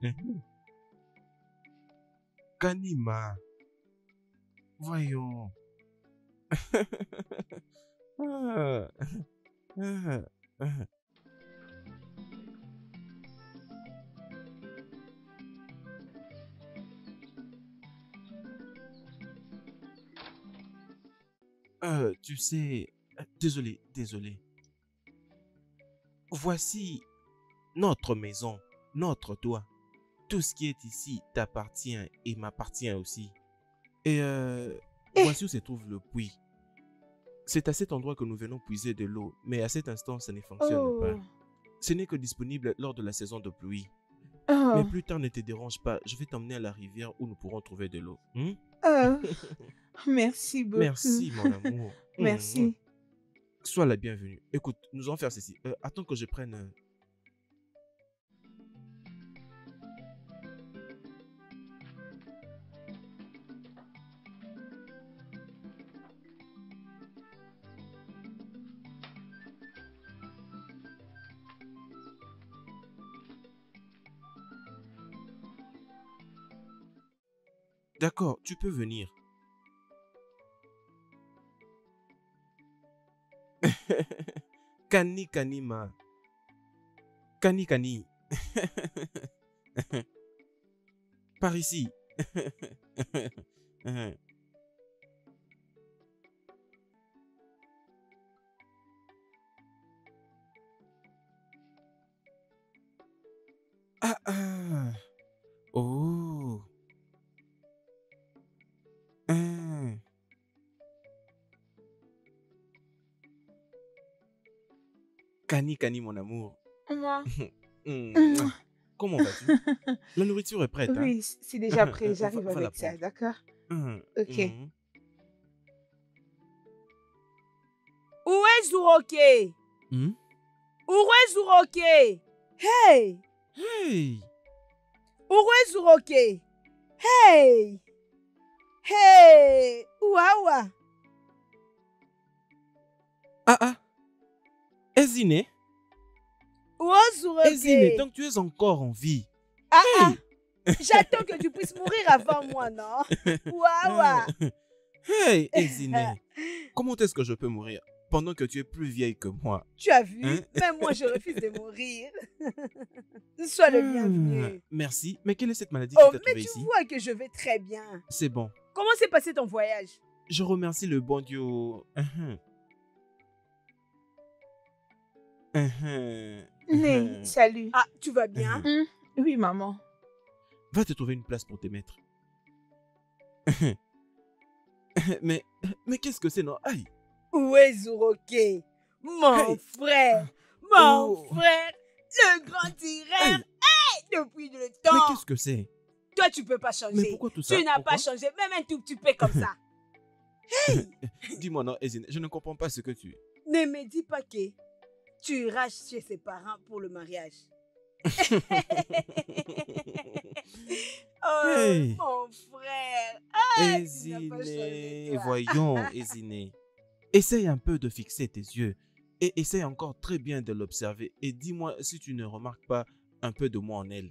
Kanima, voyons. Ah, ah, ah. Tu sais, désolé. Voici notre maison, notre toit. Tout ce qui est ici t'appartient et m'appartient aussi. Et voici où se trouve le puits. C'est à cet endroit que nous venons puiser de l'eau, mais à cet instant, ça ne fonctionne pas. Ce n'est que disponible lors de la saison de pluie. Mais plus tard, ne te dérange pas, je vais t'emmener à la rivière où nous pourrons trouver de l'eau. Merci beaucoup. Merci, mon amour. Merci. Sois la bienvenue. Écoute, nous allons faire ceci. Attends que je prenne... D'accord, tu peux venir. Kani Kanima. Kani. Par ici. Ah. Oh. Ah. Kani, mon amour. Moi. Comment vas-tu? La nourriture est prête, hein? Oui, c'est déjà prêt. J'arrive Va la avec ça, prendre. d'accord? Ok. Où est Zuroke? Où est Zuroke? Hey! Hey! Où est Zuroke? Hey! Hey! Ouawa! Ah! Ezine? Où est Zuroke? Ezine, donc tu es encore en vie. J'attends que tu puisses mourir avant moi, non? Ouawa! Hey, Ezine, comment est-ce que je peux mourir pendant que tu es plus vieille que moi? Tu as vu? Même moi, je refuse de mourir. Sois le bienvenu. Merci. Mais quelle est cette maladie qui t'a trouvé mais ici? tu vois que je vais très bien. C'est bon. Comment s'est passé ton voyage? Je remercie le bon Dieu. Né, salut. Ah, tu vas bien? Oui, maman. Va te trouver une place pour te mettre. mais qu'est-ce que c'est, non? Aïe! Où est Zuroke? Mon frère! Mon frère! Le grand tireur! Depuis le temps! Mais qu'est-ce que c'est? Toi, tu peux pas changer. Mais pourquoi tout ça? Tu n'as pas changé, même un tout petit peu comme ça. Hey! Dis-moi, non, Ezine, je ne comprends pas ce que tu... Ne me dis pas que tu iras chez ses parents pour le mariage. Hey. Mon frère! Ezine, voyons, Ezine. Essaye un peu de fixer tes yeux et essaye encore très bien de l'observer et dis-moi si tu ne remarques pas un peu de moi en elle.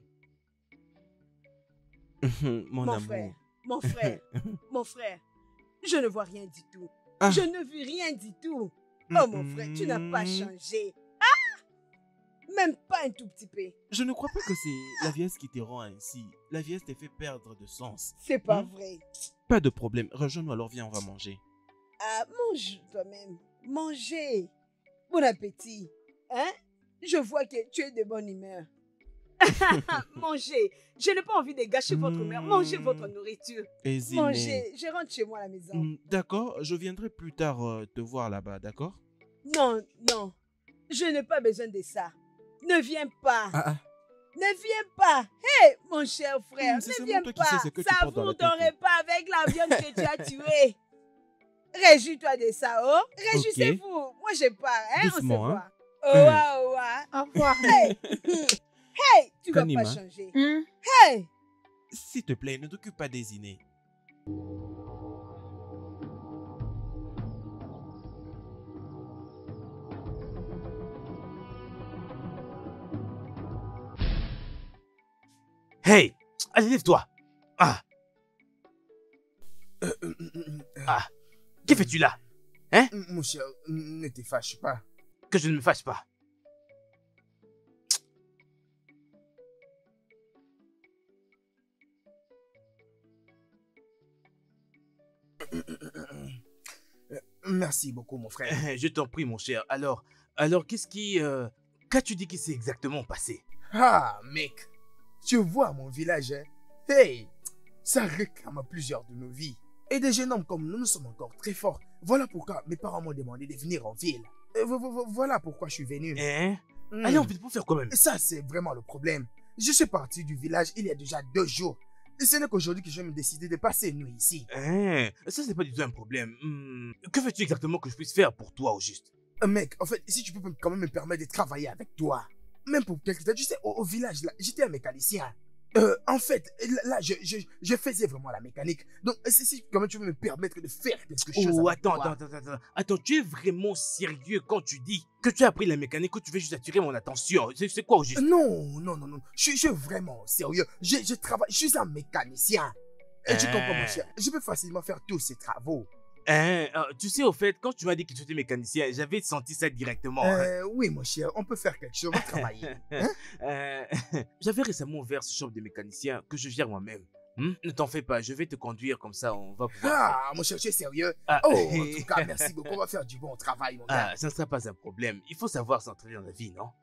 Mon amour. Mon frère, je ne vois rien du tout. Je ne vis rien du tout. Oh mon frère, tu n'as pas changé. Même pas un tout petit peu. Je ne crois pas que c'est la vieillesse qui te rend ainsi. La vieillesse te fait perdre de sens. C'est pas vrai. Pas de problème. Rejoins-nous alors, viens, on va manger. Ah, mange toi-même. Mangez. Bon appétit. Hein? Je vois que tu es de bonne humeur. Mangez. Je n'ai pas envie de gâcher votre humeur. Mangez votre nourriture. Ezine. Mangez. Je rentre chez moi à la maison. D'accord, je viendrai plus tard te voir là-bas, d'accord? Non. Je n'ai pas besoin de ça. Ne viens pas. Ne viens pas. Hé, mon cher frère, ne viens pas. Ça vous donnerait pas avec la viande que tu as tuée. Réjouis-toi de ça, oh. Réjouissez-vous. Moi, je pars, hein. Doucement, on se voit. Au revoir. Hey, tu vas pas changer. Hey. S'il te plaît, ne t'occupe pas d'Ezine. Hey, allez, lève-toi. Ah, que fais-tu là? Hein? Mon cher, ne te fâche pas. Que je ne me fâche pas. Merci beaucoup, mon frère. Je t'en prie, mon cher. Alors, qu'est-ce qui... Qu'as-tu dit qui s'est exactement passé? Ah, mec, tu vois mon village, hein? Hey, ça réclame plusieurs de nos vies. Et des jeunes hommes comme nous, nous sommes encore très forts. Voilà pourquoi mes parents m'ont demandé de venir en ville. Voilà pourquoi je suis venu. Hein? Allez, on peut pas faire quand même. Et ça, c'est vraiment le problème. Je suis parti du village il y a déjà 2 jours. Et ce n'est qu'aujourd'hui que je vais me décider de passer une nuit ici. Hein? Ça, c'est pas du tout un problème. Que veux-tu exactement que je puisse faire pour toi, au juste? Mec, en fait, si tu peux quand même me permettre de travailler avec toi. Même pour quelques temps, tu sais, au village, là, j'étais un mécanicien. En fait, là, je faisais vraiment la mécanique. Donc, si quand même tu veux me permettre de faire quelque chose Oh, avec toi. attends, tu es vraiment sérieux quand tu dis que tu as appris la mécanique, que tu veux juste attirer mon attention? C'est quoi au juste? Non. Je suis vraiment sérieux. Je travaille, je suis un mécanicien. Et tu comprends, mon cher, je peux facilement faire tous ces travaux. Tu sais, au fait, quand tu m'as dit que tu étais mécanicien, j'avais senti ça directement. Oui, mon cher, on peut faire quelque chose, on va travailler. J'avais récemment ouvert ce shop de mécanicien que je gère moi-même. Ne t'en fais pas, je vais te conduire comme ça, on va pouvoir... Ah, mon cher, tu es sérieux? Ah. Oh, en tout cas, merci beaucoup, on va faire du bon travail, mon gars. Ça ne sera pas un problème. Il faut savoir s'entraîner dans la vie, non?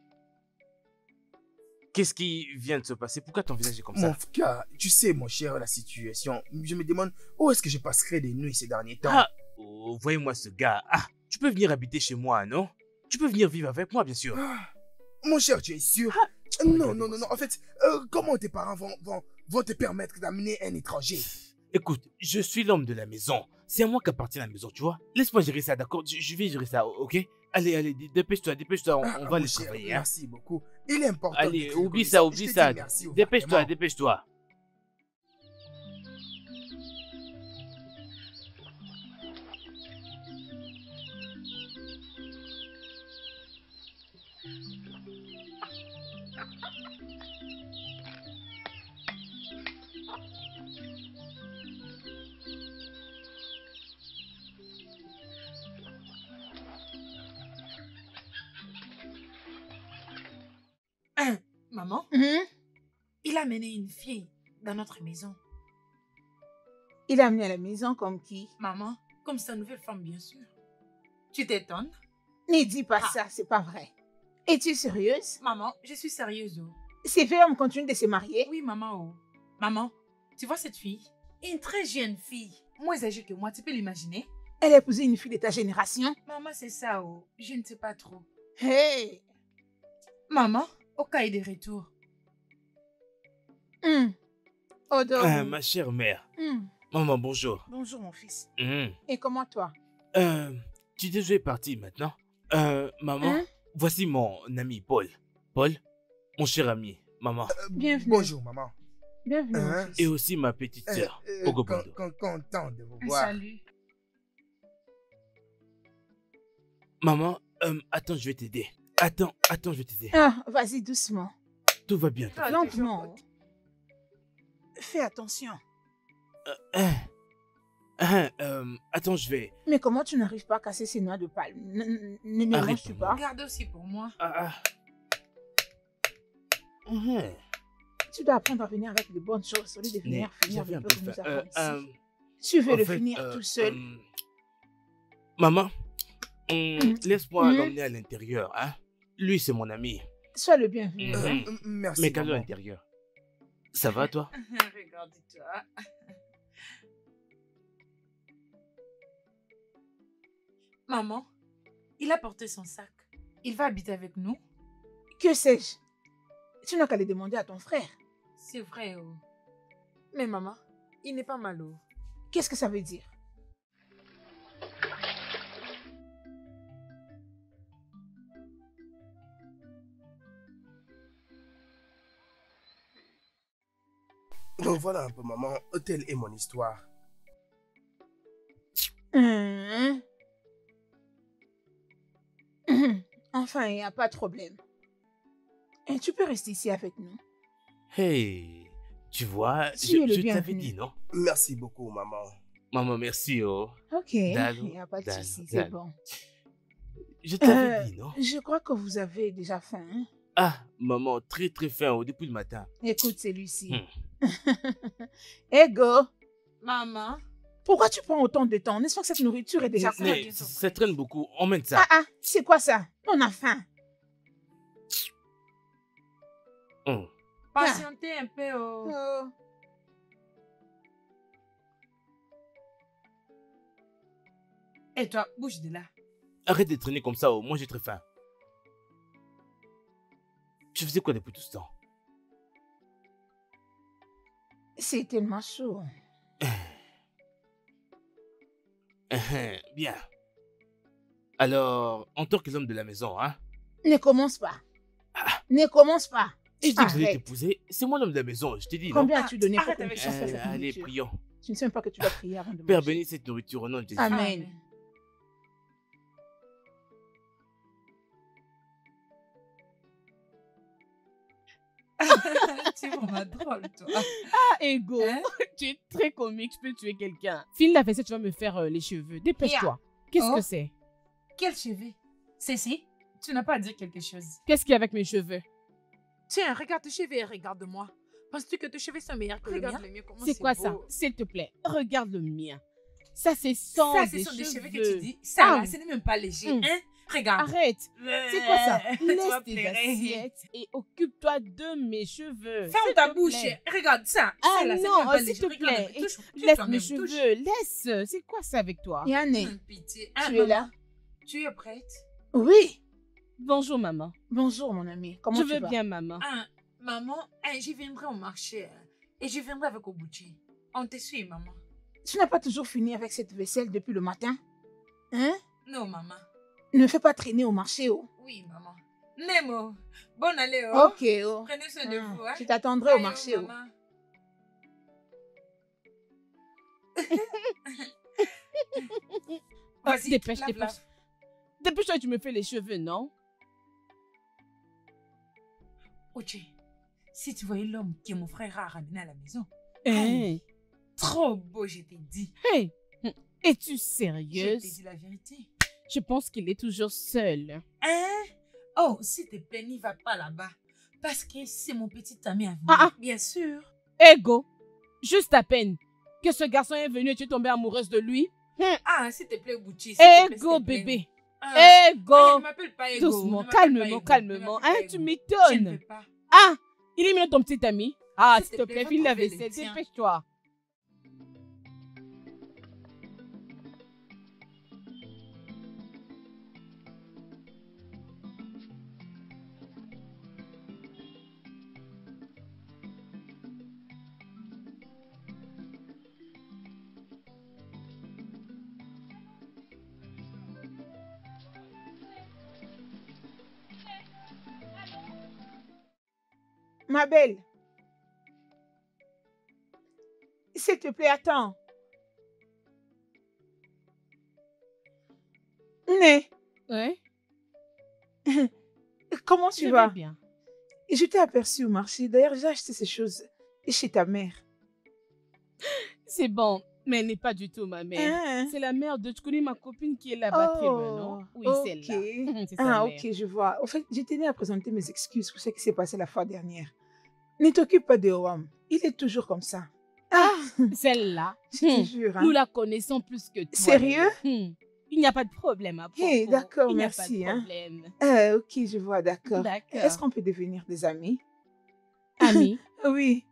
Qu'est-ce qui vient de se passer? Pourquoi ton visage est comme ça? Mon frère, tu sais, mon cher, la situation. Je me demande où est-ce que je passerai des nuits ces derniers temps. Oh, voyez-moi ce gars. Tu peux venir habiter chez moi, non? Tu peux venir vivre avec moi, bien sûr. Mon cher, tu es sûr? Non. En fait, comment tes parents vont te permettre d'amener un étranger? Écoute, je suis l'homme de la maison. C'est à moi qu'appartient la maison, tu vois? Laisse-moi gérer ça, d'accord? Je vais gérer ça, ok? Allez, dépêche-toi, on va aller cher, travailler. Hein? Merci beaucoup. Il est important. Allez, oublie ça. Dépêche-toi. Maman, il a amené une fille dans notre maison. Il a amené à la maison comme qui? Maman, comme sa nouvelle femme, bien sûr. Tu t'étonnes? Ne dis pas ça, c'est pas vrai. Es-tu sérieuse? Maman, je suis sérieuse. Oh. Ces vieux hommes continuent de se marier? Oui, maman. Oh. Maman, tu vois cette fille? Une très jeune fille, moins âgée que moi, tu peux l'imaginer? Elle a épousé une fille de ta génération? Maman, c'est ça. Oh. Je ne sais pas trop. Hey! Maman, au cas de retour. Odo. Ma chère mère. Maman, bonjour. Bonjour, mon fils. Mm. Et comment toi? Tu es parti maintenant? Maman, voici mon ami Paul. Paul, mon cher ami, maman. Bienvenue. Bonjour, maman. Bienvenue, mon fils. Et aussi ma petite sœur, Ogobondo. Content de vous voir. Salut. Maman, attends, je vais t'aider. Attends, je vais t'aider. Vas-y, doucement. Tout va bien. Lentement. Fais attention. Attends, je vais... Mais comment tu n'arrives pas à casser ces noix de palme? Ne manges-tu pas? Garde aussi pour moi. Tu dois apprendre à venir avec de bonnes choses au lieu de finir j'avais un avec peu peu que nous faim. avons ici. Tu veux le finir tout seul? Maman, laisse-moi l'emmener à l'intérieur. Hein? Lui, c'est mon ami. Sois le bienvenu. Merci. Mais cadeau à l'intérieur. Ça va, toi? Regarde-toi. Maman, il a porté son sac. Il va habiter avec nous. Que sais-je? Tu n'as qu'à le demander à ton frère. C'est vrai, oh. Mais maman, il n'est pas mal, oh. Qu'est-ce que ça veut dire? Donc voilà un peu, maman. Telle est mon histoire. Enfin, il n'y a pas de problème. Et tu peux rester ici avec nous. Hey, tu vois, Tu es le je t'avais bienvenu. dit, non? Merci beaucoup, maman. Maman, merci, oh. Ok, il Dalo, n'y a pas de Dalo, souci, c'est Dalo. bon. Je t'avais dit, non? Je crois que vous avez déjà faim. Hein? Ah, maman, très très faim oh, depuis le matin. Écoute celui-ci. Ego, Maman. pourquoi tu prends autant de temps? N'est-ce pas que cette nourriture est déjà Mais prête? ça traîne beaucoup, emmène ça. C'est quoi ça? On a faim. Patientez un peu. Oh. Oh. Et toi, bouge de là. Arrête de traîner comme ça, oh. Moi j'ai très faim. Tu faisais quoi depuis tout ce temps? C'est tellement chaud. Bien. Alors, en tant que l'homme de la maison, hein? Ne commence pas. Ne commence pas. Et je dis que j'allais Arrête. t'épouser. C'est moi l'homme de la maison, je t'ai dit, non? Combien as-tu donné pour arrête que avec je ça. fasse cette Allez, nourriture? prions. Tu ne sais même pas que tu dois prier avant de Père, manger. bénis cette nourriture au nom de Jésus. Amen. Tu es vraiment drôle, toi. Ah, Ego, Hein? tu es très comique, je peux tuer quelqu'un. Finis la vaisselle, tu vas me faire les cheveux. Dépêche-toi. Qu'est-ce Oh. que c'est? Quel cheveu? Cécile, tu n'as pas à dire quelque chose. Qu'est-ce qu'il y a avec mes cheveux? Tiens, regarde tes cheveux et regarde-moi. Penses-tu que tes cheveux sont meilleurs que le mien? Regarde-le mieux, comment C'est quoi beau. ça? S'il te plaît, regarde le mien. Ça, c'est sans Ça, ce des sont des cheveux que cheveux. tu dis. Ça, Ah. là, ce n'est même pas léger. Mm. Hein? Regarde. Arrête. C'est quoi ça? Tu vas Laisse tes pleurer. assiettes et occupe-toi de mes cheveux. Ferme S'il ta te bouche. plaît. Regarde ça. Ah Ça, là, ce n'est non, même pas s'il léger. te Regarde, plaît. touche Laisse toi-même, mes touche. cheveux. Laisse. C'est quoi ça avec toi? Yanné, Pitié. tu es là? Tu es prête? Oui. Bonjour, maman. Bonjour, mon ami. Comment Je tu veux vas? bien, maman. Ah, maman, je viendrai au marché. Et je viendrai avec Obuchi. On te suit, maman. Tu n'as pas toujours fini avec cette vaisselle depuis le matin? Hein? Non, maman. Ne fais pas traîner au marché, oh. Oui, maman. Nemo. Bonne allée, oh. Ok, oh. Prenez soin de vous, hein. Je t'attendrai au Bye, marché, oh. maman. Vas-y, Dépêche, lave, dépêche. lave. Dépêche-toi, tu me fais les cheveux, non? Ochi, si tu voyais l'homme que mon frère a ramené à la maison, Hein? trop beau, je t'ai dit. Hey! Es-tu Je sérieuse? t'ai dit la vérité. Je pense qu'il est toujours seul. Hein? Oh, s'il te plaît, n'y va pas là-bas. Parce que c'est mon petit ami à venir. Ah, ah. Bien sûr. Ego! Juste à peine que ce garçon est venu et tu es tombée amoureuse de lui. Ah, s'il te plaît, Bouchi. s'il te plaît, Ego, s'il te plaît. bébé! Ah, Ego! ne m'appelle pas Ego. Doucement, ne m'appelle pas calmement, Ego, calmement. ne m'appelle Hein, pas tu Ego. Je ne m'étonnes. veux pas. Ah! Il est mignon ton petit ami. Ah, S'il s'il te te plaît, plaît, va finis la trouver le vaisselle. tien. Dépêche-toi. Ma belle. S'il te plaît, attends. Né, Ouais? comment Je tu vais vas? bien. Je t'ai aperçu au marché. D'ailleurs, j'ai acheté ces choses chez ta mère. C'est bon, mais elle n'est pas du tout ma mère. Hein? C'est la mère de... Tu connais ma copine qui est là-bas très loin, non? Oui, ok. celle-là. C'est sa Ah, mère. ok, je vois. Au fait, je tenais à présenter mes excuses pour ce qui s'est passé la fois dernière. Ne t'occupe pas de Oam. Il est toujours comme ça. Ah, Celle-là, je te jure. Hein. nous la connaissons plus que toi. Sérieux? Il n'y a pas de problème à propos. Hey, d'accord, Il n'y a merci, pas de hein. problème. Ok, je vois, d'accord. D'accord. Est-ce qu'on peut devenir des amis? Ami, Oui.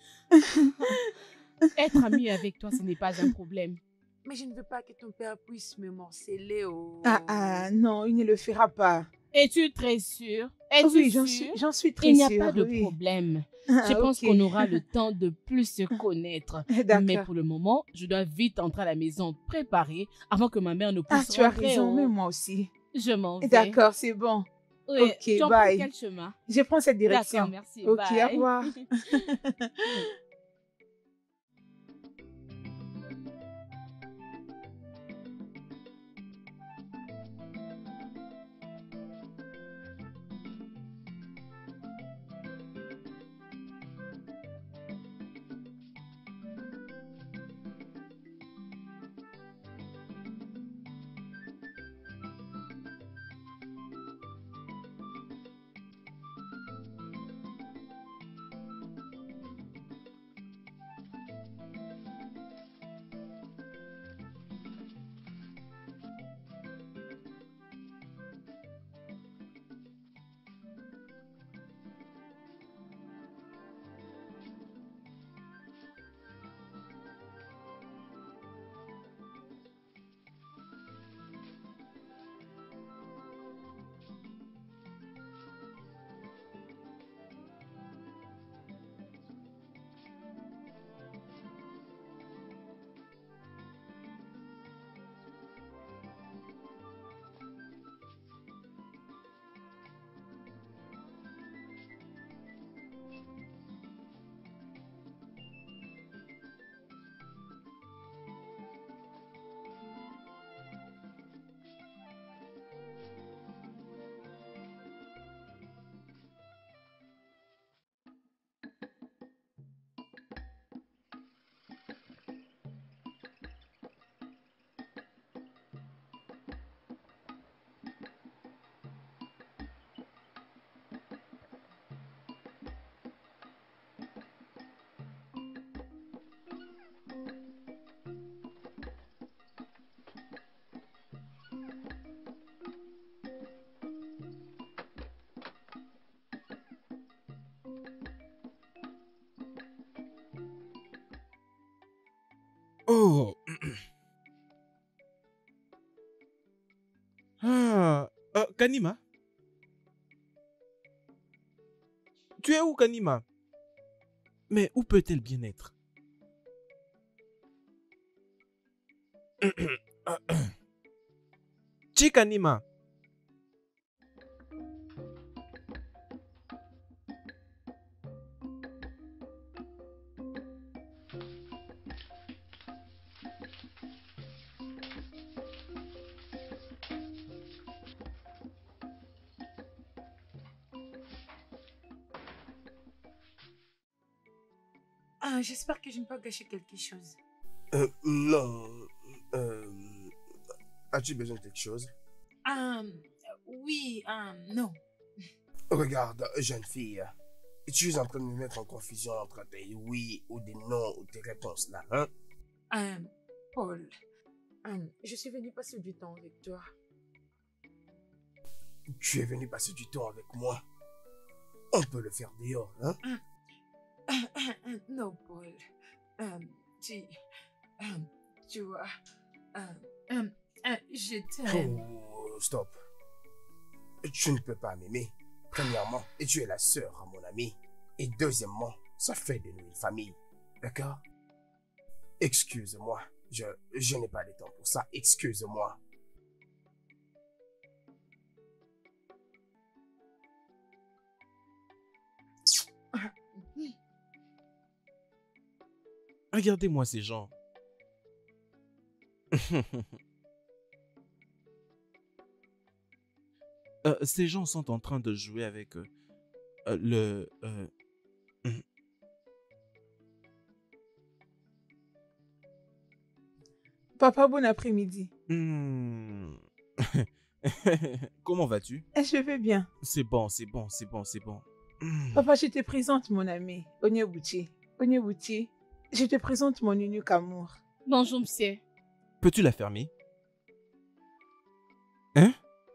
être ami avec toi, ce n'est pas un problème. Mais je ne veux pas que ton père puisse me morceler. Oh. Ah, non, il ne le fera pas. Es-tu très sûre? Es-tu Oui, sûre? j'en suis très Il n'y a sûre, pas de oui. problème. Ah, Je pense ok. qu'on aura le temps de plus se connaître. Mais D'accord. pour le moment, je dois vite entrer à la maison préparée avant que ma mère ne Ah, puisse tu as rentrer raison, au- mais moi aussi. Je m'en vais. D'accord, c'est bon. Oui. Ok, Tu en bye. prends quel chemin? Je prends cette D'accord, direction. merci. Ok, bye. au revoir. Kanima? Tu es où, Kanima? Mais où peut-elle bien être? Chikanima. Ah, j'espère que je n'ai pas gâché quelque chose. Non. As-tu besoin de quelque chose? Oui, non. Regarde, jeune fille. Tu es en train de me mettre en confusion entre tes oui ou des non ou tes réponses là, hein? Paul, je suis venue passer du temps avec toi. Tu es venu passer du temps avec moi. On peut le faire dehors, hein? Non, Paul. Tu vois, je t'aime. Oh, stop. Tu ne peux pas m'aimer. Premièrement, et tu es la sœur à mon ami. Et deuxièmement, ça fait de nous une famille. D'accord? Excuse-moi. Je n'ai pas le temps pour ça. Excuse-moi. Regardez-moi ces gens. Ces gens sont en train de jouer avec le... Papa, bon après-midi. Comment vas-tu? Je vais bien. C'est bon, c'est bon, c'est bon, c'est bon. Papa, je te présente mon ami, Onyebuchi. Onyebuchi, je te présente mon unique amour. Bonjour, monsieur. Peux-tu la fermer? Hein?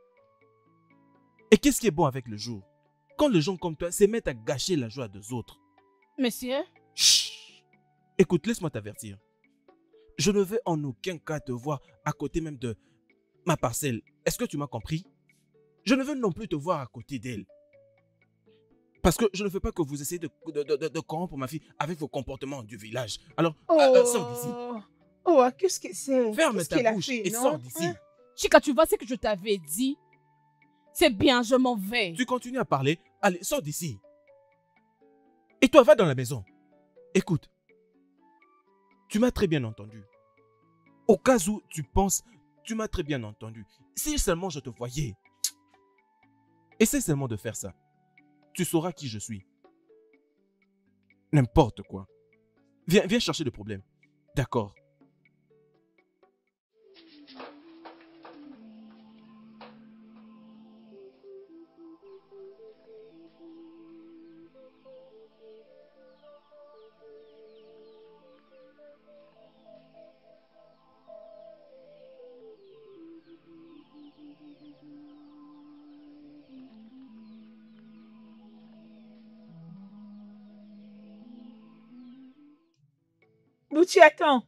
Et qu'est-ce qui est bon avec le jour? Quand les gens comme toi se mettent à gâcher la joie des autres. Monsieur? Chut! Écoute, laisse-moi t'avertir. Je ne veux en aucun cas te voir à côté même de ma parcelle. Est-ce que tu m'as compris? Je ne veux non plus te voir à côté d'elle. Parce que je ne veux pas que vous essayez de corrompre ma fille avec vos comportements du village. Alors, sors d'ici. Oh, qu'est-ce que c'est? Ferme ta bouche et sors d'ici. Chika, tu vois ce que je t'avais dit? C'est bien, je m'en vais. Tu continues à parler. Allez, sors d'ici. Et toi, va dans la maison. Écoute, tu m'as très bien entendu. Au cas où tu penses, tu m'as très bien entendu. Si seulement je te voyais. Essaie seulement de faire ça. Tu sauras qui je suis. N'importe quoi. Viens chercher le problème. D'accord. Bouchi, attends.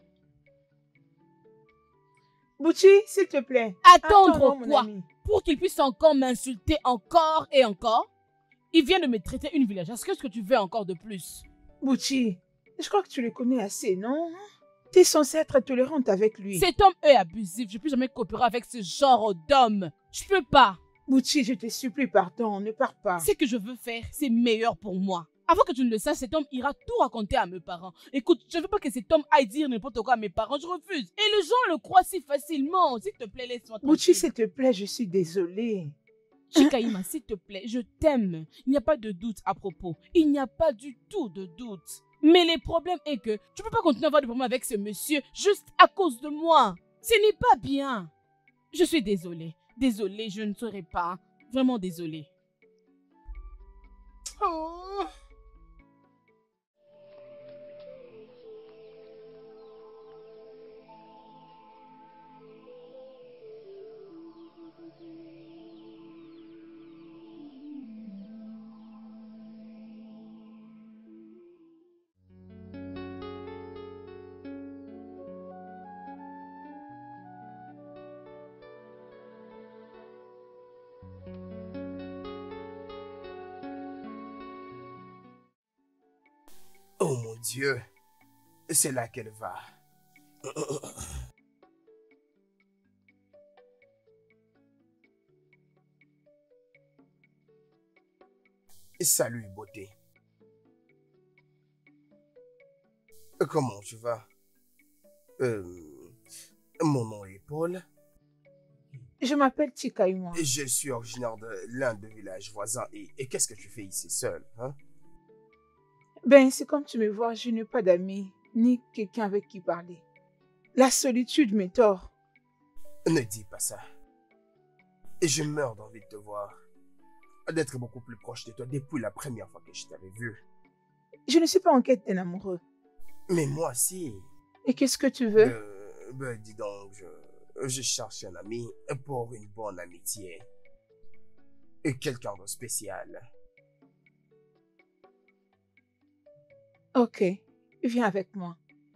Bouchi, s'il te plaît. Attendre quoi? Pour qu'il puisse encore m'insulter encore et encore? Il vient de me traiter une villageoise. Qu'est-ce que tu veux encore de plus? Bouchi, je crois que tu le connais assez, non? Tu es censée être tolérante avec lui. Cet homme est abusif. Je ne peux jamais coopérer avec ce genre d'homme. Je peux pas. Bouchi, je te supplie, pardon, ne pars pas. Ce que je veux faire, c'est meilleur pour moi. Avant que tu ne le saches, cet homme ira tout raconter à mes parents. Écoute, je ne veux pas que cet homme aille dire n'importe quoi à mes parents. Je refuse. Et les gens le croient si facilement. S'il te plaît, laisse-moi tranquille. Bouchi, s'il te plaît, je suis désolée. Chikaïma, s'il te plaît, je t'aime. Il n'y a pas de doute à propos. Il n'y a pas du tout de doute. Mais le problème est que tu ne peux pas continuer à avoir des problèmes avec ce monsieur juste à cause de moi. Ce n'est pas bien. Je suis désolée. Désolée, je ne serai pas. Vraiment désolée. Oh. Dieu, c'est là qu'elle va. Salut, beauté. Comment tu vas? Mon nom est Paul. Je m'appelle Chikaïma. Je suis originaire de l'un des villages voisins. Et qu'est-ce que tu fais ici seul, hein? Ben, c'est comme tu me vois, je n'ai pas d'amis, ni quelqu'un avec qui parler. La solitude m'étord. Ne dis pas ça. Je meurs d'envie de te voir. D'être beaucoup plus proche de toi depuis la première fois que je t'avais vu. Je ne suis pas en quête d'un amoureux. Mais moi, si. Et qu'est-ce que tu veux? Dis donc, je cherche un ami pour une bonne amitié. Et quelqu'un de spécial. Ok, viens avec moi.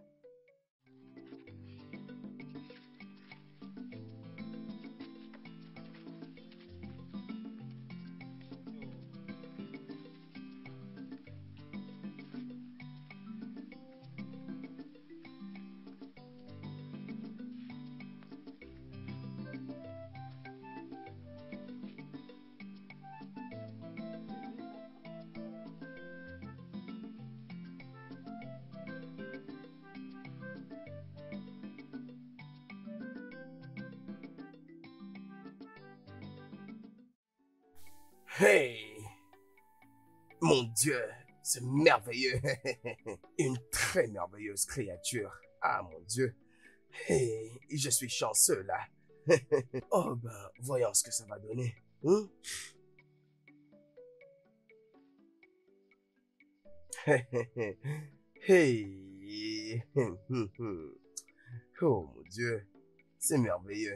Hey! Mon Dieu, c'est merveilleux. Une très merveilleuse créature. Ah, mon Dieu. Hey, je suis chanceux, là. Oh, ben, voyons ce que ça va donner. Hein? Hey. Oh, mon Dieu. C'est merveilleux.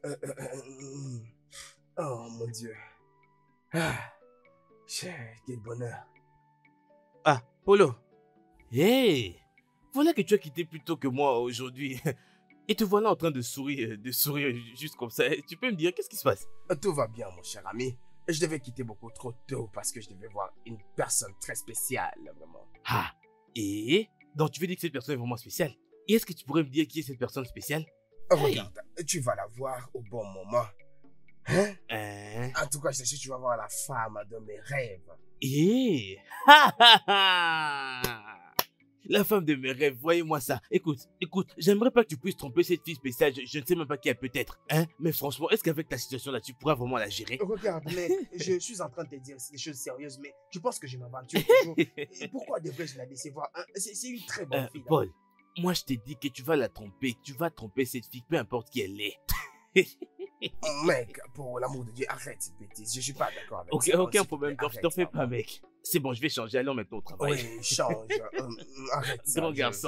Oh, mon Dieu. Ah, quel bonheur. Ah, Polo. Hey, voilà que tu as quitté plus tôt que moi aujourd'hui. Et te voilà en train de sourire juste comme ça. Tu peux me dire, qu'est-ce qui se passe? Tout va bien, mon cher ami. Je devais quitter beaucoup trop tôt parce que je devais voir une personne très spéciale, vraiment. Ah, et donc tu veux dire que cette personne est vraiment spéciale? Et est-ce que tu pourrais me dire qui est cette personne spéciale? Regarde, tu vas la voir au bon moment. Hein? Hein? En tout cas, je sais que tu vas voir la femme de mes rêves. Et la femme de mes rêves, voyez-moi ça. Écoute, j'aimerais pas que tu puisses tromper cette fille spéciale. Je ne sais même pas qui elle peut être. Hein? Mais franchement, est-ce qu'avec ta situation là, tu pourras vraiment la gérer? Regarde, mec, je suis en train de te dire des choses sérieuses, mais tu penses que je m'aventure toujours. Et pourquoi devrais-je la décevoir, hein? C'est une très bonne fille. Paul, moi je t'ai dit que tu vas la tromper, que tu vas tromper cette fille, peu importe qui elle est. Mec, pour l'amour de Dieu, arrête cette bêtise. Je suis pas d'accord avec ça. Aucun problème, t'en fais pas, mec. C'est bon, je vais changer. Allons maintenant au travail. Oui, change. Arrête ça. Grand garçon.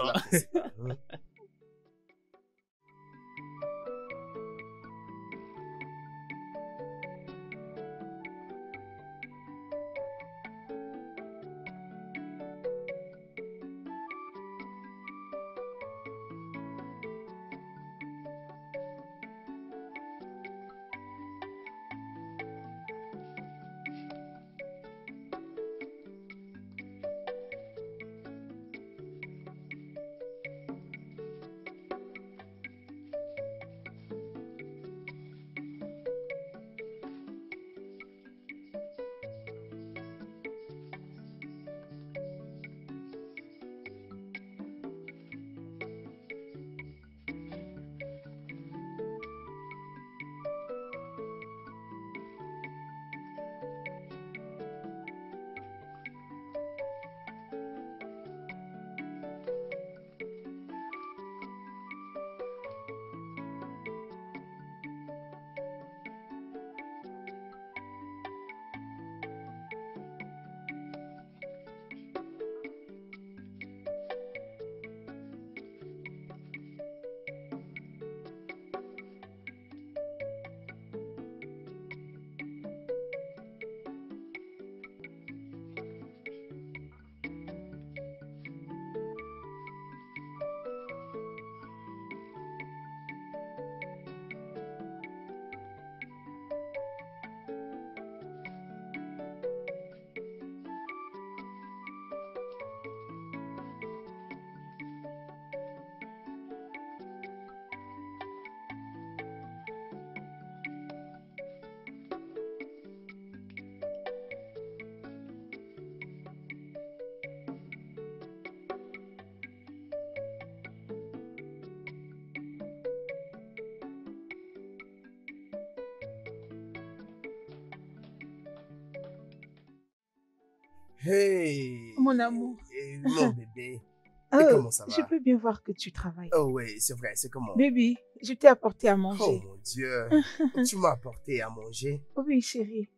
Hey. Mon amour. Mon bébé. Oh, Et comment ça va? je peux bien voir que tu travailles. Oh oui, c'est vrai, c'est comment? Baby, je t'ai apporté à Oh manger. mon Dieu. Tu m'as apporté à manger. Oui, chérie.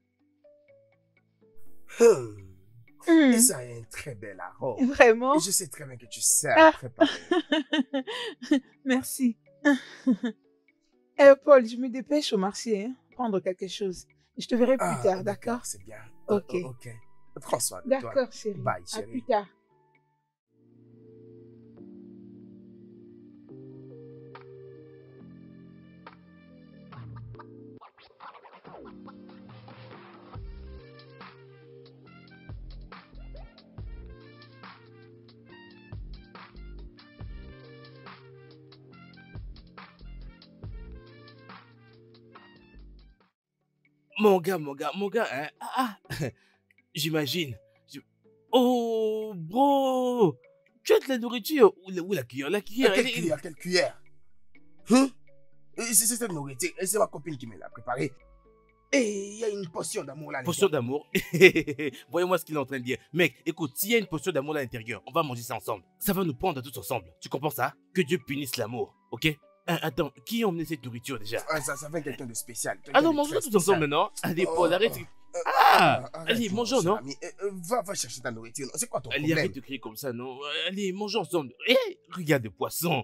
Et ça a un très bel arôme. Vraiment? Et je sais très bien que tu sais préparer. Merci. Paul, je me dépêche au marché, hein, prendre quelque chose. Je te verrai plus tard, d'accord? C'est bien. Ok. Ok. Prends soin de toi. D'accord, chérie. Bye, À chérie. plus tard. Mon gars, hein. J'imagine. Oh, bro. Tu as de la nourriture. Où la cuillère? La cuillère, Quelle cuillère? Hein? C'est cette nourriture. Et c'est ma copine qui me l'a préparée. Et il y a une potion d'amour là. Potion d'amour? Voyez-moi ce qu'il est en train de dire. Mec, écoute, s'il y a une potion d'amour là à l'intérieur, on va manger ça ensemble. Ça va nous prendre tous ensemble. Tu comprends ça? Que Dieu punisse l'amour, ok? Attends, qui a emmené cette nourriture déjà? Ça fait quelqu'un de spécial. Alors, mangeons tous ensemble maintenant. Allez, Paul, arrête. Allez, mangeons, non? Va chercher ta nourriture. C'est quoi ton Allez, problème? arrête de crier comme ça, non? Allez, mangeons ensemble. Regarde le poisson.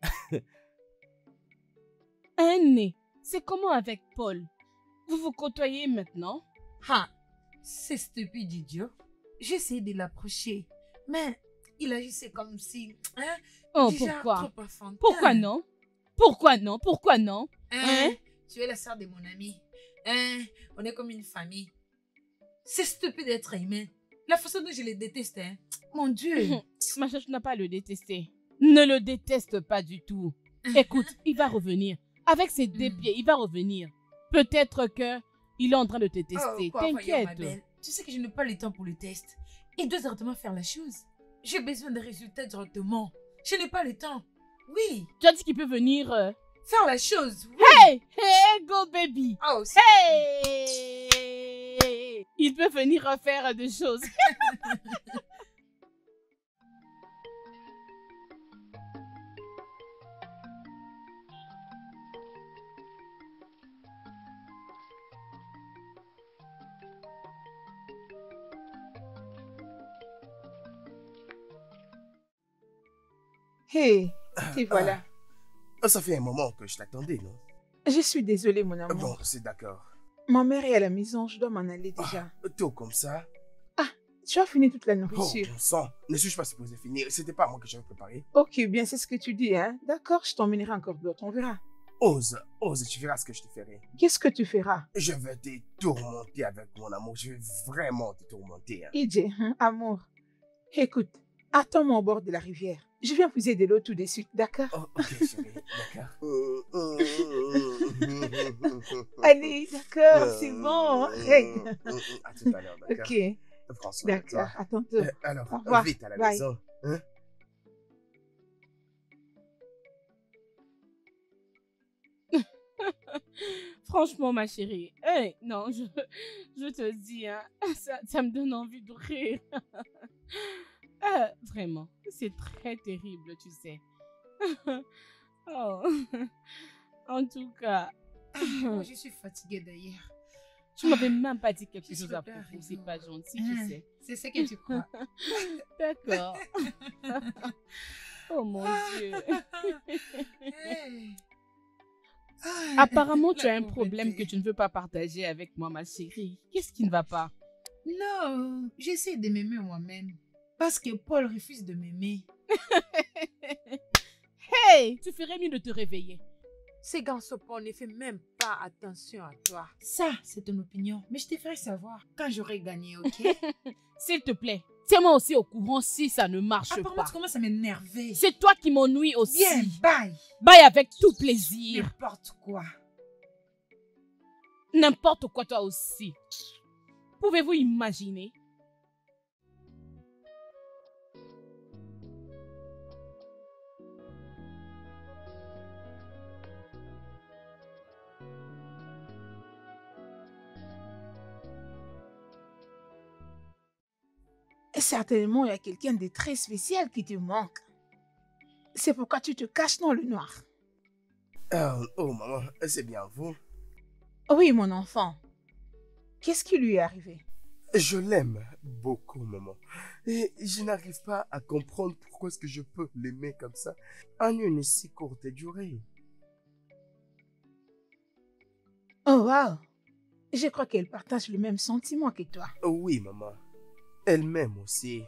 Anne, c'est comment avec Paul? Vous vous côtoyez maintenant? Ah, c'est stupide, idiot. J'ai essayé de l'approcher, mais il agissait comme si... Hein, Oh, déjà pourquoi? trop enfantin. Pourquoi non? Pourquoi non? Pourquoi non? Hein? Tu es la sœur de mon ami. Hein? On est comme une famille. C'est stupide d'être humain. La façon dont je les déteste, hein? Mon Dieu. Ma chère, tu n'as pas à le détester. Ne le déteste pas du tout. Écoute, il va revenir. Avec ses deux pieds, il va revenir. Peut-être que il est en train de te tester. T'inquiète. Tu sais que je n'ai pas le temps pour le test. Il doit directement faire la chose. J'ai besoin de résultats directement. Je n'ai pas le temps. Oui. Tu as dit qu'il peut venir... Faire la chose. Oui. Hey! Hey, go baby! Oh, hey! Il peut venir refaire des choses. Hey, et voilà. Ça fait un moment que je t'attendais, non? Je suis désolée, mon amour. Bon, c'est d'accord. Ma mère est à la maison, je dois m'en aller déjà. Tôt comme ça? Tu as fini toute la Oh, nourriture. bon sang, ne suis-je pas supposé finir? C'était pas moi que j'avais préparé. Ok, bien, c'est ce que tu dis, hein. D'accord, je t'emmènerai encore d'autres, on verra. Ose, tu verras ce que je te ferai. Qu'est-ce que tu feras? Je vais te tourmenter avec mon amour. Je vais vraiment te tourmenter. Hein. Idje, amour. Écoute, attends-moi au bord de la rivière. Je viens puiser de l'eau tout de suite, d'accord? Oh, ok, chérie, d'accord. Allez, d'accord, c'est bon. Arrête. À tout à l'heure, d'accord? Ok, François, d'accord, à tantôt. alors, Au revoir. vite à la Bye. maison. Hein? Franchement, ma chérie, hey, non, je te dis, hein, ça me donne envie de rire. Vraiment, c'est très terrible, tu sais. Oh. En tout cas, Moi, je suis fatiguée d'ailleurs. tu m'avais même pas dit quelque Je chose suis à pas propos, rigolo. c'est pas gentil, tu sais. C'est ce que tu crois. D'accord. Oh mon Dieu. Hey. Apparemment, tu La as un problème pauvreté. que tu ne veux pas partager avec moi, ma chérie. Qu'est-ce qui ne va pas? Non, j'essaie de m'aimer moi-même. Parce que Paul refuse de m'aimer. Hey, tu ferais mieux de te réveiller. Ces garçons Paul ne fait même pas attention à toi. Ça, c'est ton opinion. Mais je te ferai savoir quand j'aurai gagné, ok? S'il te plaît, tiens-moi aussi au courant si ça ne marche Apparemment, pas. tu commences à m'énerver. C'est toi qui m'ennuie aussi. Bien, bye. Bye avec tout plaisir. N'importe quoi. N'importe quoi, toi aussi. Pouvez-vous imaginer? Certainement, il y a quelqu'un de très spécial qui te manque. C'est pourquoi tu te caches dans le noir. Oh, maman, c'est bien vous. Oui, mon enfant. Qu'est-ce qui lui est arrivé? Je l'aime beaucoup, maman. Et je n'arrive pas à comprendre pourquoi est-ce que je peux l'aimer comme ça en une si courte durée. Oh, wow. Je crois qu'elle partage le même sentiment que toi. Oui, maman. Elle m'aime aussi.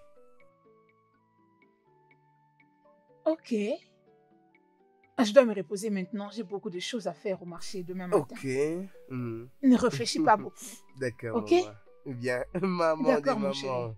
Ok. Je dois me reposer maintenant. J'ai beaucoup de choses à faire au marché demain matin. Ok. Ne réfléchis pas beaucoup. D'accord, Ok? maman. Bien, maman des D'accord, mon mamans.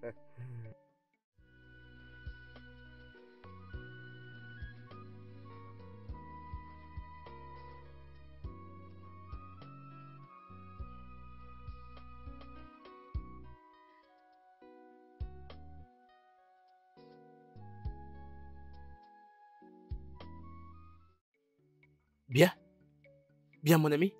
Bien? Bien, mon ami?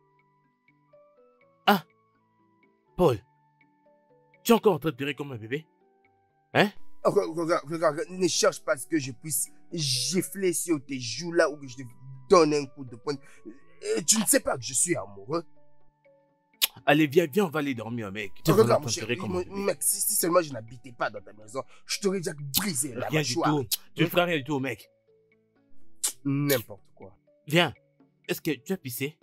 Ah! Paul, tu es encore en train de pleurer comme un bébé? Hein? Regarde, ne cherche pas à ce que je puisse gifler sur tes joues là ou que je te donne un coup de poing. Tu ne sais pas que je suis amoureux. Allez, viens, on va aller dormir, mec. Tu es Regarde, en train mon de pleurer chéri, comme un bébé. mec, si seulement je n'habitais pas dans ta maison, je t'aurais déjà brisé la Rien du mâchoire. tout. Tu ne feras rien du tout, mec. N'importe quoi. Viens. Est-ce que tu as pissé?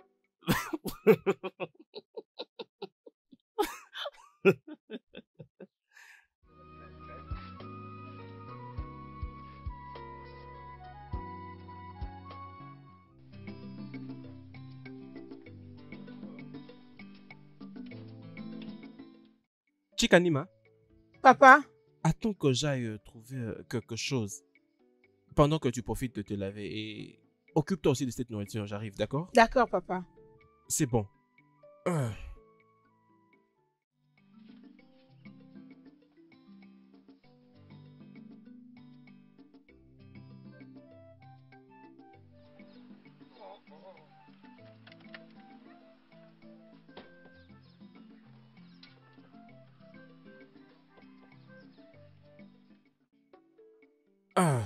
Chikanima, Papa, attends que j'aille trouver quelque chose pendant que tu profites de te laver et occupe-toi aussi de cette nourriture, j'arrive, d'accord? d'accord, papa. C'est bon. Ah.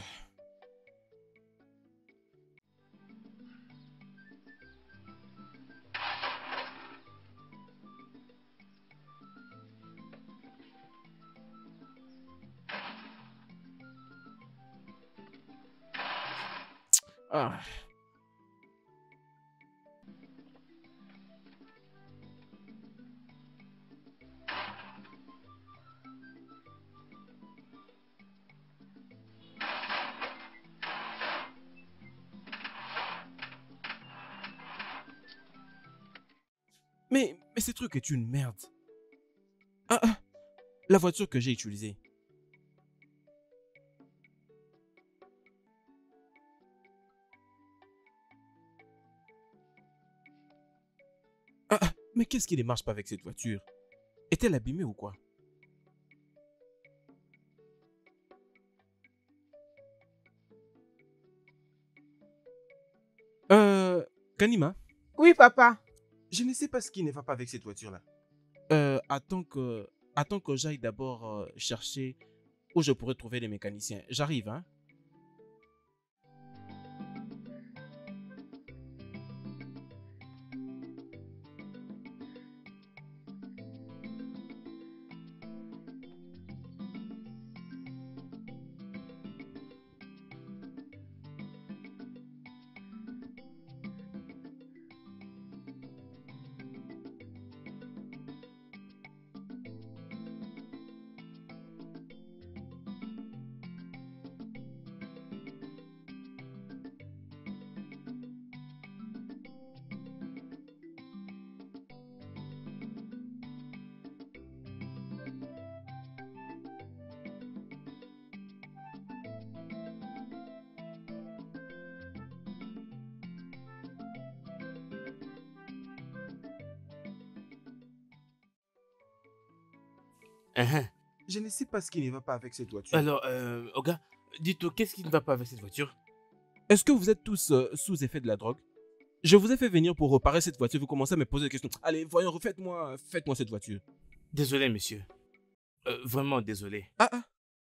Ah. Mais ce truc est une merde. La voiture que j'ai utilisée. Mais qu'est-ce qui ne marche pas avec cette voiture? Est-elle abîmée ou quoi? Kanima, Oui, papa. je ne sais pas ce qui ne va pas avec cette voiture-là. Attends que j'aille d'abord chercher où je pourrais trouver les mécaniciens. J'arrive, hein? Je ne sais pas ce qui ne va pas avec cette voiture. Alors, Oga, dites-moi, qu'est-ce qui ne va pas avec cette voiture? Est-ce que vous êtes tous sous effet de la drogue? Je vous ai fait venir pour réparer cette voiture. Vous commencez à me poser des questions. Allez, voyons, faites-moi cette voiture. Désolé, monsieur. Vraiment désolé. Ah, ah.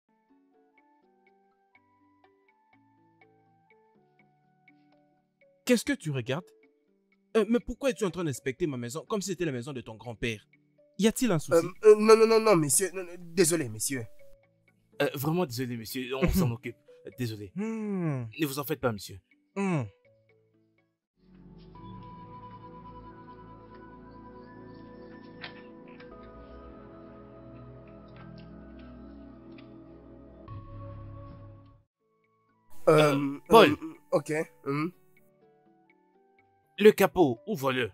Qu'est-ce que tu regardes? Mais pourquoi es-tu en train d'inspecter ma maison comme si c'était la maison de ton grand-père? Y a-t-il un souci? Non, monsieur. Désolé, monsieur. Vraiment désolé, monsieur. On s'en occupe. Désolé. Ne vous en faites pas, monsieur. Paul. Ok. Le capot, ouvre-le.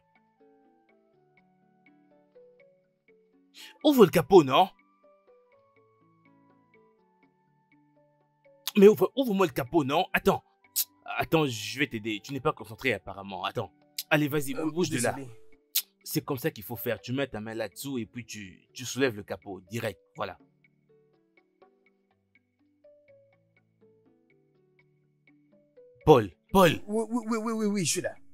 Ouvre le capot, non? Mais ouvre-moi le capot, non? Attends, je vais t'aider. Tu n'es pas concentré apparemment. Attends. Allez, vas-y, bouge de là. C'est comme ça qu'il faut faire. Tu mets ta main là-dessous et puis tu soulèves le capot direct. Voilà. Paul. Oui, je suis là.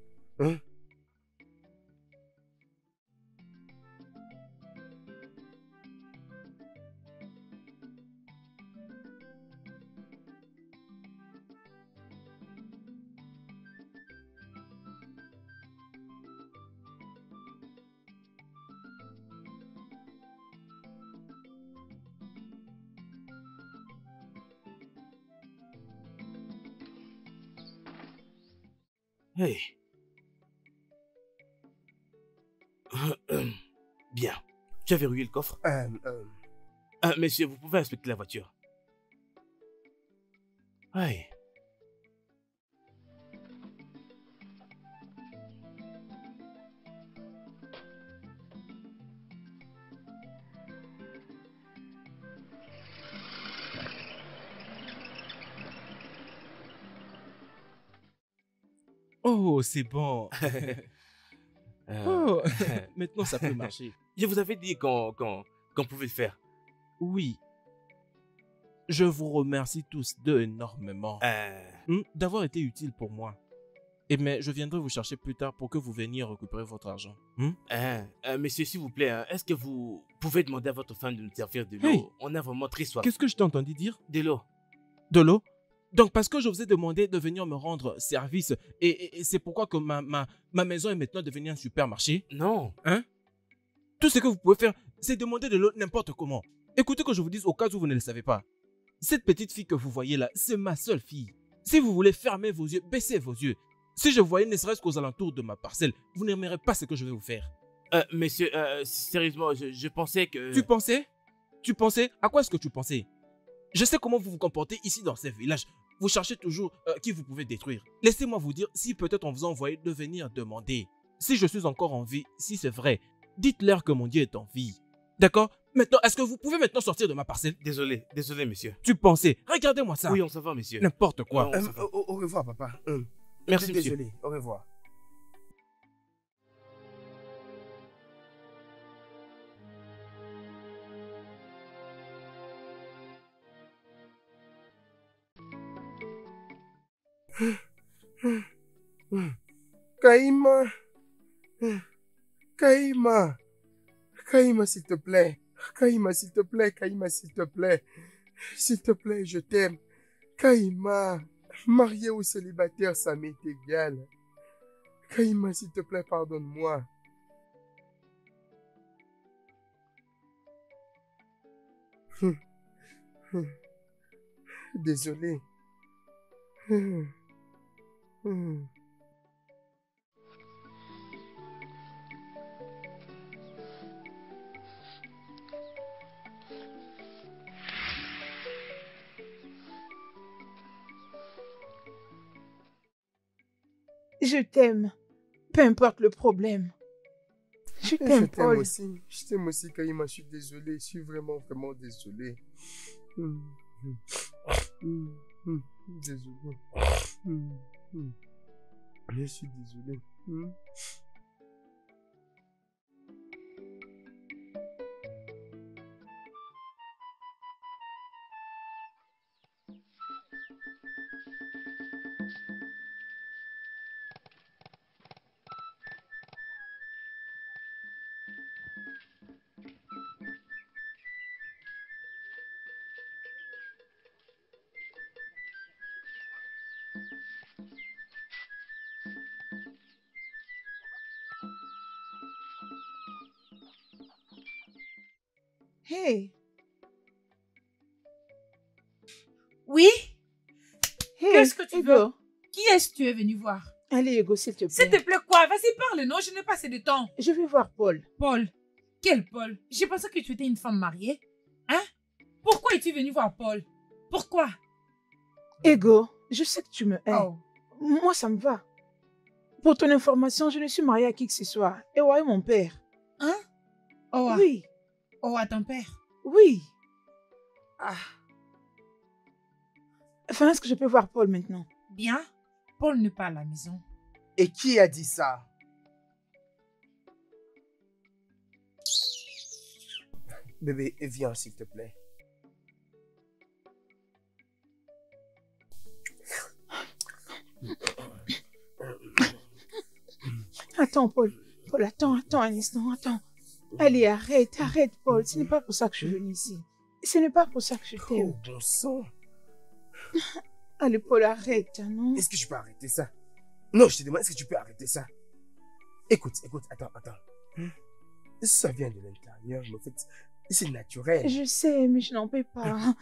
Hey. Bien. Tu as verrouillé le coffre? Monsieur, vous pouvez inspecter la voiture. Hey. Oh, c'est bon. Oh, maintenant ça peut marcher. Je vous avais dit qu'on pouvait le faire. Oui. Je vous remercie tous deux énormément d'avoir été utiles pour moi. Mais je viendrai vous chercher plus tard pour que vous veniez récupérer votre argent. Monsieur, s'il vous plaît, est-ce que vous pouvez demander à votre femme de nous servir de l'eau? Hey. On a vraiment très soif. Qu'est-ce que je t'ai entendu dire? De l'eau. De l'eau? Donc parce que je vous ai demandé de venir me rendre service et c'est pourquoi que ma maison est maintenant devenue un supermarché? Non. Hein? Tout ce que vous pouvez faire, c'est demander de l'eau n'importe comment. Écoutez que je vous dise au cas où vous ne le savez pas. Cette petite fille que vous voyez là, c'est ma seule fille. Si vous voulez fermer vos yeux, baissez vos yeux. Si je voyais ne serait-ce qu'aux alentours de ma parcelle, vous n'aimerez pas ce que je vais vous faire. Monsieur, sérieusement, je pensais que... Tu pensais? Tu pensais? À quoi est-ce que tu pensais? Je sais comment vous vous comportez ici dans ces villages. Vous cherchez toujours qui vous pouvez détruire. Laissez-moi vous dire si peut-être on vous a envoyé de venir demander. Si je suis encore en vie, si c'est vrai, dites-leur que mon Dieu est en vie. D'accord? Maintenant, est-ce que vous pouvez maintenant sortir de ma parcelle? Désolé, monsieur. Tu pensais? Regardez-moi ça. Oui, on s'en va, monsieur. N'importe quoi. Au revoir, papa. Merci, monsieur. Désolé, au revoir. Kaïma. Kaïma, s'il te plaît. Kaïma, s'il te plaît. Kaïma, s'il te plaît. S'il te plaît, je t'aime. Kaïma, marié ou célibataire, ça m'est égal. Kaïma, s'il te plaît, pardonne-moi. Désolé. Je t'aime, peu importe le problème. Je t'aime, Paul. Je t'aime aussi, Kaïma. Je suis désolé. Je suis vraiment, vraiment désolé. Désolé. Je suis désolé. Hey, Oui? hey, Qu'est-ce que tu Ego. veux? Qui est-ce que tu es venu voir? Allez, Ego, s'il te S'il plaît. te plaît, quoi? Vas-y, parle, non? Je n'ai pas assez de temps. Je vais voir Paul. Paul. Quel Paul? J'ai pensé que tu étais une femme mariée. Hein? Pourquoi es-tu venu voir Paul? Pourquoi? Ego, je sais que tu me hais. Oh. Moi, ça me va. Pour ton information, je ne suis mariée à qui que ce soit. Ewa est mon père. Hein? Oh, Oui, oh, à ton père. oui. Ah. Enfin, est-ce que je peux voir Paul maintenant? Bien. Paul n'est pas à la maison. Et qui a dit ça? Bébé, viens s'il te plaît. Attends, Paul. Paul, attends un instant, attends. Allez, arrête, Paul. Ce n'est pas pour ça que je suis venue ici. Ce n'est pas pour ça que je t'aime. Oh, bon sang. Allez, Paul, arrête, non? Est-ce que tu peux arrêter ça? Non, je te demande, est-ce que tu peux arrêter ça? Écoute, attends. Ça vient de l'intérieur, mais en fait, c'est naturel. Je sais, mais je n'en peux pas.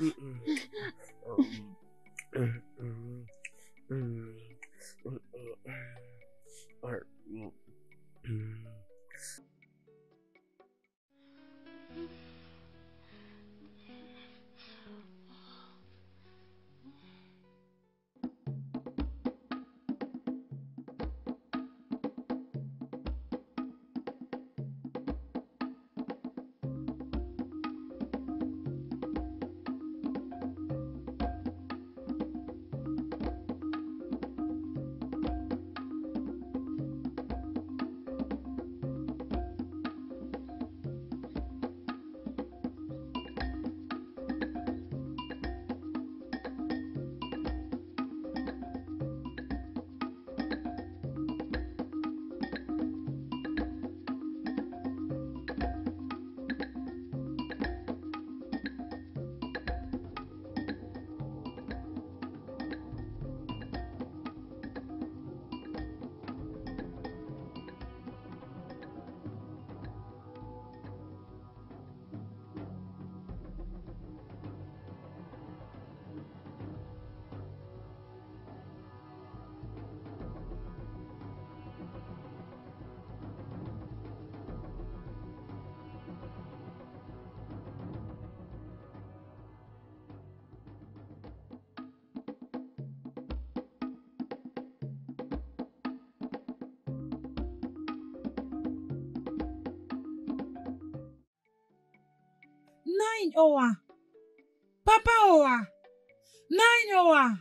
Nine Oa. Papa Oa. Nine Oa.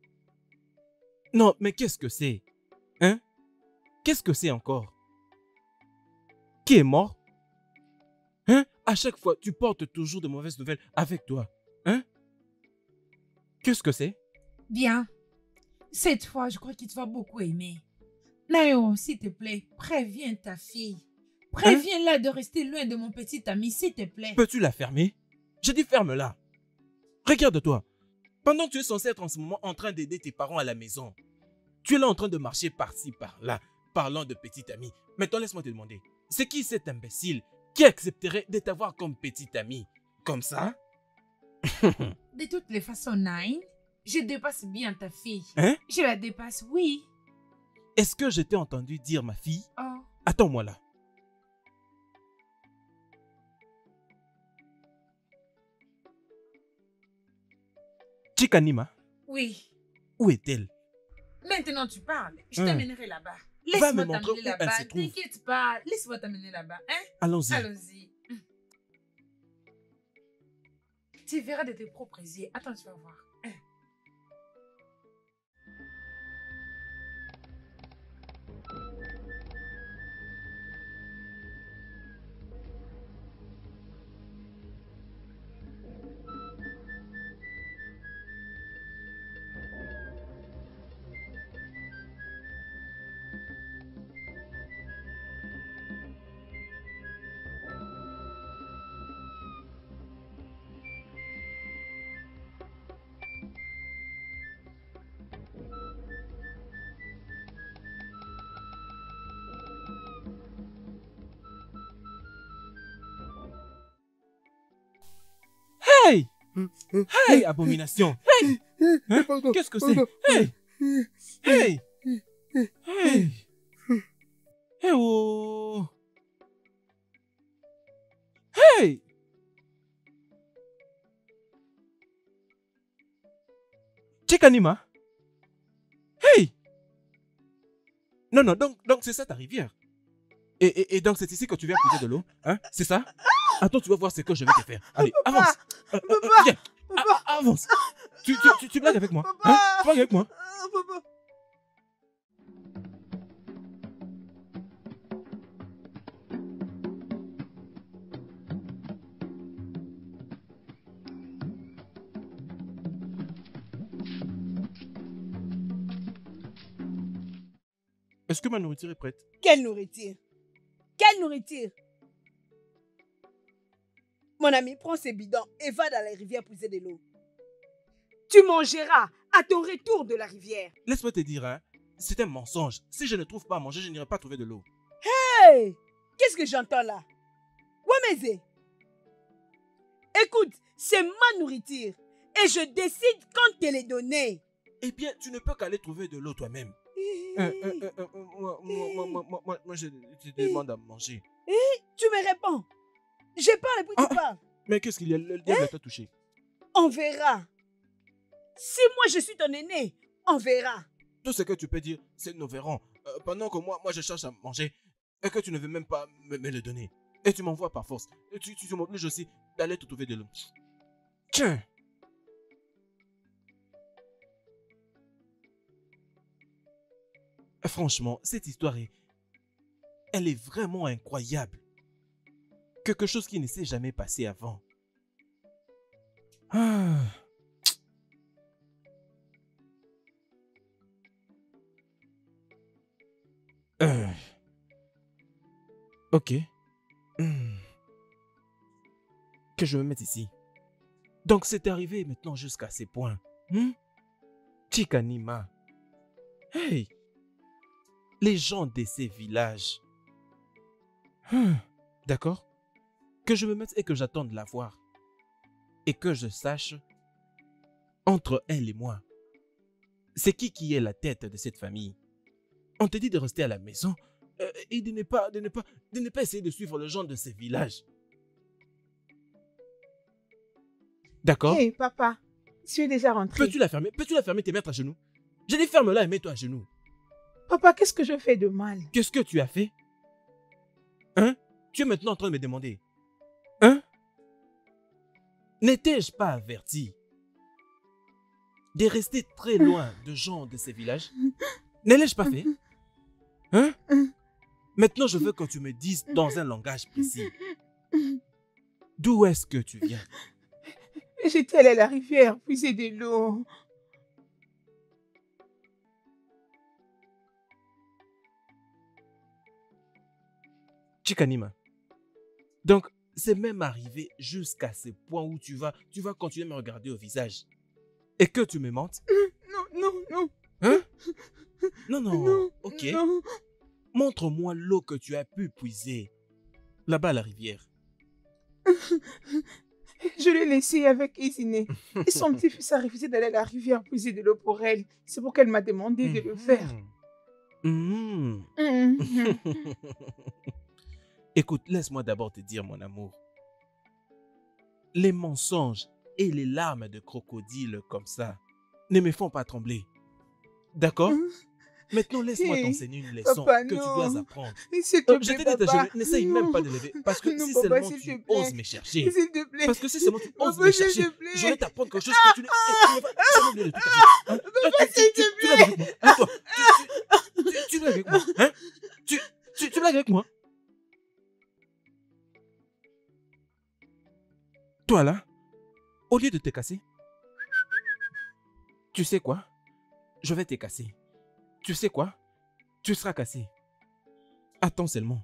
Non, mais qu'est-ce que c'est? Hein? Qu'est-ce que c'est encore? Qui est mort? Hein? À chaque fois, tu portes toujours de mauvaises nouvelles avec toi. Hein? Qu'est-ce que c'est? Bien. Cette fois, je crois qu'il te va beaucoup aimer. Nayo, s'il te plaît, préviens ta fille. Préviens-la de rester loin de mon petit ami, s'il te plaît. Peux-tu la fermer? J'ai dit ferme-la. Regarde-toi. Pendant que tu es censé être en ce moment en train d'aider tes parents à la maison, tu es là en train de marcher par-ci, par-là, parlant de petit ami. Maintenant, laisse-moi te demander, c'est qui cet imbécile qui accepterait de t'avoir comme petit ami? Comme ça? De toutes les façons, Nine, je dépasse bien ta fille. Hein? Je la dépasse, oui. Est-ce que je t'ai entendu dire ma fille? Oh. Attends-moi là. Chikanima, Oui. où est-elle? Maintenant, tu parles. Je t'amènerai là-bas. Va me Laisse-moi montrer t'amener où elle là-bas. se trouve. T'inquiète pas. Laisse-moi t'amener là-bas. Hein? Allons-y. Allons-y. Tu verras de tes propres yeux. Attends, tu vas voir. Hein? Hey, abomination. Hey. Hein? Qu'est-ce que c'est? Hey. Hey. Hey. Hey, oh. Hey. Chikanima. Hey. Non, non, donc c'est ça ta rivière. Et donc c'est ici que tu viens puiser de l'eau, hein? C'est ça? Attends, tu vas voir ce que je vais te faire. Allez, avance. Viens. Avance. Tu blagues avec moi? Hein? Tu blagues avec moi? Est-ce que ma nourriture est prête? Quelle nourriture? Quelle nourriture? Mon ami, prends ces bidons et va dans la rivière puiser de l'eau. Tu mangeras à ton retour de la rivière. Laisse-moi te dire, hein, c'est un mensonge. Si je ne trouve pas à manger, je n'irai pas trouver de l'eau. Hey! Qu'est-ce que j'entends là? Wameze! Écoute, c'est ma nourriture et je décide quand te les donner. Eh bien, tu ne peux qu'aller trouver de l'eau toi-même. Moi, je te demande à manger. Tu me réponds. Je parle et puis tu parles. Mais qu'est-ce qu'il y a? Le diable t'a touché. On verra. Si moi je suis ton aîné, on verra. Tout ce que tu peux dire, c'est nous verrons. Pendant que moi je cherche à manger et que tu ne veux même pas me le donner. Et tu m'envoies par force. Et tu m'obliges aussi d'aller te trouver de l'eau. Tiens. Franchement, cette histoire elle est vraiment incroyable. Quelque chose qui ne s'est jamais passé avant. Ah. Ok. Que je me mette ici. Donc c'est arrivé maintenant jusqu'à ces points. Chikanima. Hey. Les gens de ces villages. D'accord? Que je me mette et que j'attende la voir. Et que je sache, entre elle et moi, c'est qui est la tête de cette famille. On te dit de rester à la maison et de ne pas essayer de suivre le gens de ces villages. D'accord? Hé, papa, je suis déjà rentrée. Peux-tu la fermer? Peux-tu la fermer et te mettre à genoux? J'ai dit ferme-la et mets-toi à genoux. Papa, qu'est-ce que je fais de mal? Qu'est-ce que tu as fait? Hein? Tu es maintenant en train de me demander. Hein? N'étais-je pas averti de rester très loin de gens de ces villages? Ne l'ai-je pas fait? Hein? Maintenant, je veux que tu me dises dans un langage précis. D'où est-ce que tu viens? J'étais allée à la rivière puiser de l'eau. Chikanima. Donc, c'est même arrivé jusqu'à ce point où tu vas continuer à me regarder au visage. Et que tu me mentes? Non. Hein? Non. Non, ok. non. Montre-moi l'eau que tu as pu puiser. Là-bas à la rivière. Je l'ai laissée avec Isiné. Et son petit-fils a refusé d'aller à la rivière puiser de l'eau pour elle. C'est pour qu'elle m'a demandé de le faire. Écoute, laisse-moi d'abord te dire, mon amour. Les mensonges et les larmes de crocodile comme ça ne me font pas trembler. D'accord? Maintenant, laisse-moi t'enseigner une leçon papa, que tu non. dois apprendre. S'il te plaît, Je t'ai dit, papa. n'essaye même pas de lever. Parce que Non, si papa, seulement s'il tu te plaît. oses me chercher. S'il te plaît. Parce que si seulement tu oses Papa, me s'il te chercher, plaît. je vais t'apprendre quelque chose que tu n'as pas jamais oublié de toute ta vie. Hein? Papa, s'il te Tu blagues avec moi. Hein, toi? Tu blagues avec moi. Hein? Tu blagues avec moi. Toi là, au lieu de te casser, tu sais quoi? Je vais te casser. Tu sais quoi? Tu seras cassé. Attends seulement.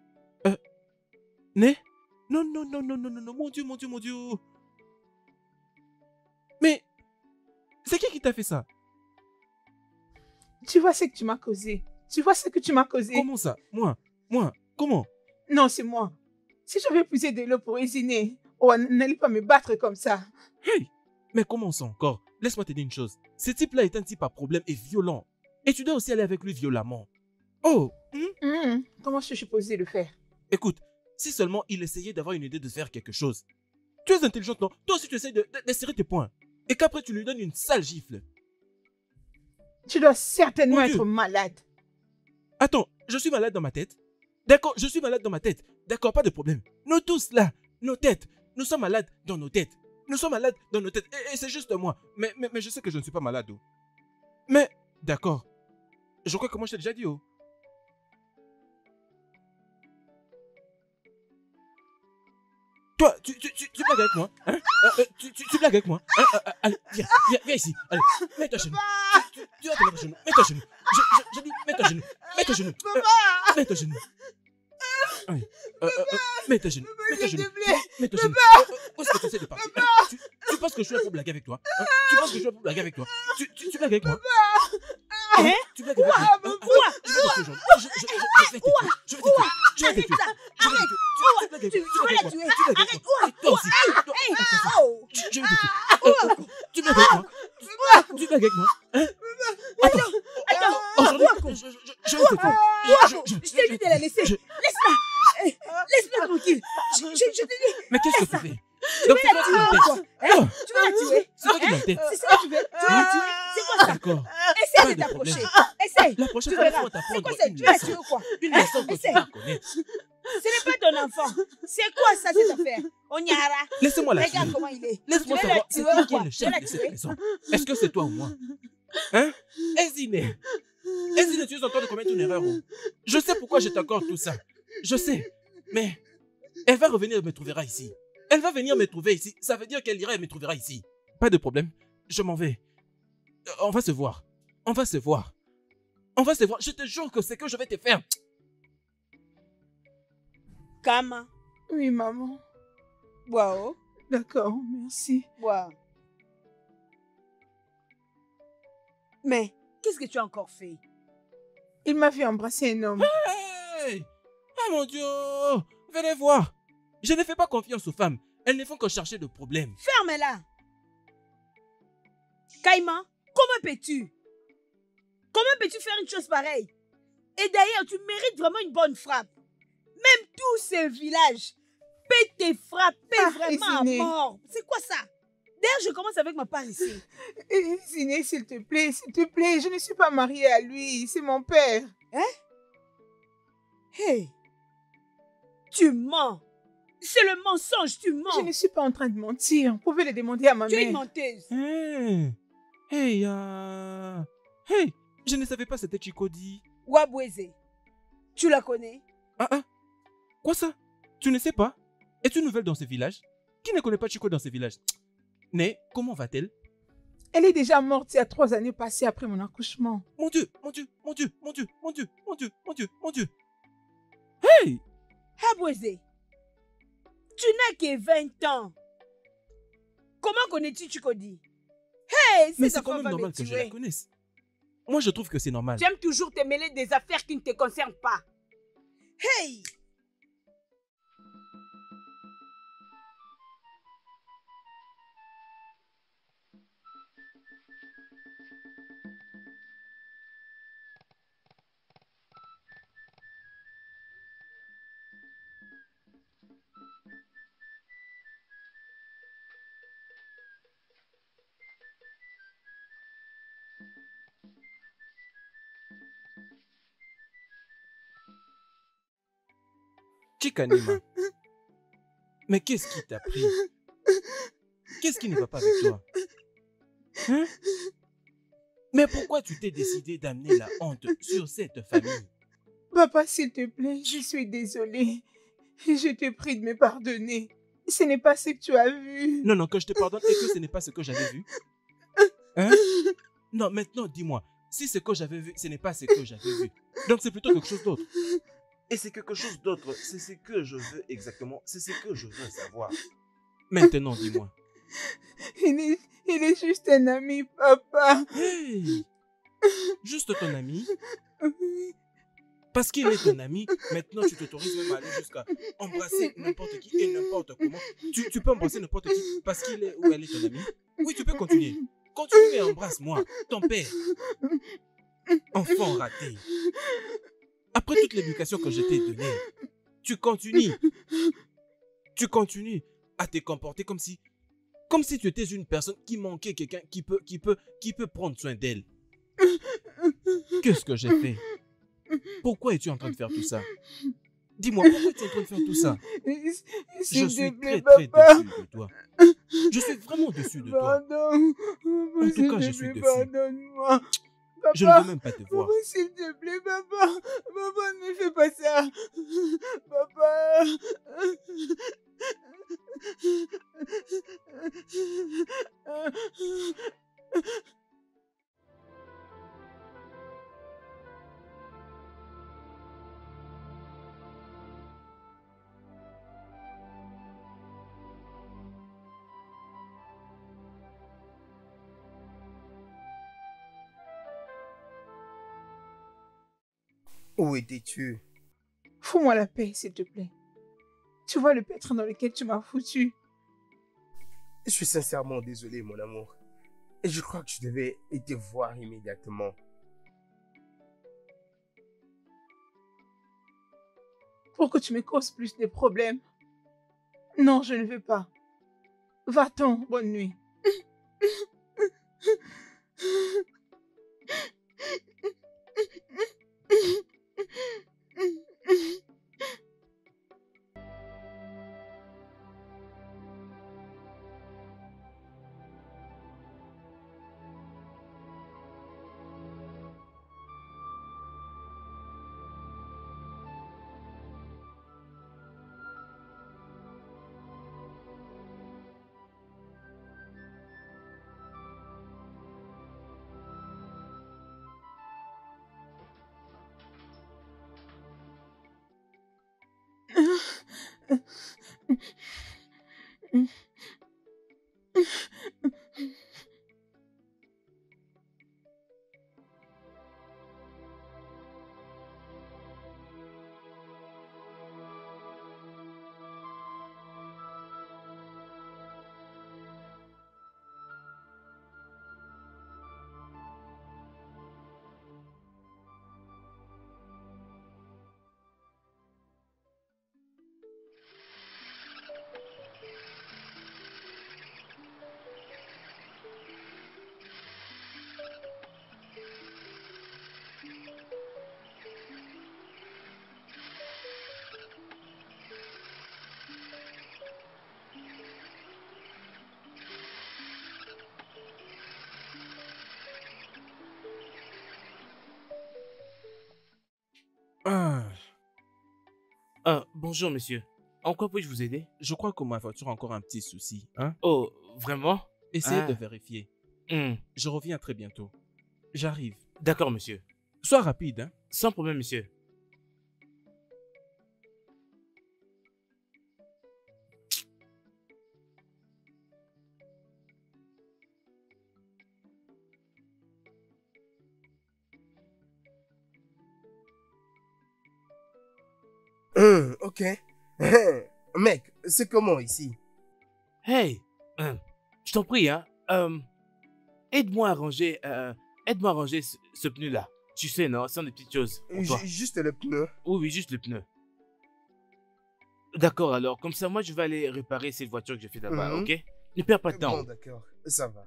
Né? Non, mon Dieu. Mais, c'est qui t'a fait ça? Tu vois ce que tu m'as causé. Comment ça? Moi? Comment? Non, c'est moi. Si j'avais puisé de l'eau pour Isiné, Oh, n'allez pas me battre comme ça. Hey, mais comment ça encore? Laisse-moi te dire une chose. Ce type-là est un type à problème et violent. Et tu dois aussi aller avec lui violemment. Oh, Comment je suis supposée le faire? écoute, si seulement il essayait d'avoir une idée de faire quelque chose. Tu es intelligente, non? Toi aussi tu essayes de serrer tes poings. Et qu'après tu lui donnes une sale gifle. Tu dois certainement Mon Dieu. être malade. Attends, je suis malade dans ma tête? D'accord, je suis malade dans ma tête. D'accord, pas de problème. Nous tous là, nos têtes, nous sommes malades dans nos têtes. Nous sommes malades dans nos têtes. Et c'est juste moi. Mais je sais que je ne suis pas malade. Oh. Mais, d'accord. Je crois que moi je t'ai déjà dit. Oh. Toi, tu blagues avec moi, hein? Tu blagues avec moi, hein? Allez, viens ici. Allez, mets-toi à genoux. Tu vas te mettre à genoux. Mets-toi à genoux. Je dis, mets-toi à genoux. Mets-toi à genoux. Mets-toi à genoux. Allez, mets-toi à genoux. Mets-toi à genoux. Mets-toi à genoux. Où est-ce que tu essaies de partir? Tu penses que je suis là pour blaguer avec toi? Hein? Tu penses que je suis là pour blaguer avec toi? Tu blagues avec moi? Hein? Tu blagues avec moi? Je vais te tuer aujourd'hui. Je vais te tuer. Je vais te tuer. Je vais te tuer. Tu blagues avec moi? Tu blagues avec moi? Toi aussi. Je vais te tuer. Tu blagues avec moi? Tu blagues avec moi? Hein? Attends. Aujourd'hui, je vais te tuer. Je t'ai dit de la laisser. Laisse-la. Laisse-la tranquille. Je te dis. Mais qu'est-ce que tu fais? Donc c'est toi qui m'entends. Tu vas la tuer. C'est toi qui m'entends. C'est ça que tu veux. Tu vas la tuer. C'est quoi ça? D'accord. Essaye de t'approcher. Essaye. La prochaine Tu fois, il verras. faut C'est t'apprendre quoi ça? une Tu vas la tuer leçon. ou quoi? Une leçon que tu Essaye. dois connaître. Ce n'est pas ton enfant. C'est quoi ça, cette affaire? Onyara. Laissez-moi la tuer. Regarde comment il est. Laisse-moi Tu veux la savoir, c'est tuer qui ou qui est quoi? le Tu veux chef la de cette tuer? maison. Est-ce que c'est toi ou moi? Hein? Ezine, tu es en train de commettre une erreur. Oh. Je sais pourquoi je t'accorde tout ça. Je sais. Mais elle va revenir me trouvera ici. Elle va venir me trouver ici. Ça veut dire qu'elle ira et me trouvera ici. Pas de problème. Je m'en vais. On va se voir. On va se voir. On va se voir. Je te jure que c'est que je vais te faire. Kama. Oui, maman. Wow. D'accord, merci. Wow. Mais, qu'est-ce que tu as encore fait? Il m'a vu embrasser un homme. Hey! Ah mon Dieu! Venez voir. Je ne fais pas confiance aux femmes. Elles ne font que chercher de problèmes. Ferme-la. Caïman, comment peux-tu? Comment peux-tu faire une chose pareille? Et d'ailleurs, tu mérites vraiment une bonne frappe. Même tout ce village peut te frapper vraiment à Ezine. mort. C'est quoi ça? D'ailleurs, je commence avec ma part ici. Ziné, s'il te plaît, je ne suis pas mariée à lui, c'est mon père. Hein? Hey! Tu mens. C'est le mensonge, tu mens. Je ne suis pas en train de mentir. Vous pouvez le demander à ma Tu es mère. une menteuse. Hey, je ne savais pas c'était Chikodi. Wabweze, tu la connais? Quoi ça? Tu ne sais pas? Es-tu nouvelle dans ce village? Qui ne connaît pas Chiko dans ce village? Mais comment va-t-elle? Elle est déjà morte il y a 3 années passées après mon accouchement. Mon Dieu! Hey! Wabweze, tu n'as que 20 ans. Comment connais-tu Chikodi? Hey, Mais cette c'est quand enfant même va me normal que je la tuer. connaisse. Moi, je trouve que c'est normal. Tu aimes toujours te mêler des affaires qui ne te concernent pas. Hey! Chikanima. Mais qu'est-ce qui t'a pris? Qu'est-ce qui ne va pas avec toi? Hein? Mais pourquoi tu t'es décidé d'amener la honte sur cette famille? Papa, s'il te plaît, je suis désolée. Je te prie de me pardonner. Ce n'est pas ce que tu as vu. Non, que je te pardonne et que ce n'est pas ce que j'avais vu. Hein? Non, maintenant, dis-moi, si ce que j'avais vu, ce n'est pas ce que j'avais vu. Donc c'est plutôt quelque chose d'autre. Et c'est quelque chose d'autre, c'est ce que je veux exactement, c'est ce que je veux savoir. Maintenant, dis-moi. Il est juste un ami, papa. Hey! Juste ton ami? Oui. Parce qu'il est ton ami, maintenant tu t'autorises même à aller jusqu'à embrasser n'importe qui et n'importe comment. Tu peux embrasser n'importe qui parce qu'il est ou elle est ton ami. Oui, tu peux continuer. Continue et embrasse-moi, ton père. Enfant raté. Après toute l'éducation que je t'ai donnée, tu continues à te comporter comme si tu étais une personne qui manquait quelqu'un qui peut prendre soin d'elle. Qu'est-ce que j'ai fait? Pourquoi es-tu en train de faire tout ça? Dis-moi, pourquoi es-tu en train de faire tout ça? Je suis très dessus de toi. Je suis vraiment dessus de toi. Pardon. En tout cas, je suis dessus. Pardonne-moi. Papa, je ne veux même pas te voir. Papa, s'il te plaît, papa. Papa, ne fais pas ça. Papa. Où étais-tu? Fous-moi la paix, s'il te plaît. Tu vois le pétrin dans lequel tu m'as foutu. Je suis sincèrement désolé, mon amour. Et je crois que je devais te voir immédiatement. Pour que tu me causes plus de problèmes. Non, je ne veux pas. Va-t'en, bonne nuit. Bonjour, monsieur. En quoi puis-je vous aider? Je crois que ma voiture a encore un petit souci. Hein? Oh, vraiment? Essayez de vérifier. Hmm. Je reviens très bientôt. J'arrive. D'accord, monsieur. Sois rapide, hein? Sans problème, monsieur. Ok. Mec, c'est comment ici? Hey, je t'en prie, hein. Aide-moi à ranger, ce pneu-là. Tu sais, non? Ce sont des petites choses pour toi. Juste le pneu. Oui, juste le pneu. D'accord, alors, comme ça, moi, je vais aller réparer cette voiture que j'ai fait là-bas, ok? Ne perds pas de temps. Bon, d'accord, ça va.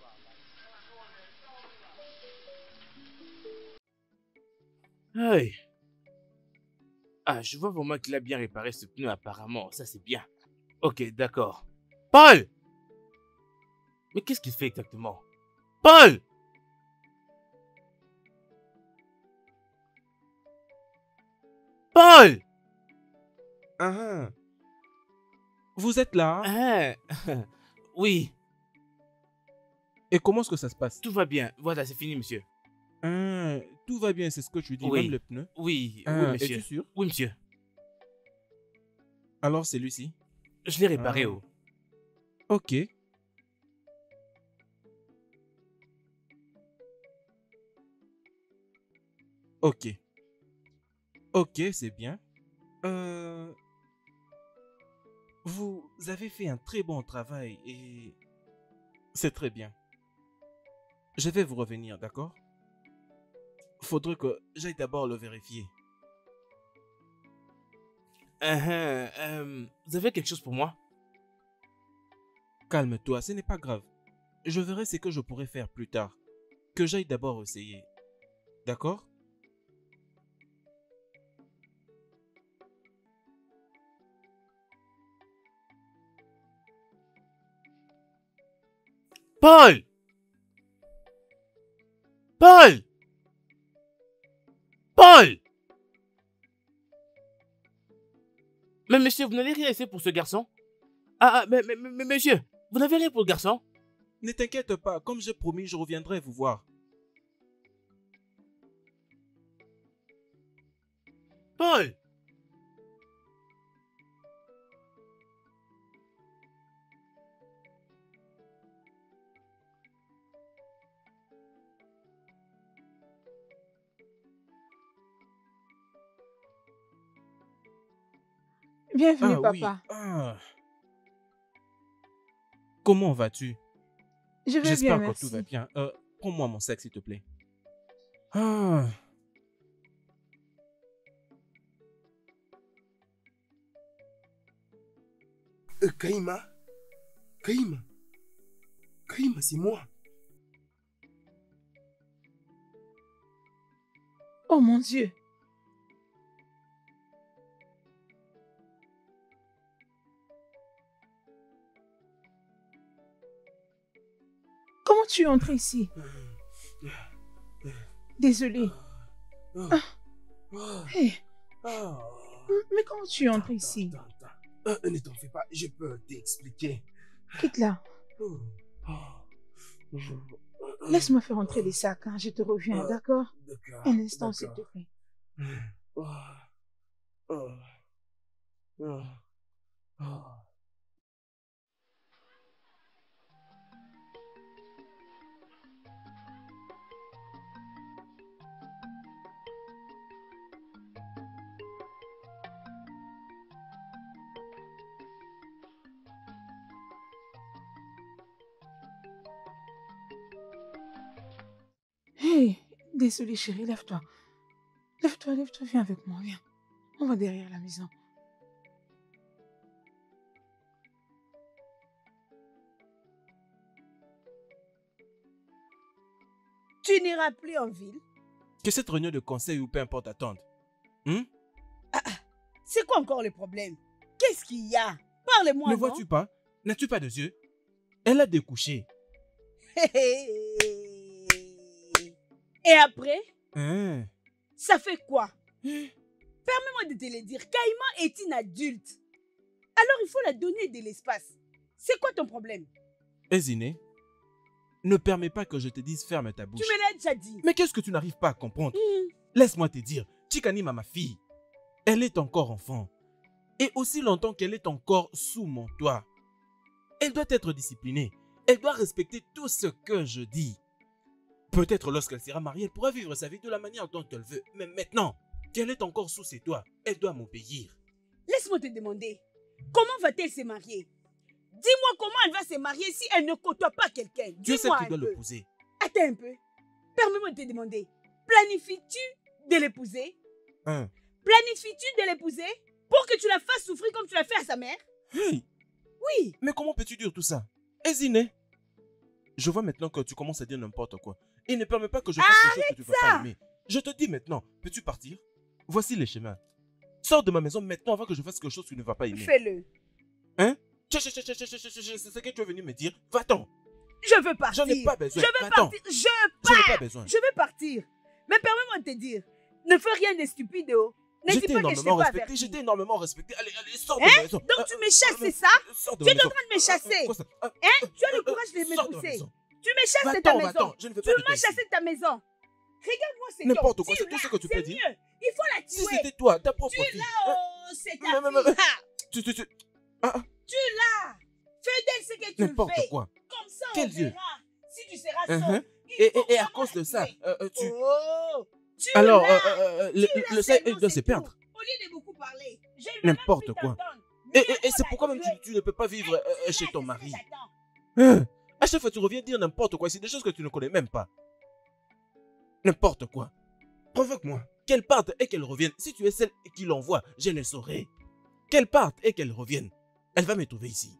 Aïe. Ah, je vois vraiment qu'il a bien réparé ce pneu apparemment. Ça, c'est bien. Ok, d'accord. Paul! Mais qu'est-ce qu'il fait exactement? Paul! Paul! Ah, vous êtes là? Ah, oui, Et comment est-ce que ça se passe? tout va bien. Voilà, c'est fini, monsieur. Ah, tout va bien, c'est ce que tu dis, Oui. même le pneu. Oui, Ah, oui, monsieur. es-tu sûr? Oui, monsieur. Alors, c'est lui-ci. Je l'ai réparé, Ah. oh. Ok. Ok. Ok, c'est bien. Vous avez fait un très bon travail et c'est très bien. Je vais vous revenir, d'accord? Faudrait que j'aille d'abord le vérifier. Vous avez quelque chose pour moi? Calme-toi, ce n'est pas grave. Je verrai ce que je pourrai faire plus tard. Que j'aille d'abord essayer. D'accord? Paul! Paul! Paul! Mais monsieur, vous n'avez rien laissé pour ce garçon? Mais monsieur, vous n'avez rien pour le garçon? Ne t'inquiète pas, comme j'ai promis, je reviendrai vous voir. Paul! Bienvenue, Ah oui. papa. Ah. Comment vas-tu? Je vais bien, J'espère que merci. tout va bien. Prends-moi mon sac, s'il te plaît. Ah. Kaïma? Kaïma? Kaïma, c'est moi. Oh mon Dieu. Comment tu es entré ici? Désolée. Hey, mais comment tu es entré ici? Ne t'en fais pas, je peux t'expliquer. Quitte là. Laisse-moi faire entrer les sacs, hein. Je te reviens, d'accord? D'accord. Un instant, s'il te plaît. Hey, désolée chérie, lève-toi. Lève-toi, lève-toi, viens avec moi, viens. On va derrière la maison. Tu n'iras plus en ville? Que cette réunion de conseil ou peu importe attende. C'est quoi encore le problème? Qu'est-ce qu'il y a? Parle-moi. Ne non? vois-tu pas? N'as-tu pas de yeux? Elle a découché. Et après? Hein? Ça fait quoi? Permets-moi de te le dire. Kaïma est une adulte. Alors il faut la donner de l'espace. C'est quoi ton problème? Ezine, ne permets pas que je te dise ferme ta bouche. Tu me l'as déjà dit. Mais qu'est-ce que tu n'arrives pas à comprendre? Laisse-moi te dire, Chikanima, ma fille, elle est encore enfant. Et aussi longtemps qu'elle est encore sous mon toit, elle doit être disciplinée. Elle doit respecter tout ce que je dis. Peut-être lorsqu'elle sera mariée, elle pourra vivre sa vie de la manière dont elle veut. Mais maintenant qu'elle est encore sous ses toits, elle doit m'obéir. Laisse-moi te demander. Comment va-t-elle se marier? Dis-moi comment elle va se marier si elle ne côtoie pas quelqu'un. Tu es celle Dis-moi qui un doit peu. l'épouser. Attends un peu. Permets-moi de te demander. Planifies-tu de l'épouser? Hein? Planifies-tu de l'épouser pour que tu la fasses souffrir comme tu l'as fait à sa mère? Hey, Oui. mais comment peux-tu dire tout ça? Ezine, Je vois maintenant que tu commences à dire n'importe quoi. Il ne permet pas que je fasse quelque chose que tu ne vas pas aimer. Je te dis maintenant, peux-tu partir? Voici les chemins. Sors de ma maison maintenant avant que je fasse quelque chose que tu ne vas pas aimer. Fais-le. Hein? C'est ce que tu es venu me dire. Va-t'en. Je veux partir. J'en ai pas besoin. Je veux partir. Je n'ai pas besoin. Je veux partir. Mais permets-moi de te dire, ne fais rien de stupide. Oh. Ne dis pas que je t'ai pas averti. J'étais énormément respecté. Allez, sors de ma maison. Donc tu me chasses, c'est ça? Tu es en train de me chasser. Tu as le courage de me pousser. Tu me chasses de ta maison. Tu m'as chassé de ta maison. Regarde-moi ces dents. N'importe quoi, c'est tout ce que tu peux dire. Il faut la tuer. Si c'était toi, ta propre fille. Tu l'as, oh, c'est ta fille. Tu l'as. Fais d'elle ce que tu veux. N'importe quoi. Comme ça, Quel on Dieu? verra. Si tu seras sauve. Et à cause de ça, tu alors, le sein doit se perdre. Au lieu de beaucoup parler, n'importe quoi. Et c'est pourquoi même tu ne peux pas vivre chez ton mari. À chaque fois, tu reviens dire n'importe quoi. C'est des choses que tu ne connais même pas. N'importe quoi. Provoque-moi. Qu'elle parte et qu'elle revienne. Si tu es celle qui l'envoie, je le saurai. Qu'elle parte et qu'elle revienne. Elle va me trouver ici.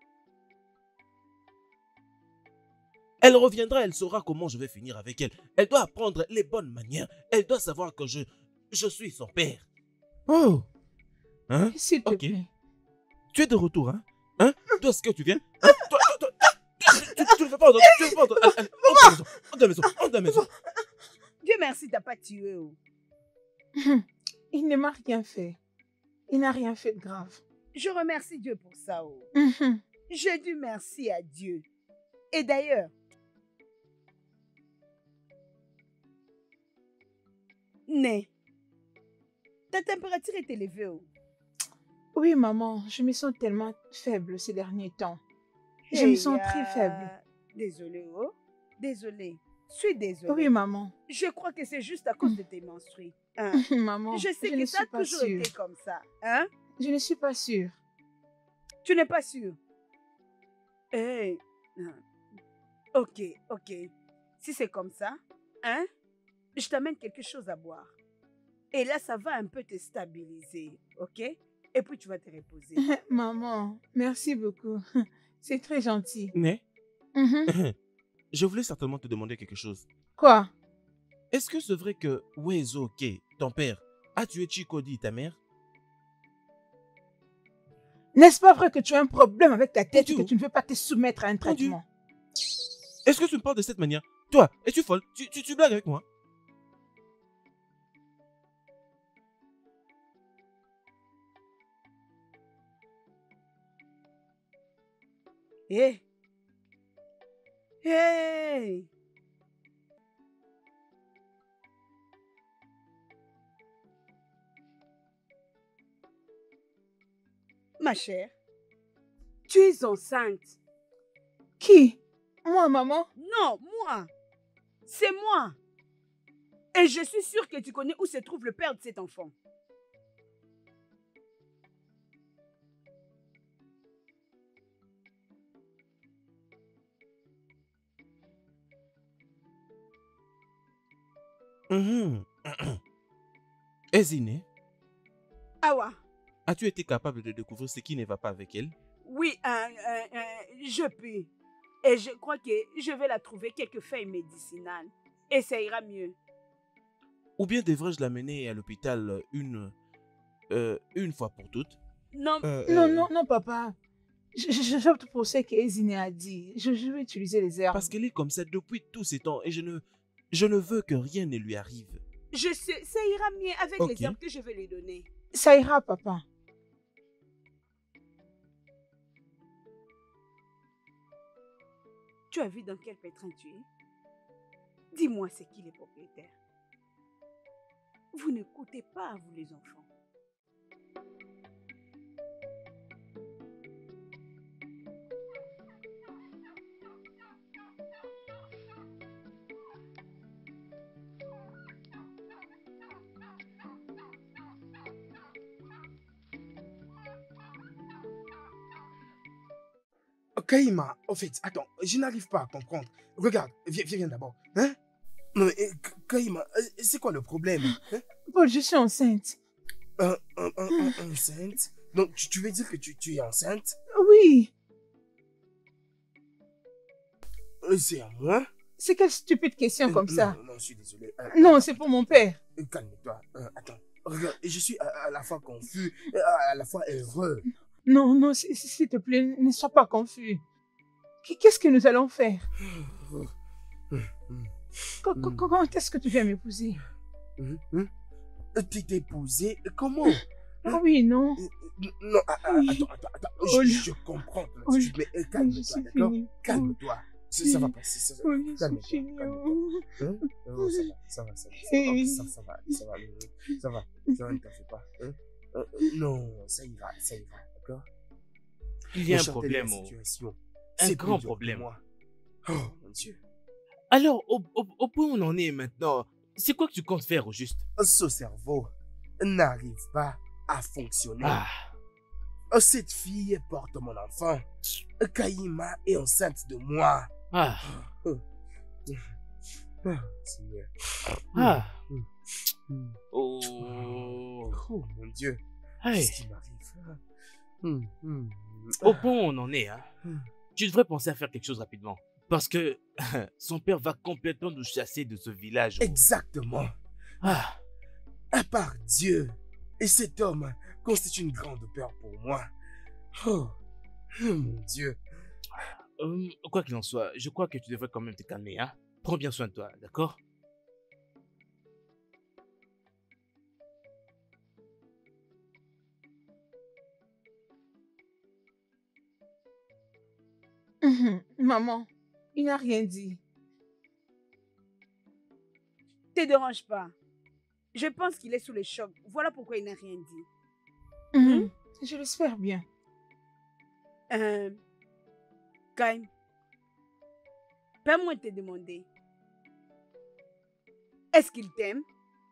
Elle reviendra, elle saura comment je vais finir avec elle. Elle doit apprendre les bonnes manières. Elle doit savoir que je suis son père. Oh. Hein? S'il te plaît. Tu es de retour, hein? Hein? D'où est-ce que tu viens? Hein? Toi, tu ne fais pas entendre. Tu ne fais pas entendre. Allez, entre à la maison. Dieu merci, t'as pas tué. Oh. Il ne m'a rien fait. Il n'a rien fait de grave. Je remercie Dieu pour ça. Oh. Je dis merci à Dieu. Et d'ailleurs, Né, ta température est élevée. Oh. Oui, maman, je me sens tellement faible ces derniers temps. Je me sens très faible. Désolée, oh. Désolée. Je suis désolée. Oui, maman. Je crois que c'est juste à cause de tes menstrues. Hein? Maman, je sais que ça a toujours été comme ça. Hein? Je ne suis pas sûre. Tu n'es pas sûre? Hey. Ok. Si c'est comme ça, hein? Je t'amène quelque chose à boire. Et là, ça va un peu te stabiliser, ok? Et puis, tu vas te reposer. Maman, merci beaucoup. C'est très gentil. Né? Je voulais certainement te demander quelque chose. Quoi? Est-ce que c'est vrai que Wezoke, ton père, a tué Chikodi, ta mère? N'est-ce pas vrai que tu as un problème avec ta tête et que tu ne veux pas te soumettre à un traitement? Est-ce que tu me parles de cette manière? Toi, es-tu folle? Tu blagues avec moi? Hey! Hey! Ma chère, tu es enceinte. Qui? Moi, maman? Non, moi. C'est moi. Et je suis sûre que tu connais où se trouve le père de cet enfant. Ezine, Awa. as-tu été capable de découvrir ce qui ne va pas avec elle? Oui, je peux. Et je crois que je vais la trouver quelques feuilles médicinales. Et ça ira mieux. Ou bien devrais-je l'amener à l'hôpital une fois pour toutes? Non, non, papa. J'opte pour ce qu'Ezine a dit. Je vais utiliser les herbes. Parce qu'elle est comme ça depuis tous ces temps et je ne veux que rien ne lui arrive. Je sais, ça ira mieux avec les herbes que je vais lui donner. Ça ira, papa. Tu as vu dans quel pétrin tu es? Dis-moi c'est qui les propriétaires. Vous n'écoutez pas, vous les enfants. Kaïma, en fait, attends, je n'arrive pas à comprendre. Regarde, viens d'abord. Hein? Non, mais Kaïma, c'est quoi le problème? Hein? Paul, je suis enceinte. Enceinte? Donc, tu veux dire que tu es enceinte? Oui. C'est à moi? C'est quelle stupide question comme ça? Non, je suis désolé. Non, c'est pour mon père. Calme-toi. Attends. Regarde, je suis à la fois confus, à la fois heureux. Non, non, s'il te plaît, ne sois pas confus. Qu'est-ce que nous allons faire? Quand est-ce que tu viens m'épouser? T'es épousé? Comment? Ah oui, non. Non, Oui. attends. Oh, Je comprends ton attitude, mais calme-toi, d'accord? Calme-toi. Ça va passer. Oui, c'est Calme-toi. fini. Calme-toi. Oh, ça va. Hey. Ça va. Ne t'en fais pas. Non, ça ira, d'accord? Il y a un Chanter problème. la situation, Un c'est grand plus dur pour problème. moi. Oh, mon Dieu. Alors, au point où on en est maintenant, c'est quoi que tu comptes faire au juste? Ce cerveau n'arrive pas à fonctionner. Ah, Cette fille porte mon enfant. Kaïma est enceinte de moi. ah, Seigneur. ah. Mm. Oh. Oh mon Dieu. Hey. Qu'est-ce qui m'arrive? Au point où on en est, hein, tu devrais penser à faire quelque chose rapidement. Parce que son père va complètement nous chasser de ce village. Exactement. Ah, À part Dieu. Et cet homme constitue une grande peur pour moi. Oh, mon Dieu. quoi qu'il en soit, je crois que tu devrais quand même te calmer. Hein. Prends bien soin de toi, d'accord? Maman, il n'a rien dit. Te dérange pas. Je pense qu'il est sous le choc. Voilà pourquoi il n'a rien dit. Je l'espère bien. Kaim, permets-moi de te demander. Est-ce qu'il t'aime?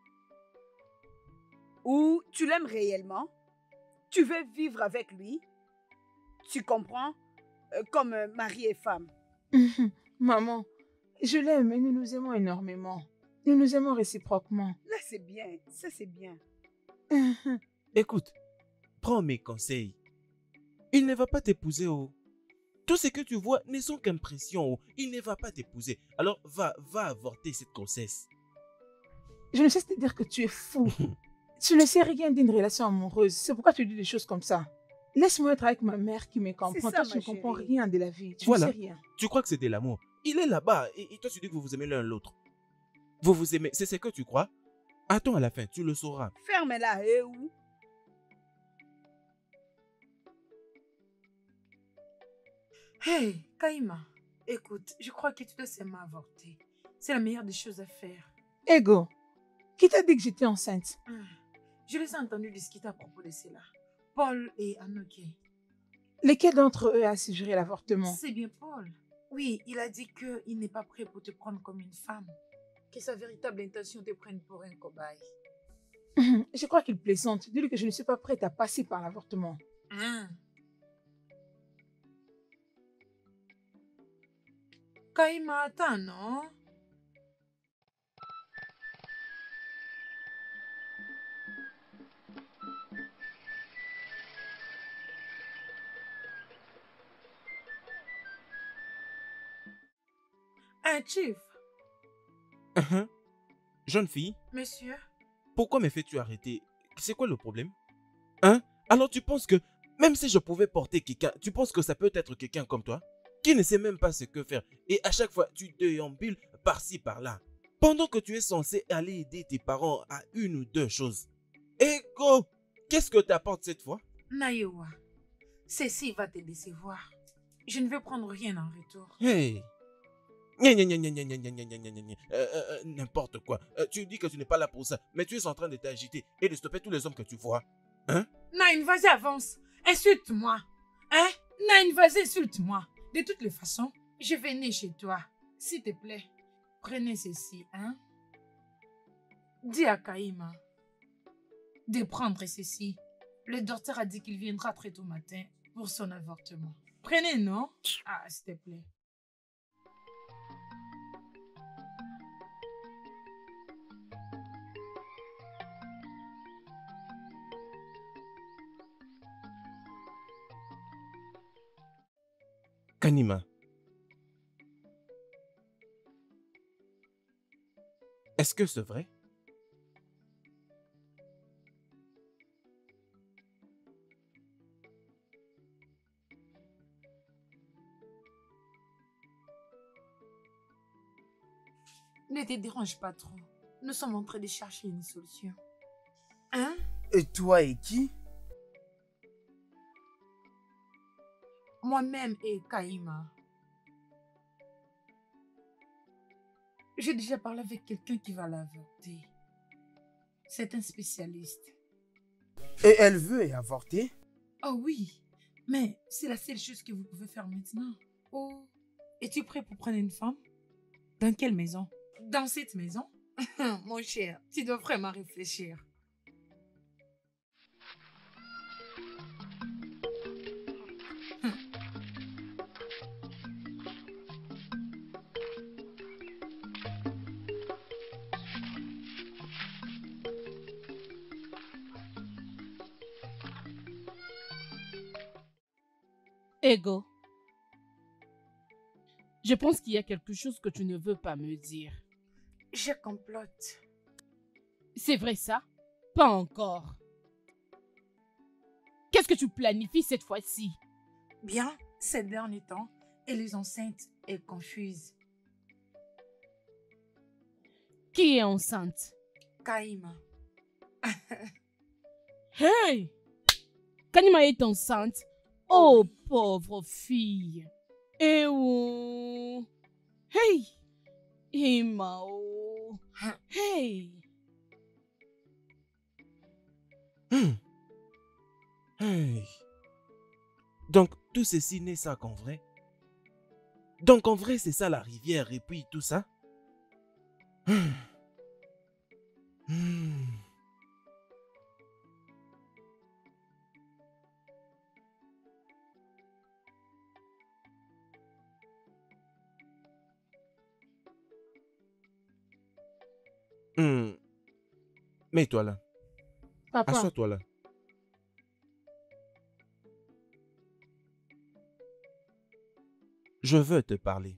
Ou tu l'aimes réellement? Tu veux vivre avec lui? Tu comprends? Comme mari et femme. Maman, je l'aime et nous nous aimons énormément. Nous nous aimons réciproquement. Là, c'est bien. Ça, c'est bien. Écoute, prends mes conseils. Il ne va pas t'épouser, oh. Tout ce que tu vois ne sont qu'impressions, oh. Il ne va pas t'épouser. Alors, va avorter cette grossesse. Je ne cesse de dire que tu es fou. Tu ne sais rien d'une relation amoureuse. C'est pourquoi tu dis des choses comme ça. Laisse-moi être avec ma mère qui me comprend. ça, Toi, tu ma ne comprends chérie. rien de la vie. Tu Voilà. ne sais rien. Tu crois que c'est de l'amour. Il est là-bas et toi tu dis que vous vous aimez l'un l'autre. Vous vous aimez, c'est ce que tu crois? Attends à la fin, tu le sauras. Ferme-la, et où? Hey, Kaïma, écoute, je crois que tu dois seulement avorter. C'est la meilleure des choses à faire. Ego, qui t'a dit que j'étais enceinte? Je les ai entendus discuter à propos de cela. Paul et Anoke. Lesquels d'entre eux a suggéré l'avortement? C'est bien Paul. Oui, il a dit qu'il n'est pas prêt pour te prendre comme une femme. Que sa véritable intention te prenne pour un cobaye. Je crois qu'il plaisante. Dis-lui que je ne suis pas prête à passer par l'avortement. Kaïma, attends, non? Un chief. Jeune fille, Monsieur? pourquoi me fais-tu arrêter? C'est quoi le problème? Hein? Alors tu penses que, même si je pouvais porter quelqu'un, tu penses que ça peut être quelqu'un comme toi? Qui ne sait même pas ce que faire. Et à chaque fois, tu déambules par-ci, par-là. Pendant que tu es censé aller aider tes parents à une ou deux choses. Ego, qu'est-ce que t'apportes cette fois? Naïwa, ceci va te décevoir. Je ne veux prendre rien en retour. Hey! N'importe quoi. Tu dis que tu n'es pas là pour ça, mais tu es en train de t'agiter et de stopper tous les hommes que tu vois. Hein? Naïn, vas-y, avance. Insulte-moi. Hein? Naïn, vas-y, insulte-moi. De toutes les façons, je vais venir chez toi. S'il te plaît, prenez ceci, hein? Dis à Kaïma de prendre ceci. Le docteur a dit qu'il viendra très tôt matin pour son avortement. Prenez, non? Ah, s'il te plaît. Kanima, Est-ce que c'est vrai? Ne te dérange pas trop. Nous sommes en train de chercher une solution. Hein? Et toi et qui? Moi-même et Kaïma. J'ai déjà parlé avec quelqu'un qui va l'avorter. C'est un spécialiste. Et elle veut avorter? Oh oui, mais c'est la seule chose que vous pouvez faire maintenant. Oh, es-tu prêt pour prendre une femme? Dans quelle maison? Dans cette maison? Mon cher, tu dois vraiment réfléchir. Ego, je pense qu'il y a quelque chose que tu ne veux pas me dire. Je complote. C'est vrai ça? Pas encore. Qu'est-ce que tu planifies cette fois-ci? Bien, ces derniers temps, elle est enceinte et confuse. Qui est enceinte? Kaïma. Hey! Kanima est enceinte? Oh, pauvre fille. Eh oh. Hey! Emao. Hey! Hey. Donc, tout ceci n'est ça qu'en vrai? Donc, en vrai, c'est ça la rivière et puis tout ça? Mets-toi là. Papa. Assois-toi là. Je veux te parler.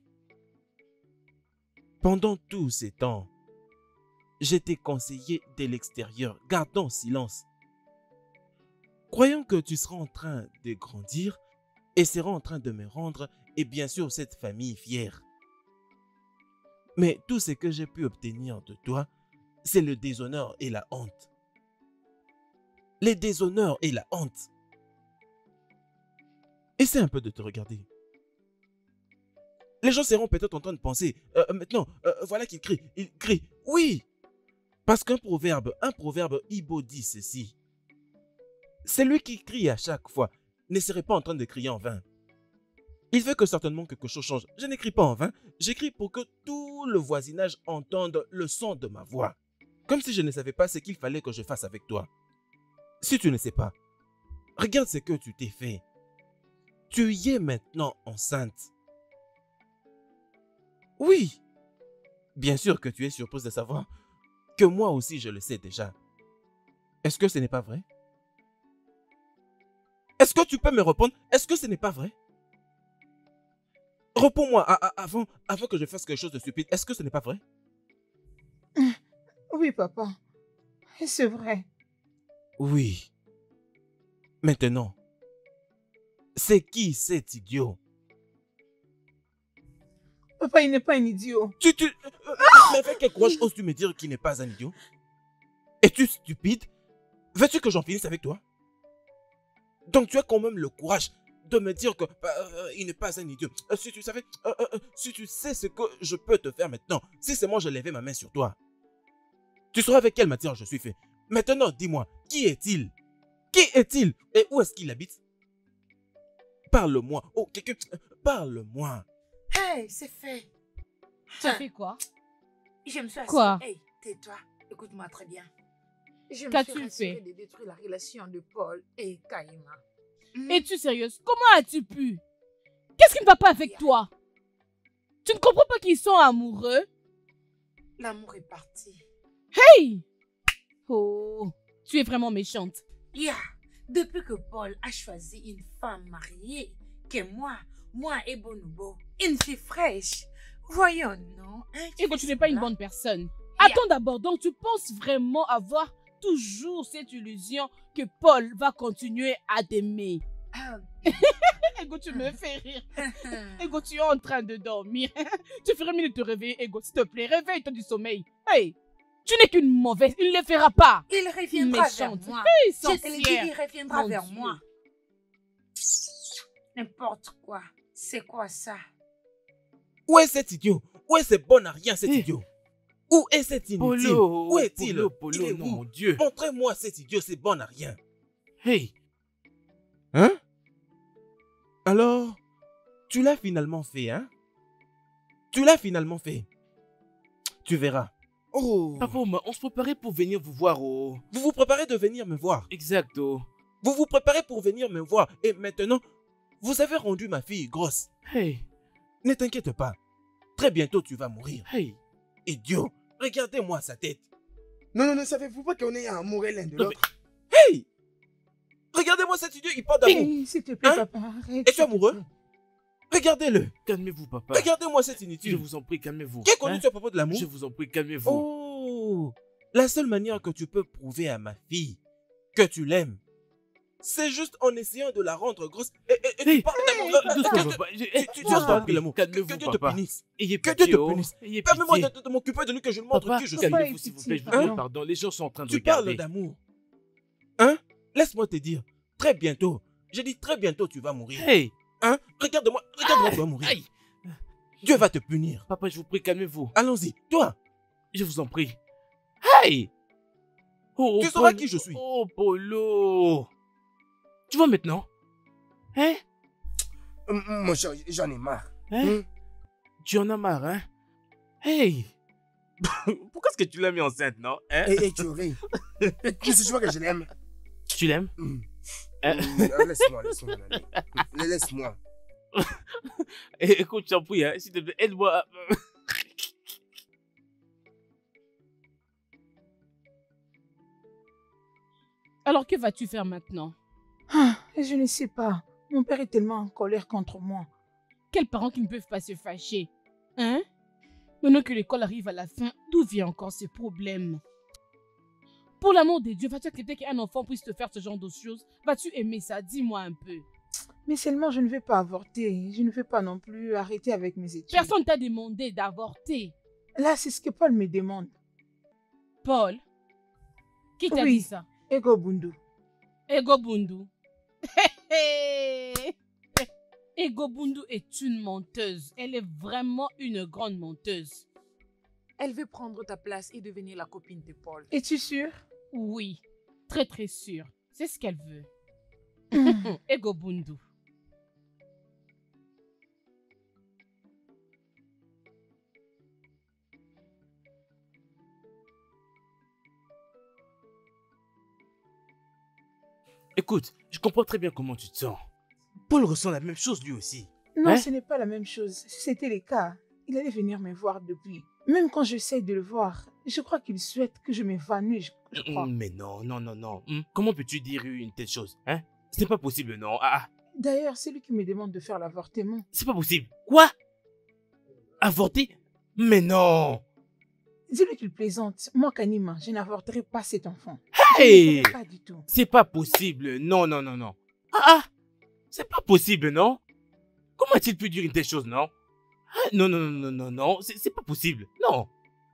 Pendant tous ces temps, j'étais conseillé de l'extérieur, gardant silence. Croyant que tu seras en train de grandir et seras en train de me rendre, et bien sûr cette famille fière. Mais tout ce que j'ai pu obtenir de toi, c'est le déshonneur et la honte. Les déshonneurs et la honte. Essaie un peu de te regarder. Les gens seront peut-être en train de penser, maintenant, voilà qu'il crie. Il crie, oui. Parce qu'un proverbe Ibo dit ceci. Celui qui crie à chaque fois ne serait pas en train de crier en vain. Il veut que certainement quelque chose change. Je n'écris pas en vain, j'écris pour que tout le voisinage entende le son de ma voix. Comme si je ne savais pas ce qu'il fallait que je fasse avec toi. Si tu ne sais pas, regarde ce que tu t'es fait. Tu y es maintenant enceinte. Oui, bien sûr que tu es surprise de savoir que moi aussi je le sais déjà. Est-ce que ce n'est pas vrai? Est-ce que tu peux me répondre? Est-ce que ce n'est pas vrai? Réponds-moi avant que je fasse quelque chose de stupide. Est-ce que ce n'est pas vrai? Oui, papa. C'est vrai. Oui. Maintenant, c'est qui cet idiot? Papa, il n'est pas un idiot. Mais avec quel courage oses-tu me dire qu'il n'est pas un idiot? Es-tu stupide? Veux-tu que j'en finisse avec toi? Donc tu as quand même le courage de me dire que il n'est pas un idiot. Si tu savais, si tu sais ce que je peux te faire maintenant, si c'est moi je levais ma main sur toi, tu sauras avec quelle matière je suis fait. Maintenant, dis-moi, qui est-il? Qui est-il? Et où est-ce qu'il habite? Parle-moi. Oh, quelqu'un, parle-moi. Hey, c'est fait. Tu as fait quoi? Je me suis assurée. Quoi? Hey, tais-toi. Écoute-moi très bien. Je me Qu'as-tu suis assurée fait? de détruire la relation de Paul et Kaïma. Es-tu sérieuse? Comment as-tu pu? Qu'est-ce qui ne va pas avec toi? Tu ne comprends pas qu'ils sont amoureux? L'amour est parti. Hey! Oh, tu es vraiment méchante. Yeah, depuis que Paul a choisi une femme mariée, que moi et Bonobo, une fille fraîche. Voyons, non? Hein, Et que tu n'es pas une bonne personne. Attends d'abord, donc tu penses vraiment avoir toujours cette illusion que Paul va continuer à t'aimer? Ego, tu me fais rire. Ego, tu es en train de dormir. Tu ferais mieux de te réveiller, Ego, s'il te plaît. Réveille-toi du sommeil. Hey, tu n'es qu'une mauvaise. Il ne le fera pas. Il reviendra Méchante. vers moi. Hey, Je te le dis, sorcière. il reviendra Mon vers Dieu. moi. N'importe quoi. C'est quoi ça? Où est cet idiot? Où est ce bon à rien, cet Eh. idiot? Où est cet inutile? Polo, Où est-il? Polo, Il est non, où? mon Dieu. Montrez-moi cet idiot, c'est bon à rien. Hey, Hein? Alors, tu l'as finalement fait, hein? Tu l'as finalement fait. Tu verras. Oh! papa, on se préparait pour venir vous voir, oh. Vous vous préparez de venir me voir. Exact, oh. Vous vous préparez pour venir me voir. Et maintenant, vous avez rendu ma fille grosse. Hey, Ne t'inquiète pas. Très bientôt, tu vas mourir. hey. Idiot. Regardez-moi sa tête. Non, savez-vous pas qu'on est à mourir l'un de Non, l'autre? Hey! Regardez-moi cet idiot, il parle d'amour. Hey, s'il te plaît, Hein? papa, arrête. Es-tu s'il te amoureux? plaît. Regardez-le. Calmez-vous, papa. Regardez-moi cet Je inutile. vous en prie, calmez-vous. Qui conduit Hein? ce propos de l'amour? Je vous en prie, calmez-vous. Oh! La seule manière que tu peux prouver à ma fille que tu l'aimes, c'est juste en essayant de la rendre grosse. Et Hey, tu parles d'amour. doucement, Que- papa. tu Papa, oses compris l'amour. Que calmez-vous, Dieu te papa. punisse. Ayez Que pitié, Dieu te oh. punisse. Ayez Permets-moi pitié. de m'occuper de lui, que je lui montre Papa, qui je suis. calmez-vous, Papa, s'il vous pitié, plaît. Je vous demande pardon. pardon. Les gens sont en train de Tu regarder. parles d'amour. Hein? Laisse-moi te dire. Très bientôt. J'ai dit très bientôt, tu vas mourir. Hey, Hein? Regarde-moi, tu vas mourir. aïe. Dieu va te punir. Papa, je vous prie, calmez-vous. Allons-y. Toi, Je vous en prie. Hey! Oh, tu sauras Polo. qui je suis. Oh, Polo. Tu vois maintenant? Hein? Mon cher, j'en ai marre. Hein? Tu en as marre, hein? Hey! Pourquoi est-ce que tu l'as mis enceinte, non? Hein? Et tu ris. Tu sais que je l'aime. Tu l'aimes? Hein? Laisse-moi, mon ami. Laisse-moi. Écoute, je t'en prie, hein, s'il te plaît, aide-moi. Alors que vas-tu faire maintenant? Ah, je ne sais pas. Mon père est tellement en colère contre moi. Quels parents qui ne peuvent pas se fâcher? Hein? Maintenant que l'école arrive à la fin, d'où vient encore ce problème? Pour l'amour de Dieu, vas-tu accepter qu'un enfant puisse te faire ce genre de choses? Vas-tu aimer ça? Dis-moi un peu. Mais seulement, je ne vais pas avorter. Je ne vais pas non plus arrêter avec mes études. Personne t'a demandé d'avorter. Là, c'est ce que Paul me demande. Paul? Qui t'a Oui. dit ça? Ego Bundu. Ego Bundu. Ego Bundu est une menteuse. Elle est vraiment une grande menteuse. Elle veut prendre ta place et devenir la copine de Paul. Es-tu sûr? Oui, très très sûre. C'est ce qu'elle veut. Ego Bundu. Écoute, je comprends très bien comment tu te sens. Paul ressent la même chose lui aussi. Non, Hein? ce n'est pas la même chose. Si c'était le cas, il allait venir me voir depuis. Même quand j'essaie de le voir, je crois qu'il souhaite que je m'évanouisse, je crois. Mais non. Comment peux-tu dire une telle chose, hein? C'est pas possible, non. Ah, D'ailleurs, c'est lui qui me demande de faire l'avortement. c'est pas possible. Quoi? Avorter? Mais non. Dis-lui qu'il plaisante. Moi, Kanima, je n'avorterai pas cet enfant. Hey! Je ne pourrai pas du tout. C'est pas possible. Non. Ah, c'est pas possible, non? Comment a-t-il pu dire une telle chose, non? Ah, non, c'est pas possible. Non.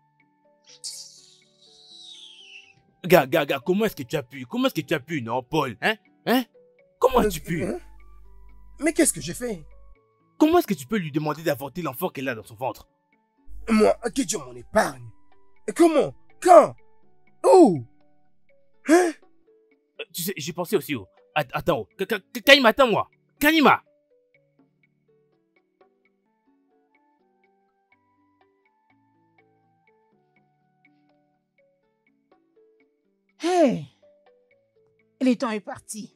Gars, comment est-ce que tu as pu? Comment est-ce que tu as pu, non, Paul? Hein? Comment as-tu pu? Hein? Mais qu'est-ce que j'ai fait? Comment est-ce que tu peux lui demander d'avorter l'enfant qu'elle a dans son ventre? Moi, que Dieu m'en épargne. Comment? Quand? Où? Hein? Tu sais, j'ai pensé aussi. Oh. Attends, Kanima, attends-moi. Kanima! Hé! Le temps est parti.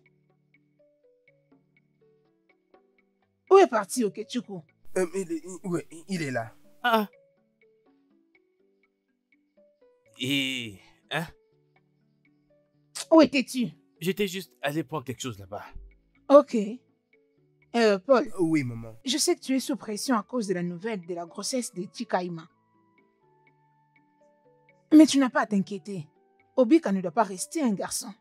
Où est parti Okechukwu? Ouais, il est là. Ah. Et... Hein? Où étais-tu? J'étais juste allé prendre quelque chose là-bas. Ok. Paul, Oui, maman. je sais que tu es sous pression à cause de la nouvelle de la grossesse de Chikaima. Mais tu n'as pas à t'inquiéter. Obika ne doit pas rester un garçon.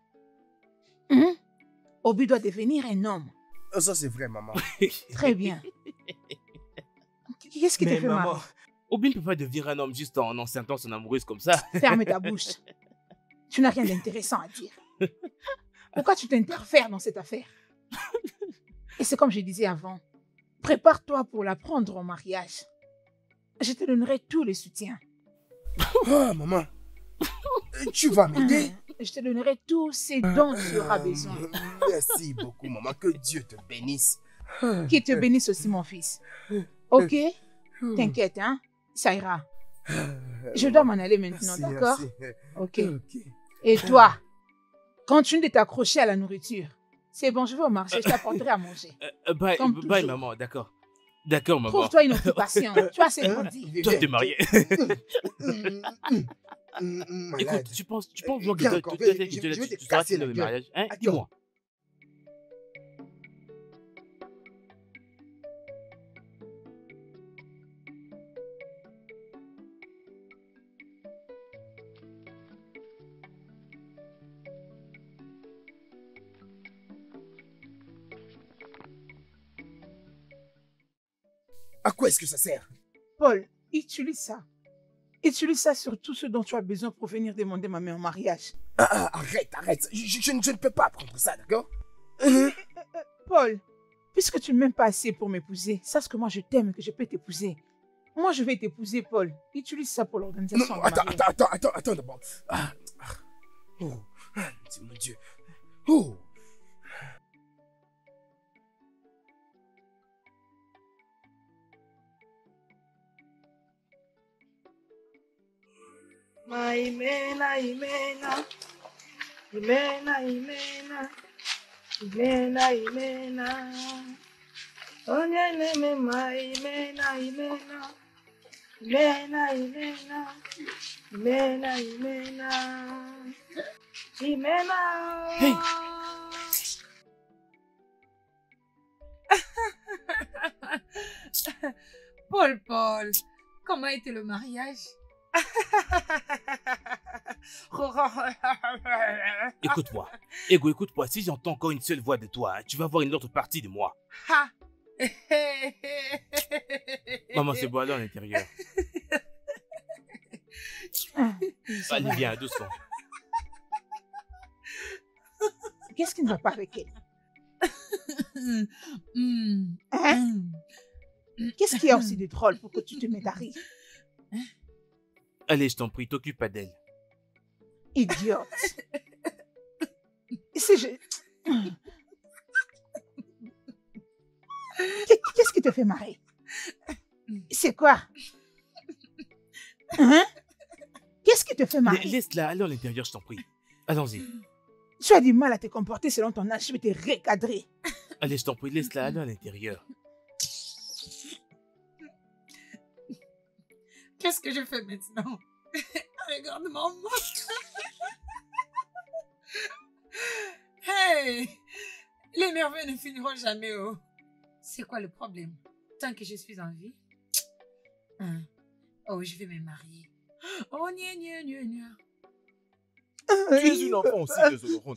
Obi doit devenir un homme. Ça, c'est vrai, maman. Très bien. Qu'est-ce qui te fait marrer? Obi ne peut pas devenir un homme juste en enceintant son amoureuse comme ça. Ferme ta bouche. Tu n'as rien d'intéressant à dire. Pourquoi tu t'interfères dans cette affaire? Et c'est comme je disais avant. Prépare-toi pour la prendre en mariage. Je te donnerai tout le soutien. Ah, maman. Tu vas m'aider? Je te donnerai tout ce dont tu auras besoin. Merci beaucoup, maman. Que Dieu te bénisse. Qu'il te bénisse aussi, mon fils. Ok? T'inquiète, hein? Ça ira. Je dois m'en aller maintenant, d'accord? Ok. Et toi, continue de t'accrocher à la nourriture. C'est bon, je vais au marché, je t'apporterai à manger. Bye, maman, d'accord. D'accord, maman. Trouve-toi une occupation. Tu as c'est dit. Toi, t'es marié. Écoute, tu penses vraiment que tu seras le mariage, hein? Dis-moi. À quoi est-ce que ça sert? Paul, utilise ça. Utilise ça sur tout ce dont tu as besoin pour venir demander ma main en mariage. Arrête. Je ne peux pas prendre ça, d'accord? Paul, puisque tu ne m'aimes pas assez pour m'épouser, sache que moi je t'aime et que je peux t'épouser. Moi je vais t'épouser, Paul. Utilise ça pour l'organisation. Non, attends d'abord. Oh, mon Dieu. Oh. Imena. Onye neme Imena. Hey! Paul, comment a été le mariage? Écoute-moi. Ego, écoute-moi. Si j'entends encore une seule voix de toi, hein, tu vas voir une autre partie de moi. Maman, c'est bois à l'intérieur. Allez, viens, doucement. Qu'est-ce qui ne va pas avec elle? Qu'est-ce qu'il y a aussi de drôle pour que tu te mettes à rire? Allez, je t'en prie, t'occupe pas d'elle. Idiote. Qu'est-ce qui te fait marrer? C'est quoi? Hein? Qu'est-ce qui te fait marrer? Laisse-la, allez à l'intérieur, je t'en prie. Allons-y. Tu as du mal à te comporter selon ton âge, je vais te recadrer. Allez, je t'en prie, laisse-la, allez à l'intérieur. Qu'est-ce que je fais maintenant? Regarde-moi. Hey! Les merveilles ne finiront jamais, oh. C'est quoi le problème? Tant que je suis en vie? Oh, je vais me marier. Oh, gna. Tu es une enfant aussi déshonorante.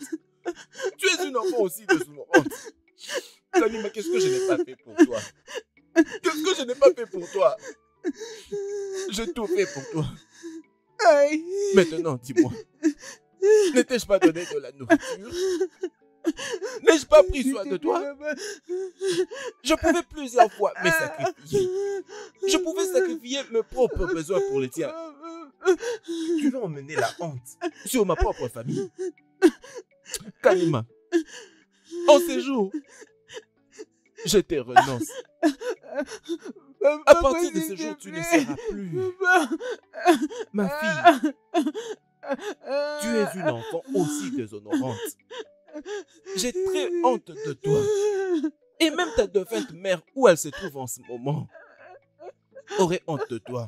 Kanima, qu'est-ce que je n'ai pas fait pour toi? J'ai tout fait pour toi. Maintenant, dis-moi, ne t'ai-je pas donné de la nourriture? N'ai-je pas pris soin de toi? Je pouvais plusieurs fois me sacrifier. Je pouvais sacrifier mes propres besoins pour les tiens. Tu vas emmener la honte sur ma propre famille. Kanima, en ces jours, je te renonce. À partir de ce jour, tu ne seras plus ma fille. Tu es une enfant aussi déshonorante. J'ai très honte de toi. Et même ta défunte mère, où elle se trouve en ce moment, aurait honte de toi.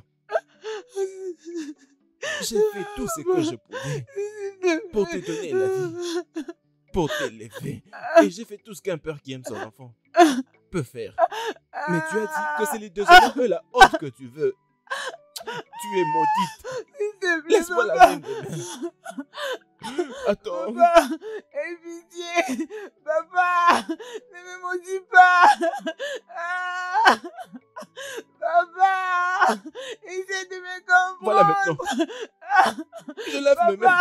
J'ai fait tout ce que je pouvais pour te donner la vie, pour t'élever. Et j'ai fait tout ce qu'un père qui aime son enfant peut faire. Mais tu as dit que c'est les déshonneurs et la honte que tu veux. Tu es maudite. S'il te plaît, Laisse-moi papa. laver mes mains. Attends. Papa, aie pitié. Papa, ne me maudis pas. Ah. Papa, essaie de me comprendre. Voilà maintenant. Je lave mes mains.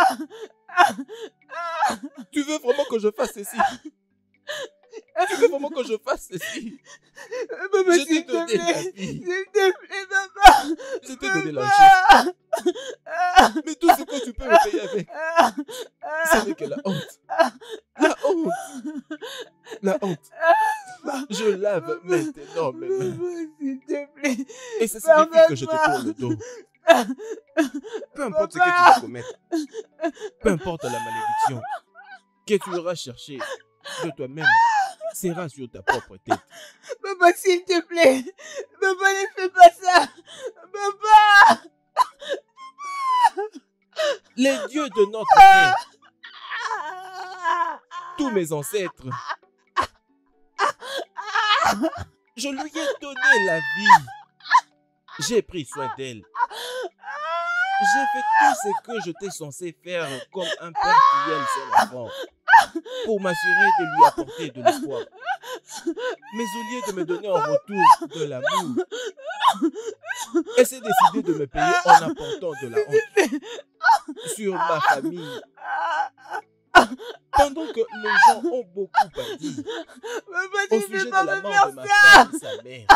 Tu veux vraiment que je fasse ceci? Tu veux vraiment que je fasse ceci? Papa, Je t'ai s'il te donné la plaît. vie. S'il te plaît, papa. Je t'ai donné la chair. Mais tout ce que tu peux me payer avec, ce n'est que la honte. La honte. La honte. Je lave maintenant mes mains. S'il te plaît. Et ça signifie que je te tourne le dos. Peu importe ce que tu vas commettre. Peu importe la malédiction que tu auras cherché de toi-même sera sur ta propre tête. Papa, s'il te plaît. Papa, ne fais pas ça. Papa. Les dieux de notre terre, tous mes ancêtres, je lui ai donné la vie. J'ai pris soin d'elle. J'ai fait tout ce que je t'ai censé faire comme un père qui aime son enfant pour m'assurer de lui apporter de l'espoir. Mais au lieu de me donner en retour de l'amour, elle s'est décidée de me payer en apportant de la honte sur ma famille. Pendant que les gens ont beaucoup à dire au sujet de la mort de ma femme et sa mère,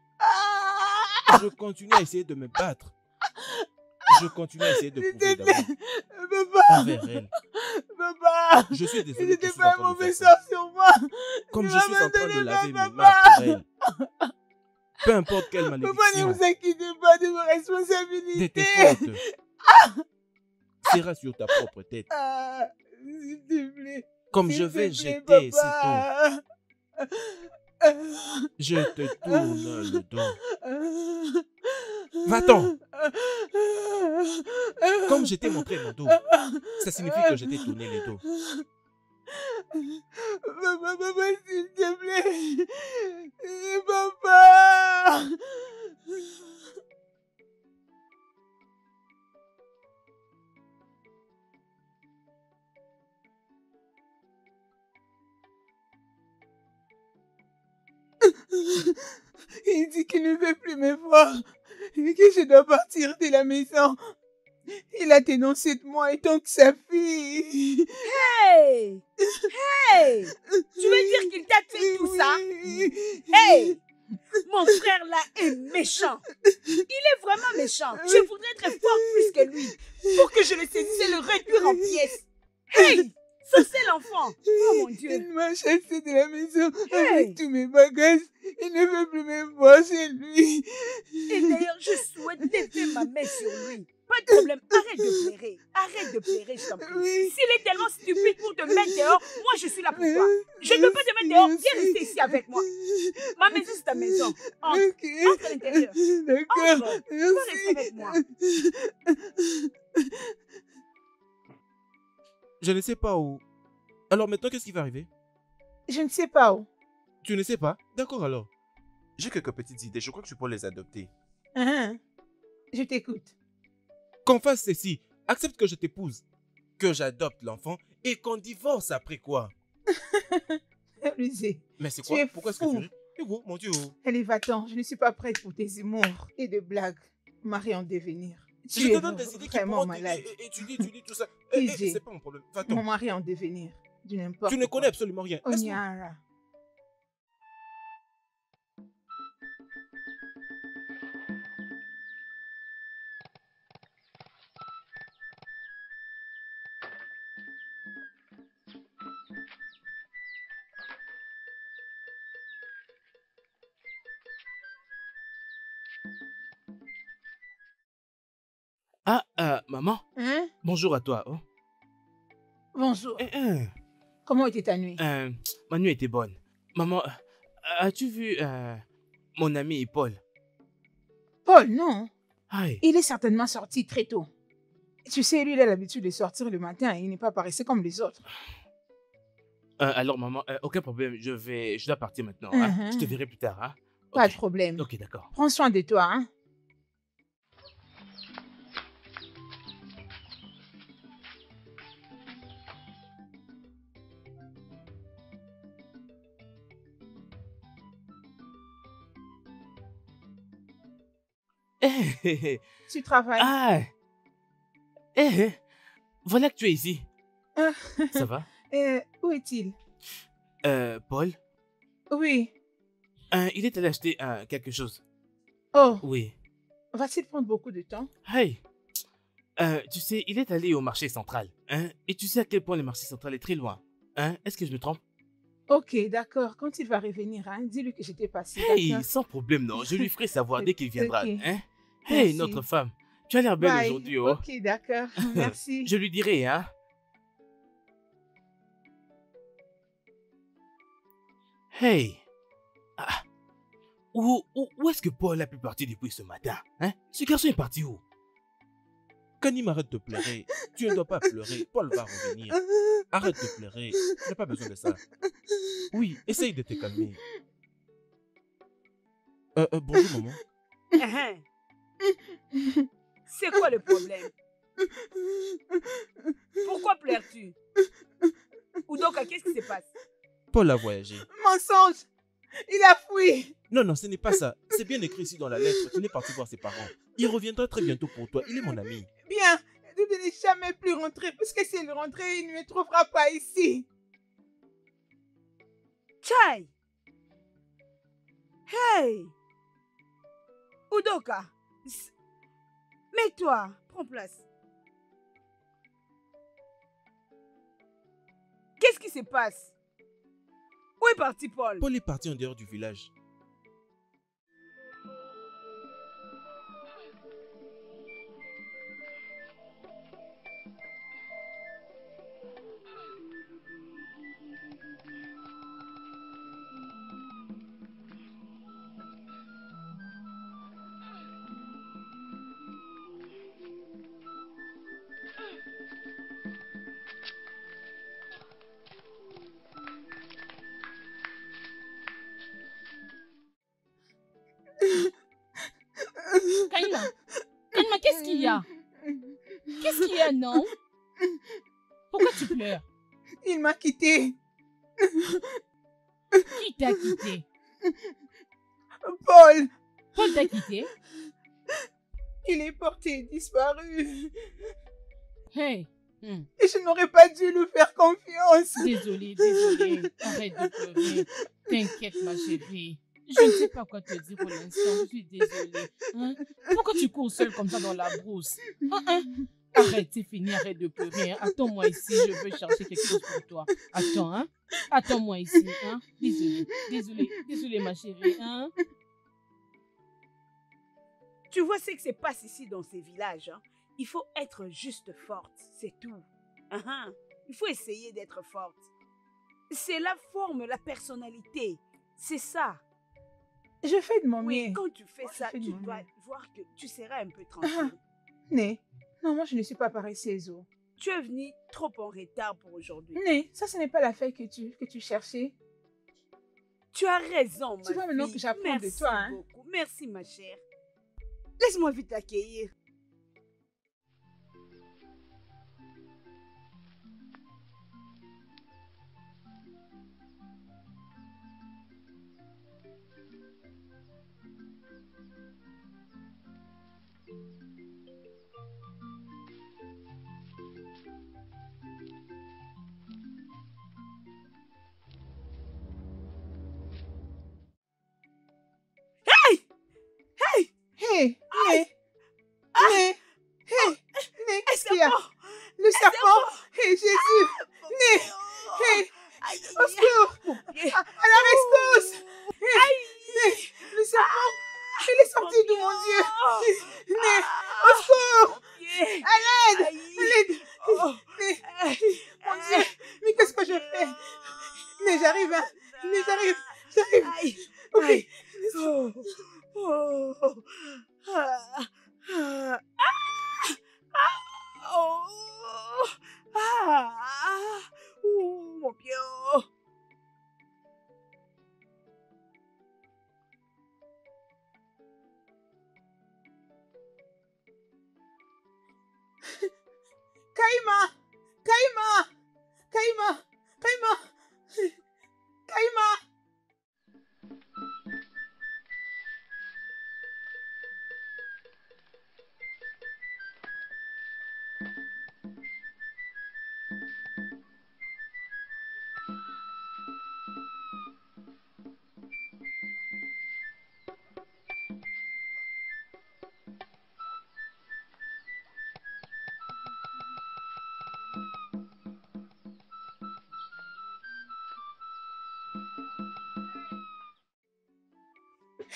je continue à essayer de me battre. Je continue à essayer de prouver d'amour envers elle. Papa, je suis désolé. N'était pas un mauvais sort sur moi. Comme je suis en train de laver mes mains pour elle. Peu importe quelle malédiction. Papa, ne vous inquiétez pas de vos responsabilités. De tes fautes. Sera sur ta propre tête. S'il te plaît. Comme je vais jeter ces taux. Je te tourne le dos. Va-t'en. Comme je t'ai montré mon dos, ça signifie que je t'ai tourné le dos. Papa, s'il te plaît. Papa. Il dit qu'il ne veut plus me voir et que je dois partir de la maison. Il a dénoncé de moi et donc sa fille. Hey! Hey! Tu veux dire qu'il t'a fait tout ça? Hey! Mon frère là est méchant. Il est vraiment méchant. Je voudrais être fort plus que lui pour que je le saisisse et le réduire en pièces. Hey! Ça, c'est l'enfant. Oh mon Dieu. Il m'a chassé de la maison avec tous mes bagages. Il ne veut plus me voir chez lui. Et d'ailleurs, je souhaite lever ma main sur lui. Pas de problème. Arrête de pleurer. Arrête de pleurer, je t'en prie. Oui. S'il est tellement stupide pour te mettre dehors, moi, je suis là pour toi. Je ne peux pas te mettre dehors. Viens rester ici avec moi. Ma maison, c'est ta maison. Entre. Okay. Entre à l'intérieur. D'accord. Entre. Tu vas rester avec moi. Je ne sais pas où. Alors maintenant, qu'est-ce qui va arriver? Je ne sais pas où. Tu ne sais pas? D'accord alors. J'ai quelques petites idées. Je crois que tu peux les adopter. Je t'écoute. Qu'on fasse ceci. Accepte que je t'épouse. Que j'adopte l'enfant et qu'on divorce après quoi? Amusé. Mais c'est quoi? Pourquoi est-ce que tu ris? Hugo, mon Dieu. Allez, va-t'en. Je ne suis pas prête pour tes humours et de blagues. Mari en devenir. Je te donne des idées qui vraiment pourront malade. Et tu dis tout ça. C'est pas mon problème. Mon Va-t'en. mari en devenir. Du n'importe Tu ne connais absolument rien. Onyara. Maman. Hein? Bonjour à toi. Oh. Bonjour. Comment était ta nuit? Ma nuit était bonne. Maman, as-tu vu mon ami Paul? Paul, non. Aïe. Il est certainement sorti très tôt. Tu sais, lui, il a l'habitude de sortir le matin et il n'est pas paresseux comme les autres. Alors, maman, aucun problème. Je dois partir maintenant. Hein? Je te verrai plus tard. Hein? Pas de problème. Ok, d'accord. Prends soin de toi. Hein? Tu travailles? Ah. Voilà que tu es ici. Ça va? Où est-il? Paul? Oui. Il est allé acheter quelque chose. Oh. Oui. Va-t-il prendre beaucoup de temps? Hey. Tu sais, il est allé au marché central. Hein? Et tu sais à quel point le marché central est très loin. Hein? Est-ce que je me trompe? Ok, d'accord. Quand il va revenir, hein, dis-lui que j'étais passée. Hey, sans problème, non. Je lui ferai savoir dès qu'il viendra. Ok. Hein? Hey, Merci. notre femme. Tu as l'air belle Bye. aujourd'hui, oh. Ok, d'accord. Merci. Je lui dirai, hein. Hey. Ah. Où est-ce que Paul a pu partir depuis ce matin? Hein? Ce garçon est parti où? Kanim, arrête de pleurer. Tu ne dois pas pleurer. Paul va revenir. Arrête de pleurer. Tu n'as pas besoin de ça. Oui, essaye de te calmer. Bonjour, maman. C'est quoi le problème? Pourquoi pleures-tu? Udoka, qu'est-ce qui se passe? Paul a voyagé. Mensonge! Il a fui! Non, non, ce n'est pas ça. C'est bien écrit ici dans la lettre qu'il est parti voir ses parents. Il reviendra très bientôt pour toi. Il est mon ami. Bien, je ne vais jamais plus rentrer, parce que s'il rentrait, il ne me trouvera pas ici. Chai! Hey! Udoka! Mets-toi, prends place. Qu'est-ce qui se passe? Où est parti Paul? Paul est parti en dehors du village. Kaima, qu'est-ce qu'il y a? Qu'est-ce qu'il y a, non? Pourquoi tu pleures? Il m'a quitté. Qui t'a quitté? Paul. Paul t'a quitté? Il est porté disparu. Hey. Et je n'aurais pas dû lui faire confiance. Désolée. Arrête de pleurer. T'inquiète, ma chérie. Je ne sais pas quoi te dire pour l'instant. Je suis désolée. Hein? Pourquoi tu cours seule comme ça dans la brousse? Arrête, c'est fini. Arrête de pleurer. Hein? Attends-moi ici. Je veux chercher quelque chose pour toi. Attends, hein? Attends-moi ici. Hein? Désolée, ma chérie. Hein? Tu vois ce qui se passe ici dans ces villages. Hein? Il faut être juste forte. C'est tout. Il faut essayer d'être forte. Cela forme la personnalité. C'est ça. Je fais de mon mieux. Oui, quand tu fais ça, tu dois voir que tu seras un peu tranquille. Non, moi je ne suis pas paresseuse. Tu es venue trop en retard pour aujourd'hui. Ça ce n'est pas l'affaire que tu cherchais. Tu as raison, ma fille. Tu vois maintenant que j'apprends de toi. Hein? Beaucoup. Merci, ma chère. Laisse-moi vite t'accueillir. Qu'est-ce qu'il y a? Le serpent! Jésus! Au secours! À la rescousse! Le serpent! Il est sorti de mon Dieu! Au secours! À l'aide! Mon Dieu! Mais qu'est-ce que je fais? J'arrive! Ok. Mon pied. Kaima!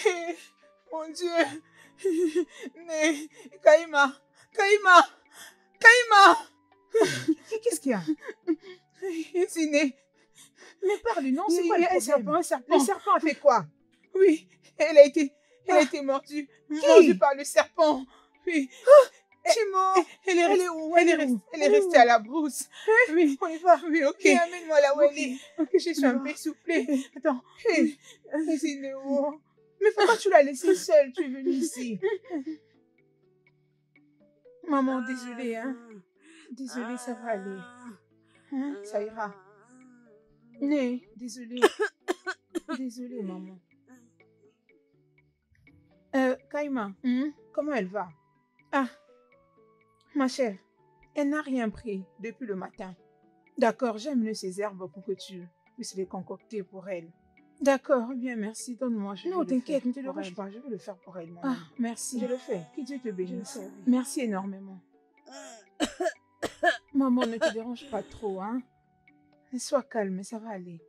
Mon Dieu. Mais, Kaïma. Qu'est-ce qu'il y a? Ziné. Mais parle, non, c'est quoi le problème? Un serpent. Le serpent a fait quoi? Oui, elle a été mordue. Mordue par le serpent. Oui. Timo, elle est où? Elle est restée à la brousse. Oui, on y va. Oui, ok. Amène-moi là où elle est. Ok, je suis un peu essoufflée. Attends. Ziné, mais pourquoi tu l'as laissée seule? Tu es venue ici. Maman, désolée, hein. Désolée, ça va aller. Hein? Ça ira. Né, désolée. Désolée, maman. Kaïma, comment elle va? Ah, ma chère, elle n'a rien pris depuis le matin. D'accord, j'aime ces herbes pour que tu puisses les concocter pour elle. D'accord, bien, merci. Donne-moi. Non, t'inquiète, ne te dérange pas. Je vais le faire pour elle. Ah, merci. Je le fais. Que Dieu te bénisse. Merci énormément. Maman, ne te dérange pas trop, hein. Sois calme, ça va aller.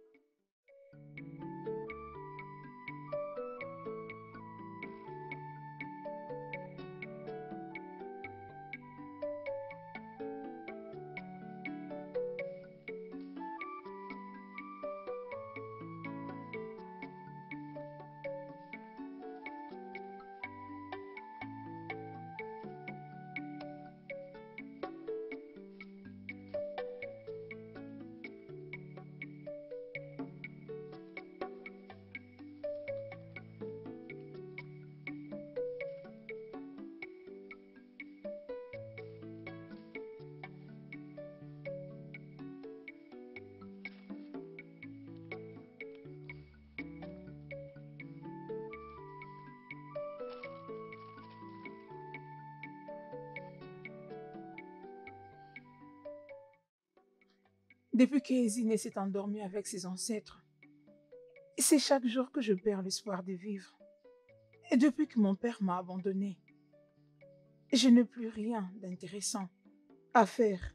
Depuis qu'Ezine s'est endormie avec ses ancêtres, c'est chaque jour que je perds l'espoir de vivre. Et depuis que mon père m'a abandonnée, je n'ai plus rien d'intéressant à faire.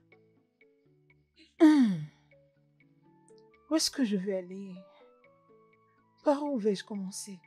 Où est-ce que je vais aller? Par où vais-je commencer?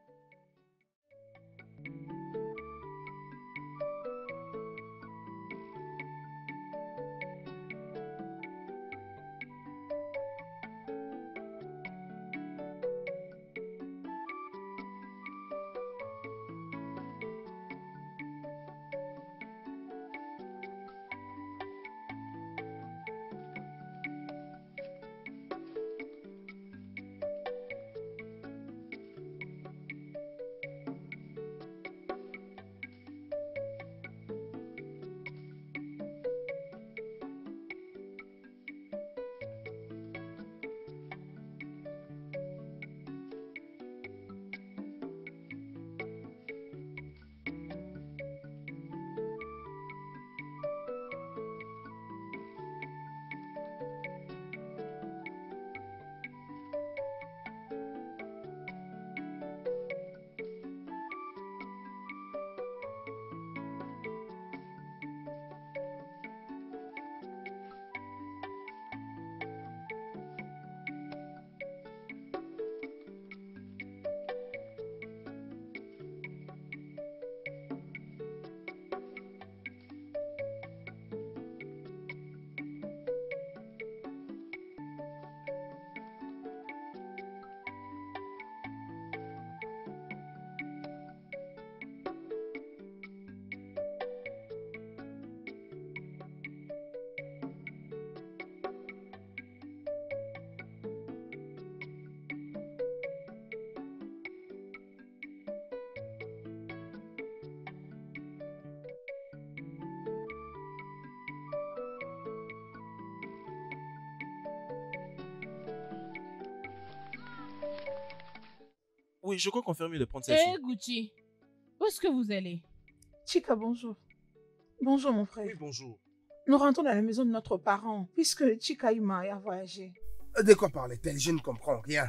Oui, je crois confirmer de prendre celle-ci. Hé, Gucci, où est-ce que vous allez? Chika, bonjour. Bonjour, mon frère. Oui, bonjour. Nous rentrons dans la maison de notre parent, puisque Chikaïma a voyagé. De quoi parle-t-elle? Je ne comprends rien.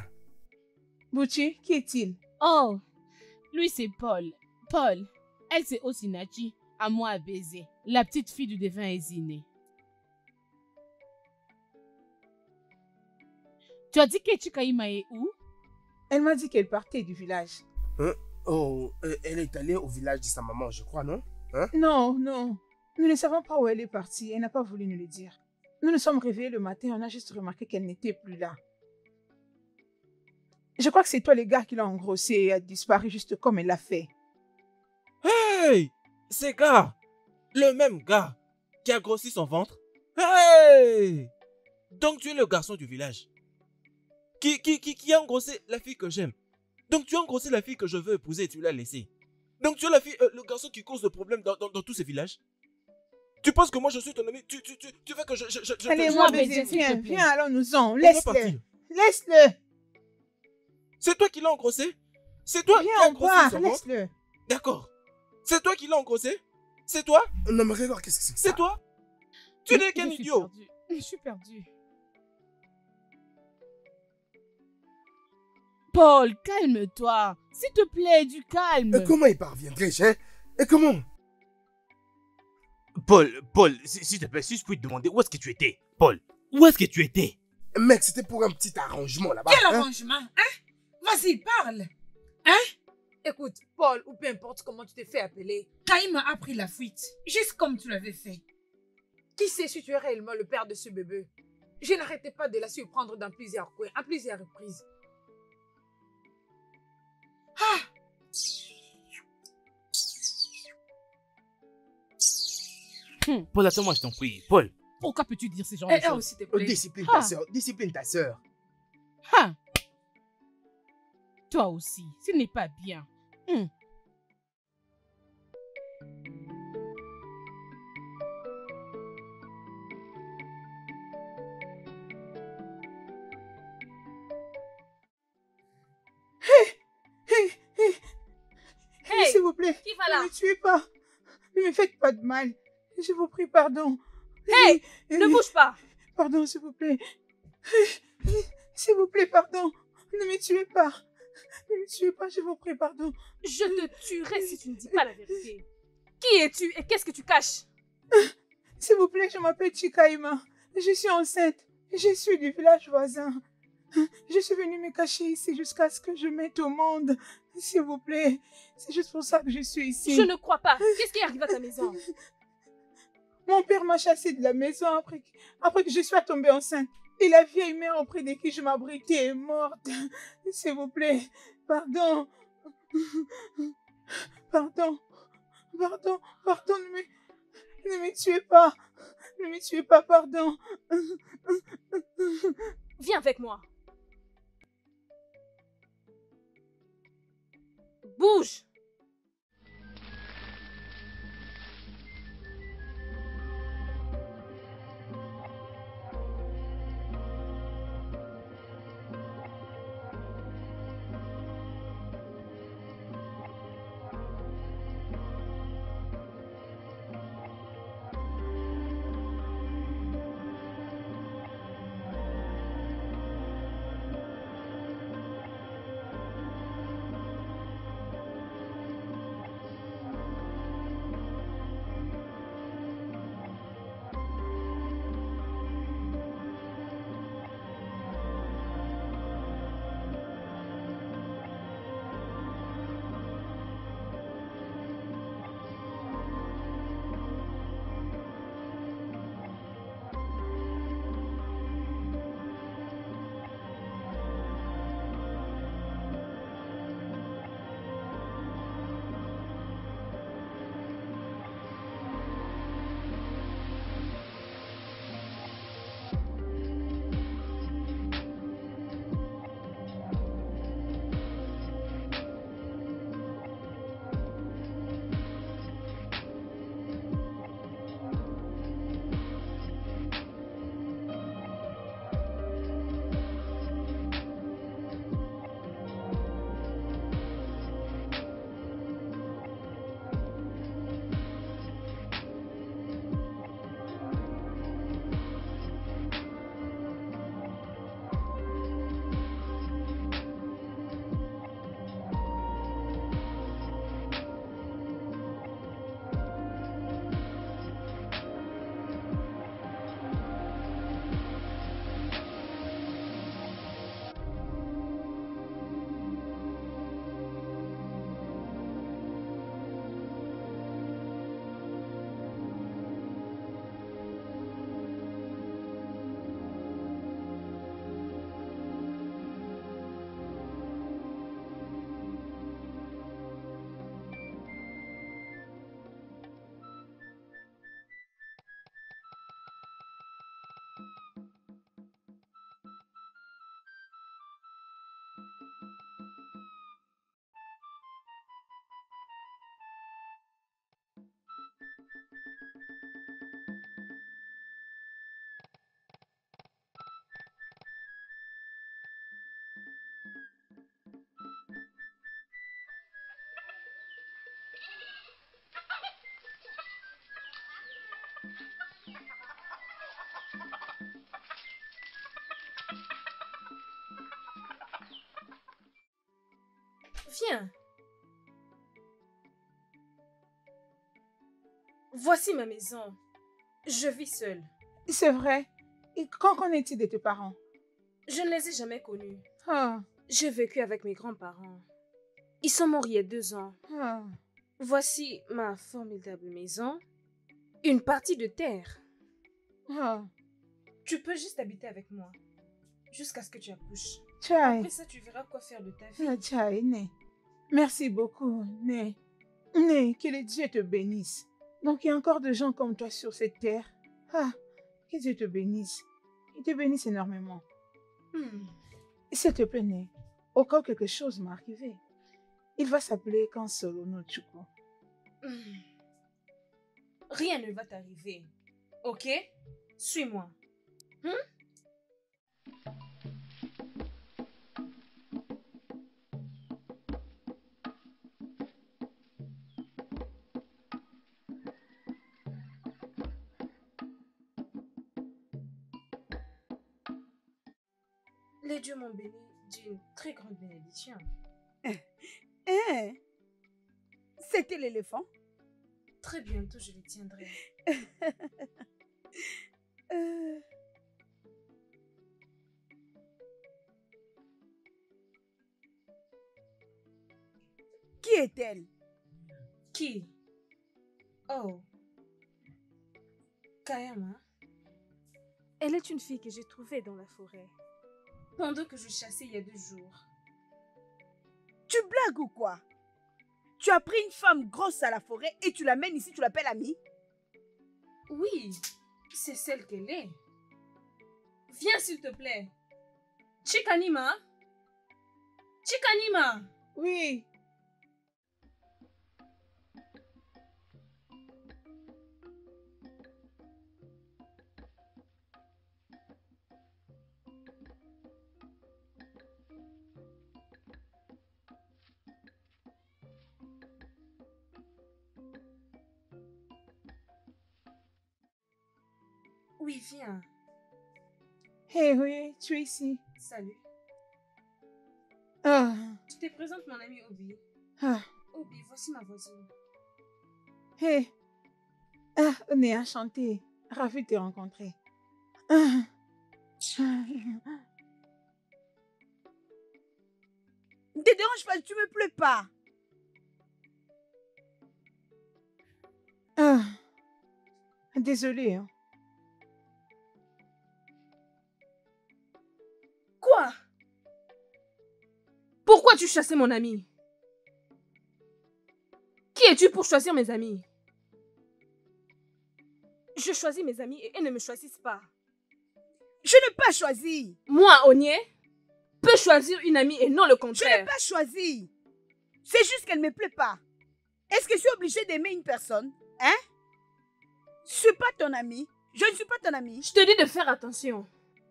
Bouchi, qui est-il? Oh, lui c'est Paul. Paul, elle c'est Osinachi, à moi à baiser. La petite fille du défunt Ezine. Tu as dit que Chikaïma est où? Elle m'a dit qu'elle partait du village. Oh, elle est allée au village de sa maman, je crois, non? Hein? Non, non. Nous ne savons pas où elle est partie. Elle n'a pas voulu nous le dire. Nous nous sommes réveillés le matin, on a juste remarqué qu'elle n'était plus là. Je crois que c'est toi, le gars, qui l'a engrossée et a disparu juste comme elle l'a fait. Hey! C'est gars! Le même gars qui a grossi son ventre? Hey! Donc tu es le garçon du village qui a engrossé la fille que j'aime. Donc tu as engrossé la fille que je veux épouser et tu l'as laissée. Donc tu es le garçon qui cause le problème dans tous ces villages. Tu penses que moi je suis ton ami? Tu veux que je allez, te... moi, baiser, viens, allons-nous-en. Laisse-le. Laisse-le. C'est toi qui l'as engrossé? C'est toi qui as engrossé son ventre? Laisse-le. D'accord. C'est toi qui l'as engrossé? C'est toi? Non, mais regarde, qu'est-ce que c'est que ça? C'est toi? Tu n'es qu'un idiot. Je suis perdue. Paul, calme-toi. S'il te plaît, du calme. Et comment y parviendrais-je, hein? Et comment? Paul, s'il te plaît, si je puis te demander, où est-ce que tu étais? Paul, où est-ce que tu étais? Mec, c'était pour un petit arrangement là-bas. Quel arrangement, hein? Vas-y, parle. Hein? Écoute, Paul, ou peu importe comment tu t'es fait appeler. Kaïm a pris la fuite, juste comme tu l'avais fait. Qui sait si tu es réellement le père de ce bébé? Je n'arrêtais pas de la surprendre dans plusieurs coins, à plusieurs reprises. Ah! Paul, attends-moi, je t'en prie. Paul. Pourquoi peux-tu dire ces genres de Elle choses? aussi, te plaît. Discipline ta sœur, discipline ta sœur. Ah. Toi aussi, ce n'est pas bien. Hey, s'il vous plaît, qui va là? ne me tuez pas. Ne me faites pas de mal. Je vous prie, pardon. Hey, ne bouge pas. Pardon, s'il vous plaît. S'il vous plaît, pardon. Ne me tuez pas. Ne me tuez pas, je vous prie, pardon. Je te tuerai si tu ne dis pas la vérité. Qui es-tu et qu'est-ce que tu caches? S'il vous plaît, je m'appelle Chikaima. Je suis enceinte. Je suis du village voisin. Je suis venue me cacher ici jusqu'à ce que je mette au monde. S'il vous plaît, c'est juste pour ça que je suis ici. Je ne crois pas. Qu'est-ce qui arrive à ta maison? Mon père m'a chassée de la maison après que je sois tombée enceinte. Et la vieille mère auprès de qui je m'abritais est morte. S'il vous plaît, pardon. Pardon. Pardon. Pardon, ne me tuez pas. Ne me tuez pas, pardon. Viens avec moi. Bouge. Viens. Voici ma maison. Je vis seule. C'est vrai. Et qu'en est-il de tes parents? Je ne les ai jamais connus. Ah, J'ai vécu avec mes grands-parents. Ils sont morts il y a 2 ans. ah. Voici ma formidable maison. Une partie de terre. Ah. Tu peux juste habiter avec moi. Jusqu'à ce que tu accouches. Tchai. Après ça, tu verras quoi faire de ta vie. Ah, Tchai, Né. Merci beaucoup, Né. Né, que le Dieu te bénisse. Donc, il y a encore de gens comme toi sur cette terre. Ah, que Dieu te bénisse. Il te bénisse énormément. S'il te plaît, Né, au cas où quelque chose m'est arrivé, il va s'appeler Kansolo no Chukwu. Rien ne va t'arriver. Ok? Suis-moi. Les dieux m'ont béni d'une très grande bénédiction. C'était l'éléphant. Très bientôt, je les tiendrai. Qui est-elle? Qui? Oh. Kayama. Elle est une fille que j'ai trouvée dans la forêt. Pendant que je chassais il y a 2 jours. Tu blagues ou quoi? Tu as pris une femme grosse à la forêt et tu l'amènes ici, tu l'appelles amie? Oui, c'est celle qu'elle est. Viens s'il te plaît. Chikanima? Chikanima? Oui. Oui, viens. Hé, oui, tu es ici. Salut. Ah, Je te présente mon ami Obi. ah, Obi, voici ma voisine. hé. Ah, on est enchanté. Ravi de te rencontrer. Ah. Ne te dérange pas, tu me plais pas. Ah. Désolée. Hein. Quoi? Pourquoi tu chassais mon ami? Qui es-tu pour choisir mes amis? Je choisis mes amis et elles ne me choisissent pas. Je n'ai pas choisi. Moi, Onye, peux choisir une amie et non le Je n'ai contraire. pas choisi. C'est juste qu'elle ne me plaît pas. Est-ce que je suis obligée d'aimer une personne? Hein? Je ne suis pas ton ami. Je ne suis pas ton ami. Je te dis de faire attention.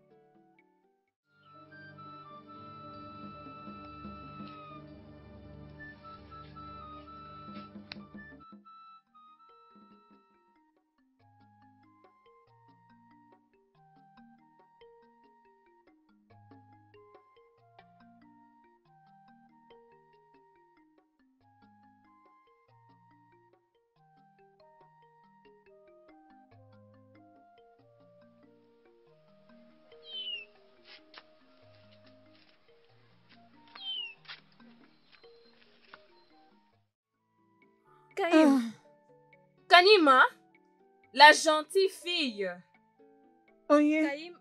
Kaim. Ah. Kanima, la gentille fille. Oye. Kaim.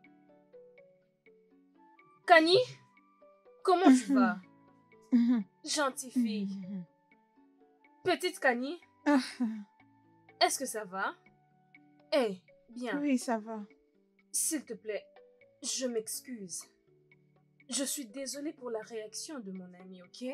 Kani, comment tu vas? Gentille fille. Petite Kani, Ah. est-ce que ça va? Eh, bien. Oui, ça va. S'il te plaît, je m'excuse. Je suis désolée pour la réaction de mon ami, ok?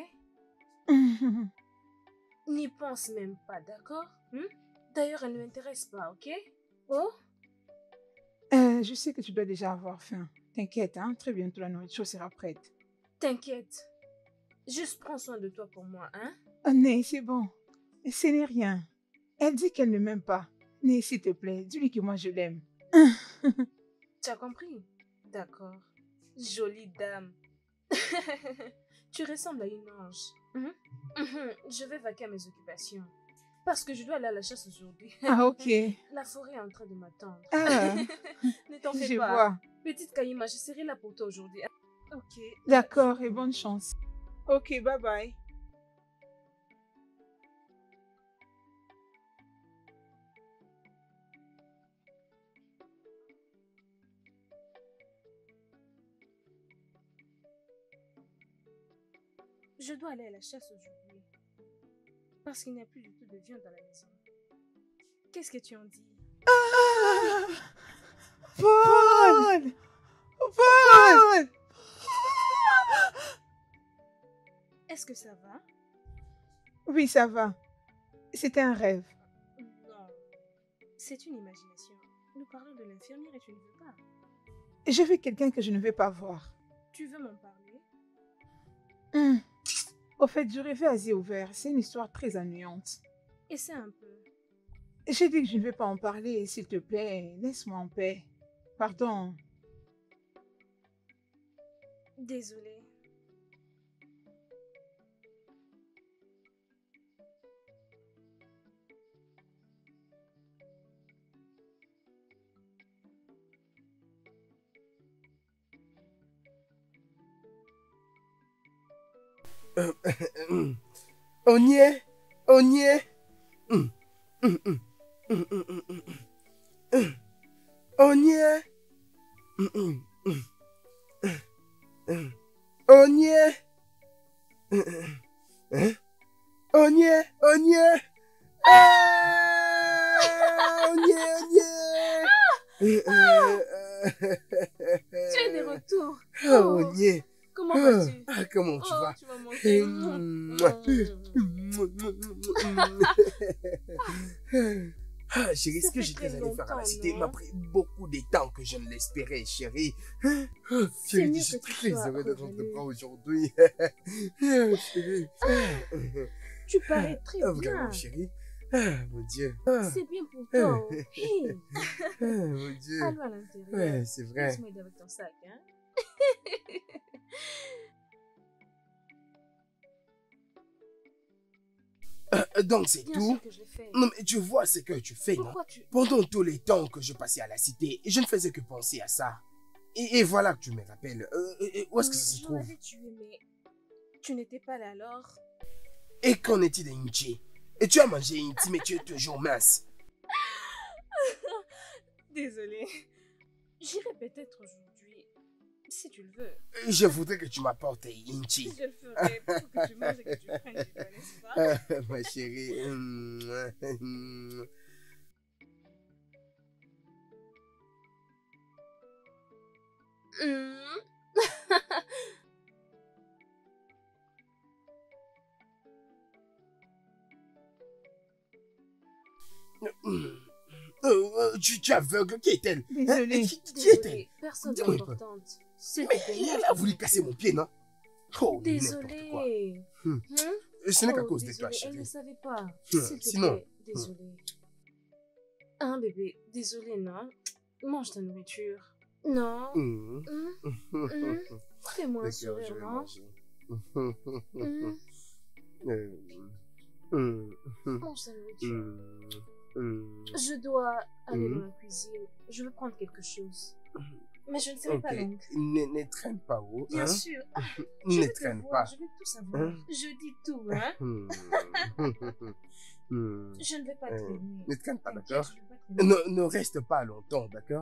N'y pense même pas, d'accord? D'ailleurs, elle ne m'intéresse pas, ok? Oh? Je sais que tu dois déjà avoir faim. T'inquiète, hein? Très bientôt la nourriture sera prête. T'inquiète. Juste prends soin de toi pour moi, hein? Oh, Né, c'est bon. Ce n'est rien. Elle dit qu'elle ne m'aime pas. Né, s'il te plaît, dis-lui que moi je l'aime. Tu as compris? D'accord. Jolie dame. Tu ressembles à une ange. Je vais vaquer à mes occupations. Parce que je dois aller à la chasse aujourd'hui. Ah, ok. La forêt est en train de m'attendre. Ah, Ne t'en fais je pas. vois. Petite Kaïma, je serai là pour toi aujourd'hui. Ok. D'accord, et bonne chance. Ok, bye bye. Je dois aller à la chasse aujourd'hui. Parce qu'il n'y a plus du tout de viande dans la maison. Qu'est-ce que tu en dis? Ah, Paul! Paul! Est-ce que ça va? Oui, ça va. C'était un rêve. Non. C'est une imagination. Nous parlons de l'infirmière et tu ne veux pas. J'ai vu quelqu'un que je ne vais pas voir. Tu veux m'en parler? Au fait, je rêvais à yeux ouverts. C'est une histoire très ennuyante. Essaie un peu. J'ai dit que je ne vais pas en parler. S'il te plaît, laisse-moi en paix. Pardon. Désolée. On y est, on y est. On y est. On y est. On y est, on y est. On y est, on y est. Tu es de retour. On y est. Comment vas-tu? Comment tu vas? Tu m'as manqué. Chérie, ce que j'étais allé faire à la cité m'a pris beaucoup de temps que je ne l'espérais, chérie. Chérie, je suis très heureux de rentrer aujourd'hui. Chérie. Tu parais très bien. Vraiment, chérie. Mon Dieu. C'est bien pour toi. Hey. Mon Dieu. Allons à l'intérieur. Ouais, c'est vrai. Laisse-moi aider avec ton sac. Hein? Donc c'est Bien tout. sûr que je l'ai fait. Non mais tu vois ce que tu fais, Pourquoi non? tu... Pendant tous les temps que je passais à la cité, je ne faisais que penser à ça. Et voilà que tu me rappelles. Où est-ce que ça se Je trouve? l'avais tué, mais tu n'étais pas là alors. Et qu'en est-il d'Inchi? Et tu as mangé Inti, mais tu es toujours mince. Désolée. J'irai peut-être aujourd'hui, si tu le veux. Je voudrais que tu m'apportes Inchi. Je le ferai pour que tu manges et que tu prennes du pain, n'est-ce pas? Ma chérie. Tu es aveugle, qui est-elle? Désolée. Qui est-elle? Personne Dis-moi un peu. d'importante. Mais elle a voulu casser mon pied, non? Oh, n'importe quoi. Désolée. Ce n'est qu'à Oh, cause de toi, désolée, elle chérie. ne savait pas. S'il te Sinon, plaît, désolée. Hein, bébé, désolée, non? Mange ta nourriture. Non. Fais-moi un D'accord, je sourire, vais non? manger. Mange ta nourriture. Je dois aller dans la cuisine. Je veux prendre quelque chose. Mais je ne serai pas Ok, longue. ne traîne pas haut. Bien hein? sûr. Je Ne veux te traîne voir, pas. je veux tout savoir. Hein? Je dis tout, hein. Je ne vais pas traîner. Ne traîne pas, T'inquiète, d'accord? je vais pas traîner. Ne reste pas longtemps, d'accord?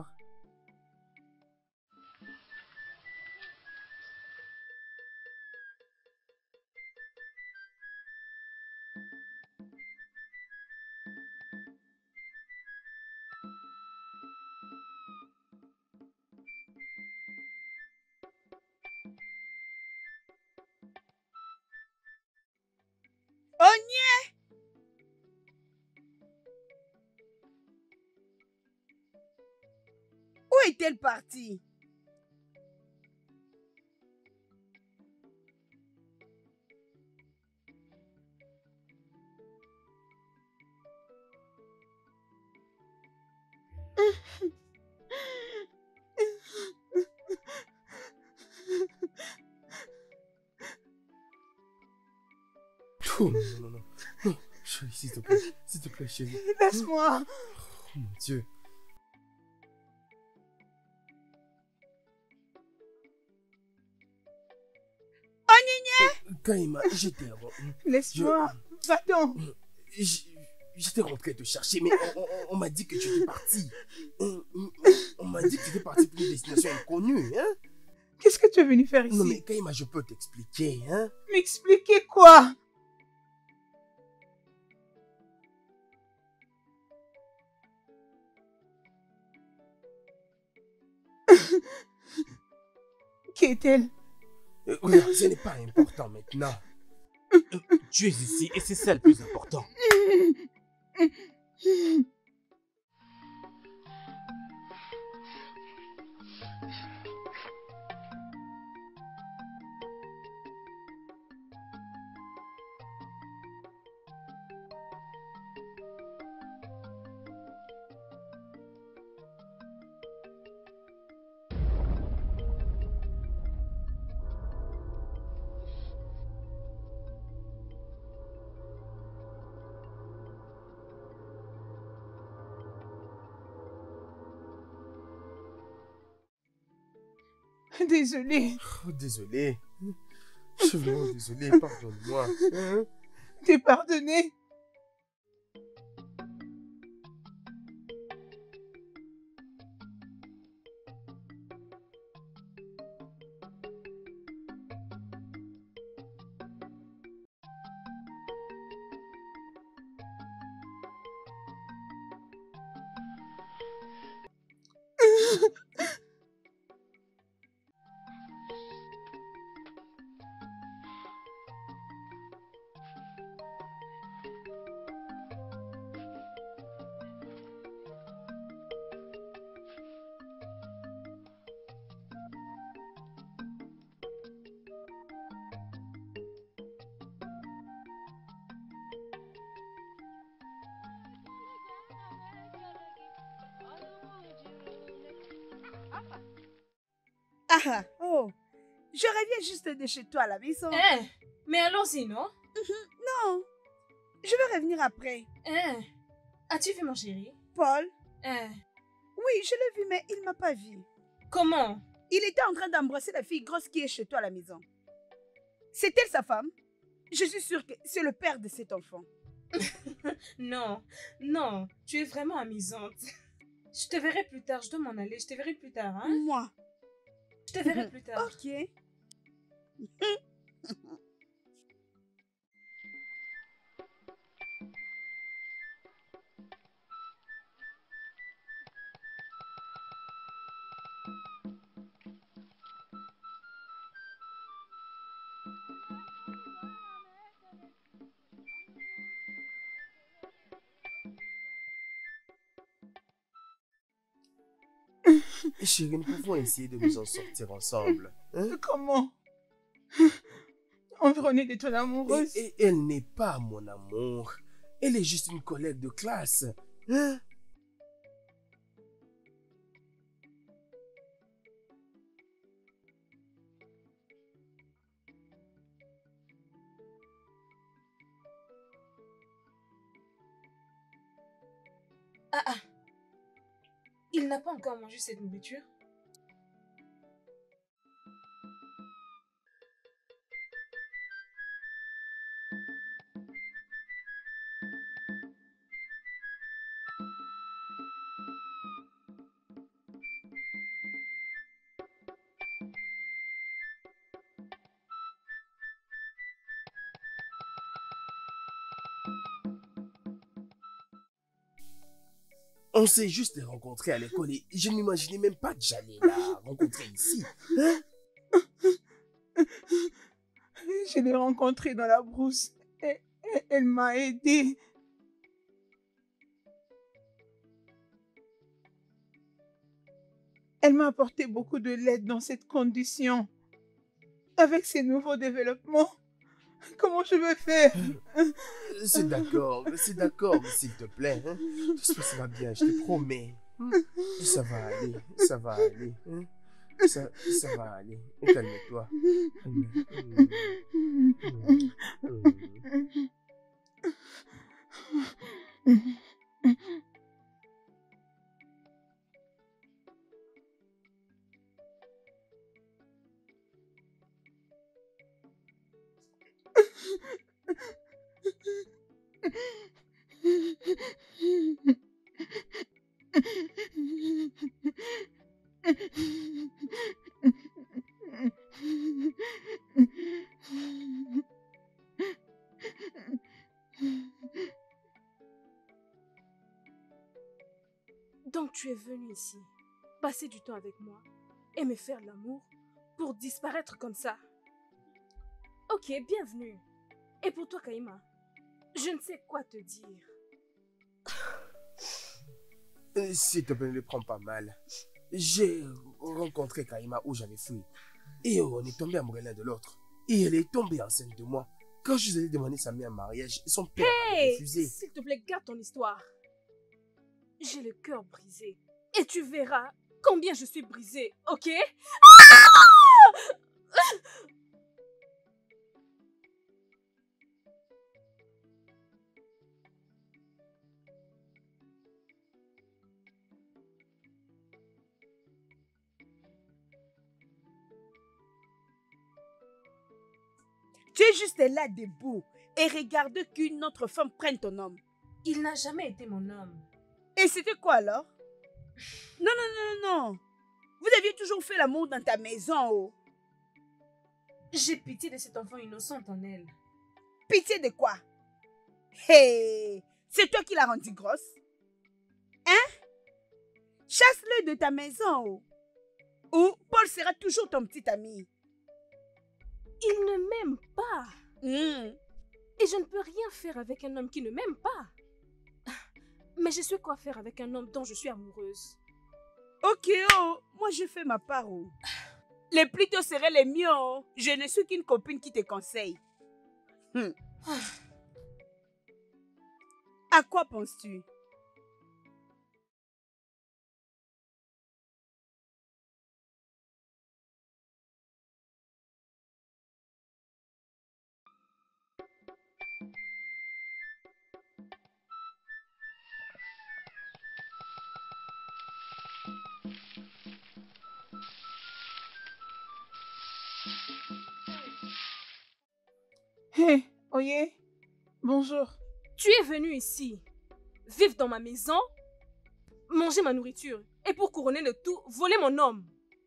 Ogné! Où est-elle partie? Oh, non, non, non. Non, chérie, s'il te plaît, chérie. Laisse-moi. Oh mon Dieu. Kaima, j'étais... Laisse-moi. Va-t'en. J'étais rentré te chercher, mais on m'a dit que tu étais parti. On m'a dit que tu étais parti pour une destination inconnue, hein? Qu'est-ce que tu es venu faire ici? Non mais Kaima, je peux t'expliquer, hein? M'expliquer quoi? Qui est-elle? Regarde, ce n'est pas important maintenant. Tu es ici et c'est ça le plus important. Désolée. Oh, désolé. Je suis vraiment désolé, pardonne-moi. Hein? T'es pardonné? Ah, oh, je reviens juste de chez toi à la maison. Mais allons-y, non? Non, je vais revenir après. As-tu vu mon chéri? Paul? Oui, je l'ai vu, mais il ne m'a pas vu. Comment? Il était en train d'embrasser la fille grosse qui est chez toi à la maison. C'est elle sa femme? Je suis sûre que c'est le père de cet enfant. Non, non, tu es vraiment amusante. Je te verrai plus tard, je dois m'en aller. Je te verrai plus tard, hein? Moi? Je te verrai plus tard. Ok. Chérie, nous pouvons essayer de nous en sortir ensemble. Hein? Comment? Environnée de ton amoureuse. Et elle n'est pas mon amour. Elle est juste une collègue de classe. Hein? Il n'a pas encore mangé cette nourriture? On s'est juste rencontrés à l'école et je n'imaginais même pas que j'allais la rencontrer ici. Hein? Je l'ai rencontrée dans la brousse. Et elle m'a aidée. Elle m'a apporté beaucoup de l'aide dans cette condition. Avec ces nouveaux développements, comment je vais faire? C'est d'accord, mais s'il te plaît. Hein? Tout se passera bien, je te promets. Ça va aller, ça va aller. Hein? Ça va aller. Calme-toi. Donc tu es venu ici, passer du temps avec moi et me faire l'amour pour disparaître comme ça. Ok, bienvenue. Et pour toi, Kaïma, je ne sais quoi te dire. S'il te plaît, ne le prends pas mal. J'ai rencontré Kaïma où j'avais fui. Et on est tombé amoureux l'un de l'autre. Et elle est tombée enceinte de moi. Quand je lui ai demandé sa main en mariage, son père a refusé. S'il te plaît, garde ton histoire. J'ai le cœur brisé. Et tu verras combien je suis brisée, ok? Tu es juste là debout et regarde qu'une autre femme prenne ton homme. Il n'a jamais été mon homme. Et c'était quoi alors? Non, non, non, non. Vous aviez toujours fait l'amour dans ta maison, oh. J'ai pitié de cet enfant innocente en elle. Pitié de quoi? Hey, c'est toi qui l'as rendue grosse? Hein? Chasse-le de ta maison, oh. Ou Paul sera toujours ton petit ami. Il ne m'aime pas. Et je ne peux rien faire avec un homme qui ne m'aime pas. Mais je sais quoi faire avec un homme dont je suis amoureuse. Ok, oh, moi je fais ma part, oh. Les plutôt seraient les mieux, oh. Je ne suis qu'une copine qui te conseille. À quoi penses-tu? Hé, Oye, bonjour. Tu es venu ici, vivre dans ma maison, manger ma nourriture et pour couronner le tout, voler mon homme.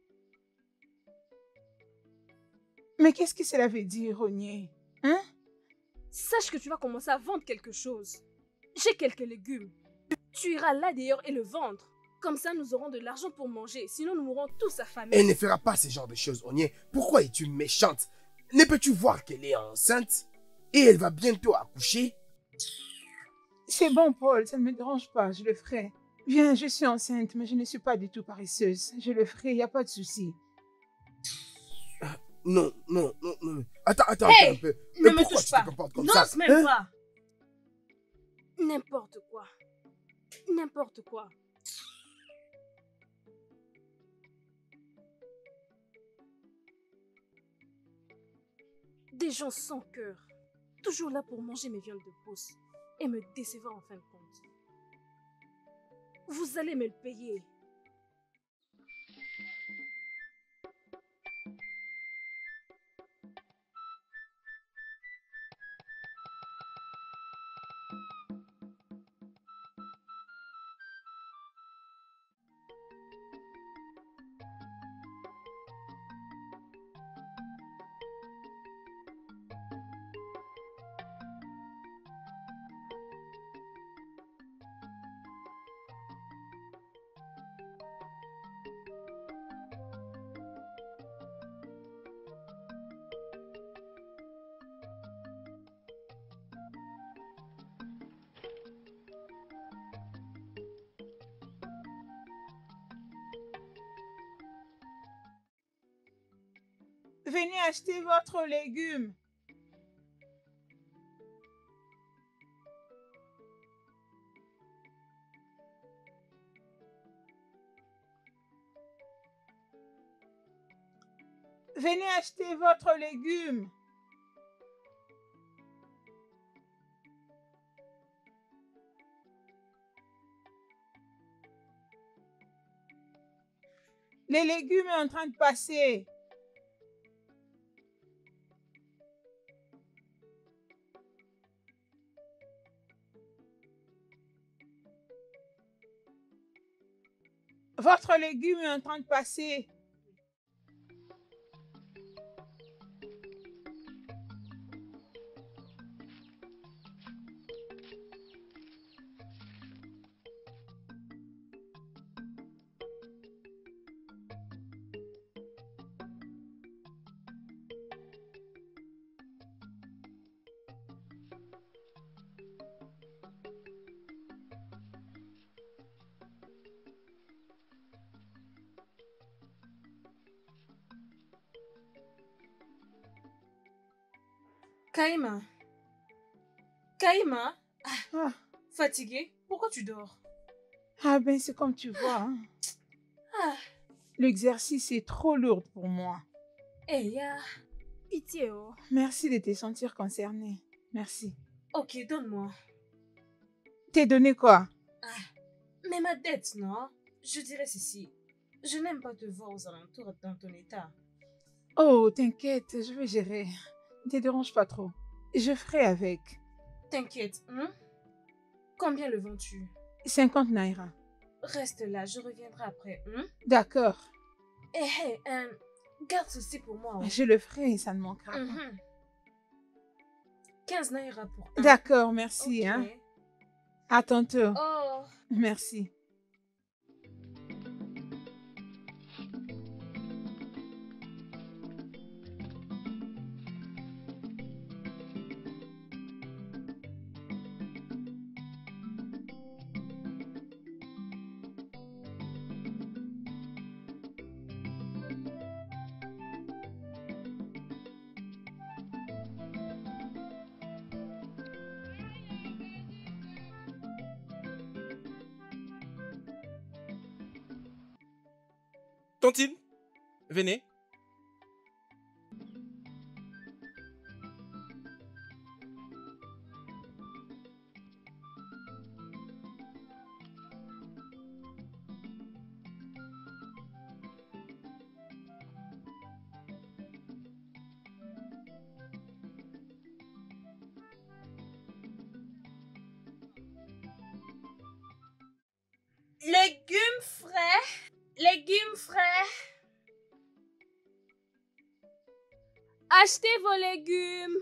Mais qu'est-ce que cela veut dire, Onye? Hein? Sache que tu vas commencer à vendre quelque chose. J'ai quelques légumes. Tu iras là d'ailleurs et le vendre. Comme ça, nous aurons de l'argent pour manger. Sinon, nous mourrons tous affamés. Elle ne fera pas ce genre de choses, Onye. Pourquoi es-tu méchante? Ne peux-tu voir qu'elle est enceinte? Et elle va bientôt accoucher? C'est bon, Paul, ça ne me dérange pas, je le ferai. Bien, je suis enceinte, mais je ne suis pas du tout paresseuse. Je le ferai, il n'y a pas de souci. Non, non, non, non. Attends Hey, un peu. Ne Mais me pourquoi touche tu pas. te comportes comme N'ose ça? même Hein? pas. N'importe quoi. N'importe quoi. Des gens sans cœur. Toujours là pour manger mes viandes de pouce et me décevoir en fin de compte. Vous allez me le payer. Venez acheter votre légume. Venez acheter votre légume. Les légumes sont en train de passer. Votre légume est en train de passer. Kaïma. Kaïma. Ah. Fatiguée? Pourquoi tu dors? Ah ben, c'est comme tu vois. Hein. Ah. L'exercice est trop lourd pour moi. Eh, ya. Pitié, oh. Merci de te sentir concerné. Merci. Ok, donne-moi. T'es donné quoi? Mais ma dette, non? Je dirais ceci. Je n'aime pas te voir aux alentours dans ton état. Oh, t'inquiète, je vais gérer. Ne te dérange pas trop. Je ferai avec. T'inquiète, hein? Combien le vends-tu? 50 naira. Reste là, je reviendrai après, hein? D'accord. Eh, garde ceci pour moi. Oh. Je le ferai, ça ne manquera pas. 15 naira pour un. D'accord, merci. Ok. Hein. À tantôt. Oh. Merci. Tontine, venez. Légumes frais. Légumes frais. Achetez vos légumes.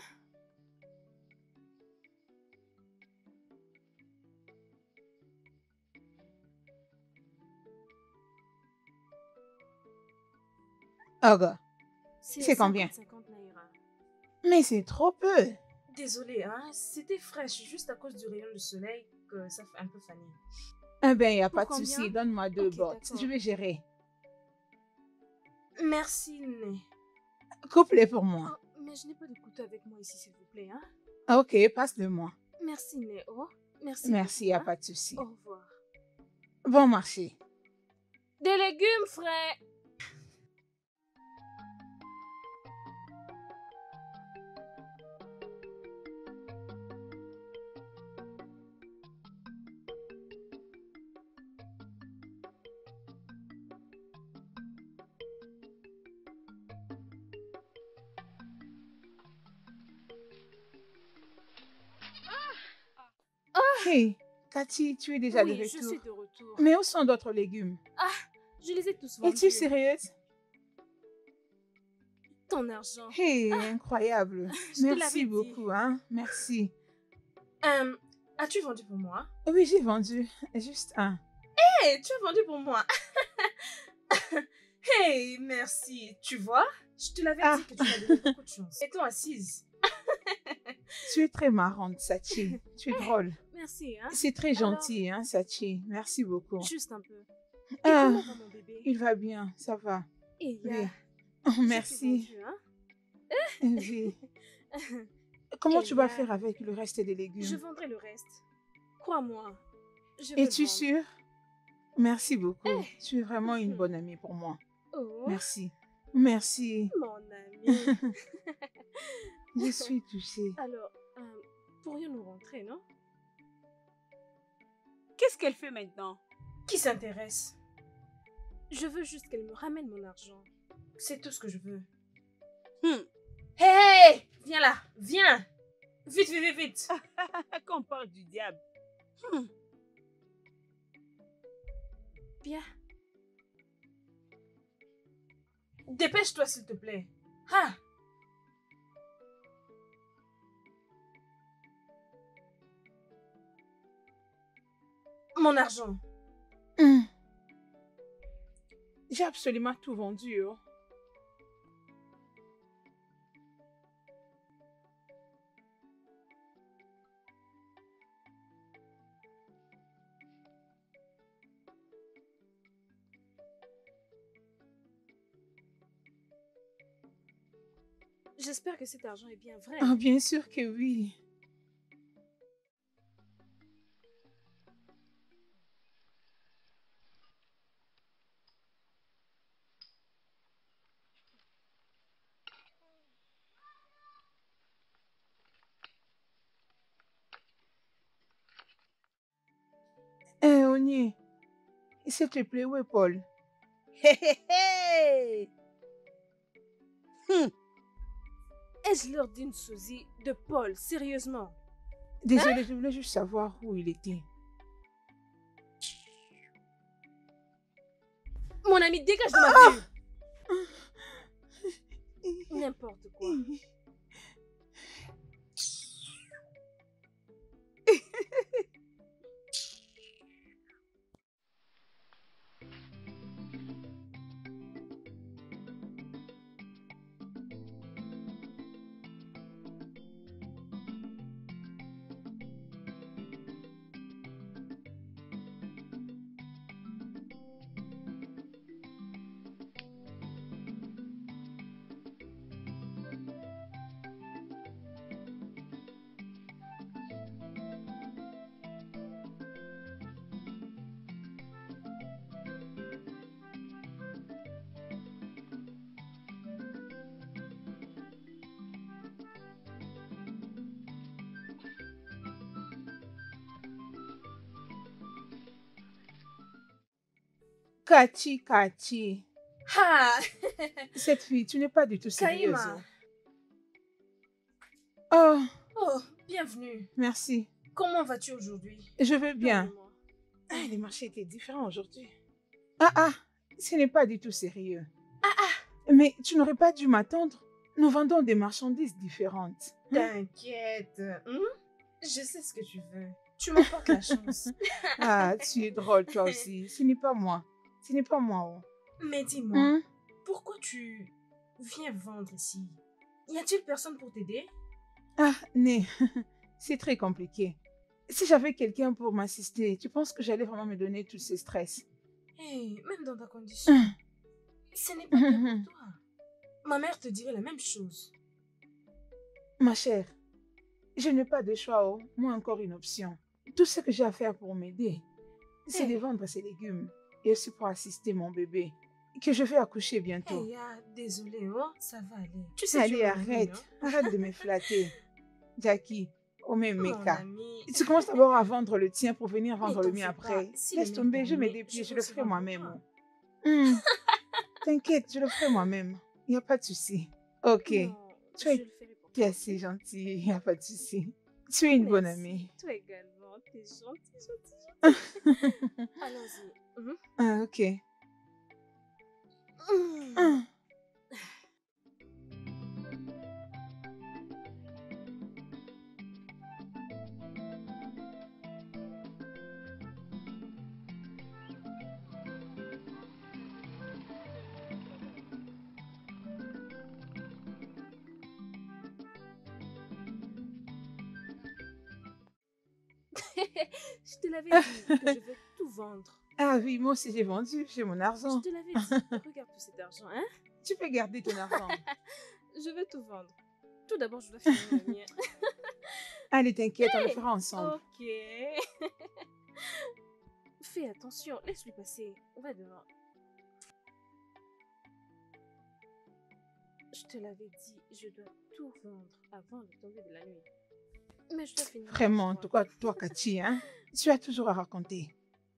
Oga, c'est combien? 50 naira. Mais c'est trop peu. Désolée, hein, c'était fraîche, juste à cause du rayon du soleil que ça fait un peu fané. Eh ben, il n'y a pas de combien? souci. Donne-moi 2 Ok, bottes. d'accord. Je vais gérer. Merci, Né. Coupe-les pour moi. Oh, mais je n'ai pas de couteau avec moi ici, s'il vous plaît, hein. Ok, passe-le-moi. Merci, Né. Oh, merci. Merci, il n'y a beaucoup, pas de souci. hein. Au revoir. Bon marché. Des légumes frais. Hey, Cathy, tu es déjà de Oui, retour. je suis de retour. Mais où sont d'autres légumes? Je les ai tous vendus. Es-tu sérieuse? Ton argent. Hey, incroyable. Je te l'avais Merci dit. beaucoup, hein. Merci. As-tu vendu pour moi? Oui, j'ai vendu. Juste un. Hey, tu as vendu pour moi. Hey, merci. Tu vois? Je te l'avais dit que tu m'as donné beaucoup de chance. Étant assise. Tu es très marrante, Sachi. Tu es drôle. Merci, hein. C'est très gentil, hein, Sachi. Merci beaucoup. Juste un peu. Et Ah, comment va mon bébé? il va bien, ça va. Et Oui. ya. Oh, Je t'ai merci. vendu, hein. Oui. Comment Et tu vas ya. faire avec le reste des légumes? Je vendrai le reste. Crois-moi. Je vais Es-tu le vendre. sûre? Merci beaucoup. Tu es vraiment une bonne amie pour moi. Oh, Merci. Merci. mon Mimi. Je suis touchée. Alors, pourrions-nous rentrer, non? Qu'est-ce qu'elle fait maintenant? Qui s'intéresse? Je veux juste qu'elle me ramène mon argent. C'est tout ce que je veux. Hey, Hey! Viens là! Viens! Vite, vite, vite, vite! qu'on parle du diable. Bien. Dépêche-toi, s'il te plaît. Ah! Mon argent. J'ai absolument tout vendu. Oh. J'espère que cet argent est bien vrai. Ah, bien sûr que oui. Onye, s'il te plaît, où est Paul? Hey. Ai-je l'heure d'une sosie de Paul, sérieusement? Désolée, je voulais juste savoir où il était. Mon ami, dégage de ma vue! N'importe quoi. Kachi. Ah! Cette fille, tu n'es pas du tout sérieuse. Kaima. Oh, Oh, bienvenue. merci. Comment vas-tu aujourd'hui? Je vais bien. Parle-moi. Ah, les marchés étaient différents aujourd'hui. Ah, ce n'est pas du tout sérieux. Mais tu n'aurais pas dû m'attendre. Nous vendons des marchandises différentes. T'inquiète. Je sais ce que tu veux. Tu m'apportes la chance. Ah, tu es drôle toi aussi. Ce n'est pas moi. Ce n'est pas moi. Oh. Mais dis-moi, pourquoi tu viens vendre ici? Y a-t-il personne pour t'aider? Ah, Né, c'est très compliqué. Si j'avais quelqu'un pour m'assister, tu penses que j'allais vraiment me donner tous ces stress? Hey, même dans ta condition, ce n'est pas bien pour toi. Ma mère te dirait la même chose. Ma chère, je n'ai pas de choix, oh. Moi encore une option. Tout ce que j'ai à faire pour m'aider, c'est de vendre ces légumes et aussi pour assister mon bébé, que je vais accoucher bientôt. Hey, désolée, oh, ça va aller. Tu sais, Allez, tu es mon ami, arrête. hein? Arrête de me flatter. Jackie, Mon Meka. ami. Tu commences d'abord à vendre le tien pour venir vendre Mais le t'en mien fais après. pas. Si Laisse le tomber, mec je me permet, débrouille, je je le ferai ferai pour moi-même. toi. T'inquiète, je le ferai moi-même. Il n'y a pas de souci. Ok. Non, Tu je es, le ferai pour tu es toi. assez gentil, il n'y a pas de souci. Tu es une bonne Merci. amie. Toi également, t'es gentil. Allons-y. Ah, ok. Mhm. Ah. Je te l'avais dit que je veux tout vendre. Ah oui, moi aussi j'ai vendu, j'ai mon Je argent. te l'avais dit. Regarde tout cet argent, hein? Tu peux garder ton argent. Je veux tout vendre. Tout d'abord, je dois finir le mien. Allez, t'inquiète, on le Hey! fera ensemble. Ok. Fais attention, laisse-lui passer. Va devant. Je te l'avais dit, je dois tout vendre avant de tomber de la nuit. Mais je dois finir. Vraiment, en tout cas, toi, Cathy, hein, tu as toujours à raconter.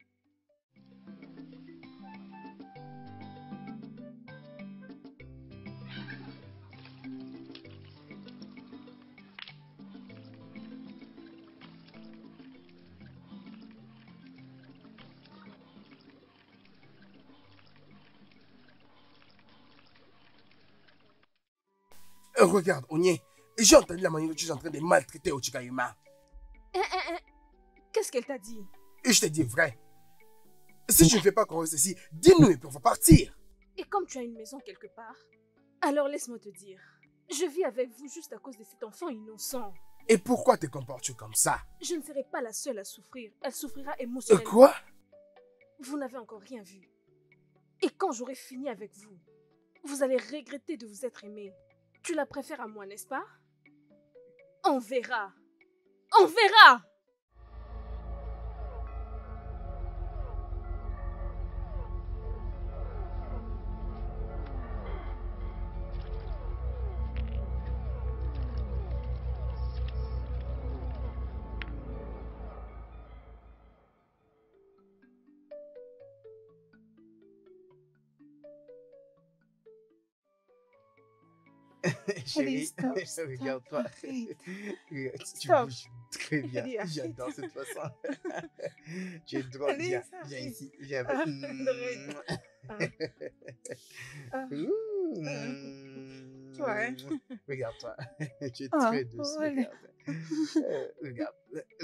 Regarde, Onyé, j'ai entendu la manière dont tu es en train de maltraiter Ochikayuma. Qu'est-ce qu'elle t'a dit? Et je te dis vrai. Si je ne fais pas comme ceci, dis-nous et puis on va partir. Et comme tu as une maison quelque part, alors laisse-moi te dire. Je vis avec vous juste à cause de cet enfant innocent. Et pourquoi te comportes-tu comme ça? Je ne serai pas la seule à souffrir. Elle souffrira émotionnellement. Quoi? Vous n'avez encore rien vu. Et quand j'aurai fini avec vous, vous allez regretter de vous être aimé. Tu la préfères à moi, n'est-ce pas? On verra. On verra! Chérie, stop, regarde-toi. arrête. Tu Stop. bouges très bien. Allez, arrête. J'adore cette façon. Tu es trop Allez, bien. arrête. Viens ici. Viens. Toi, hein? Regarde-toi. Tu es Ah, très douce. voilà. Regarde.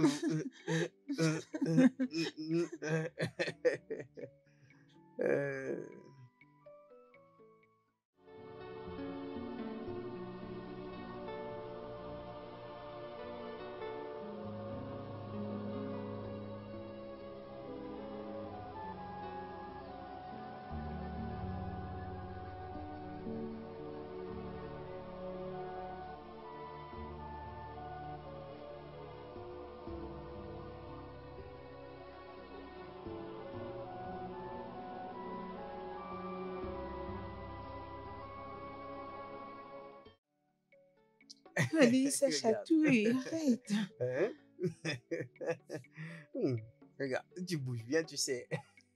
Allez, ça chatouille, arrête. Hein? Regarde, tu bouges bien, tu sais.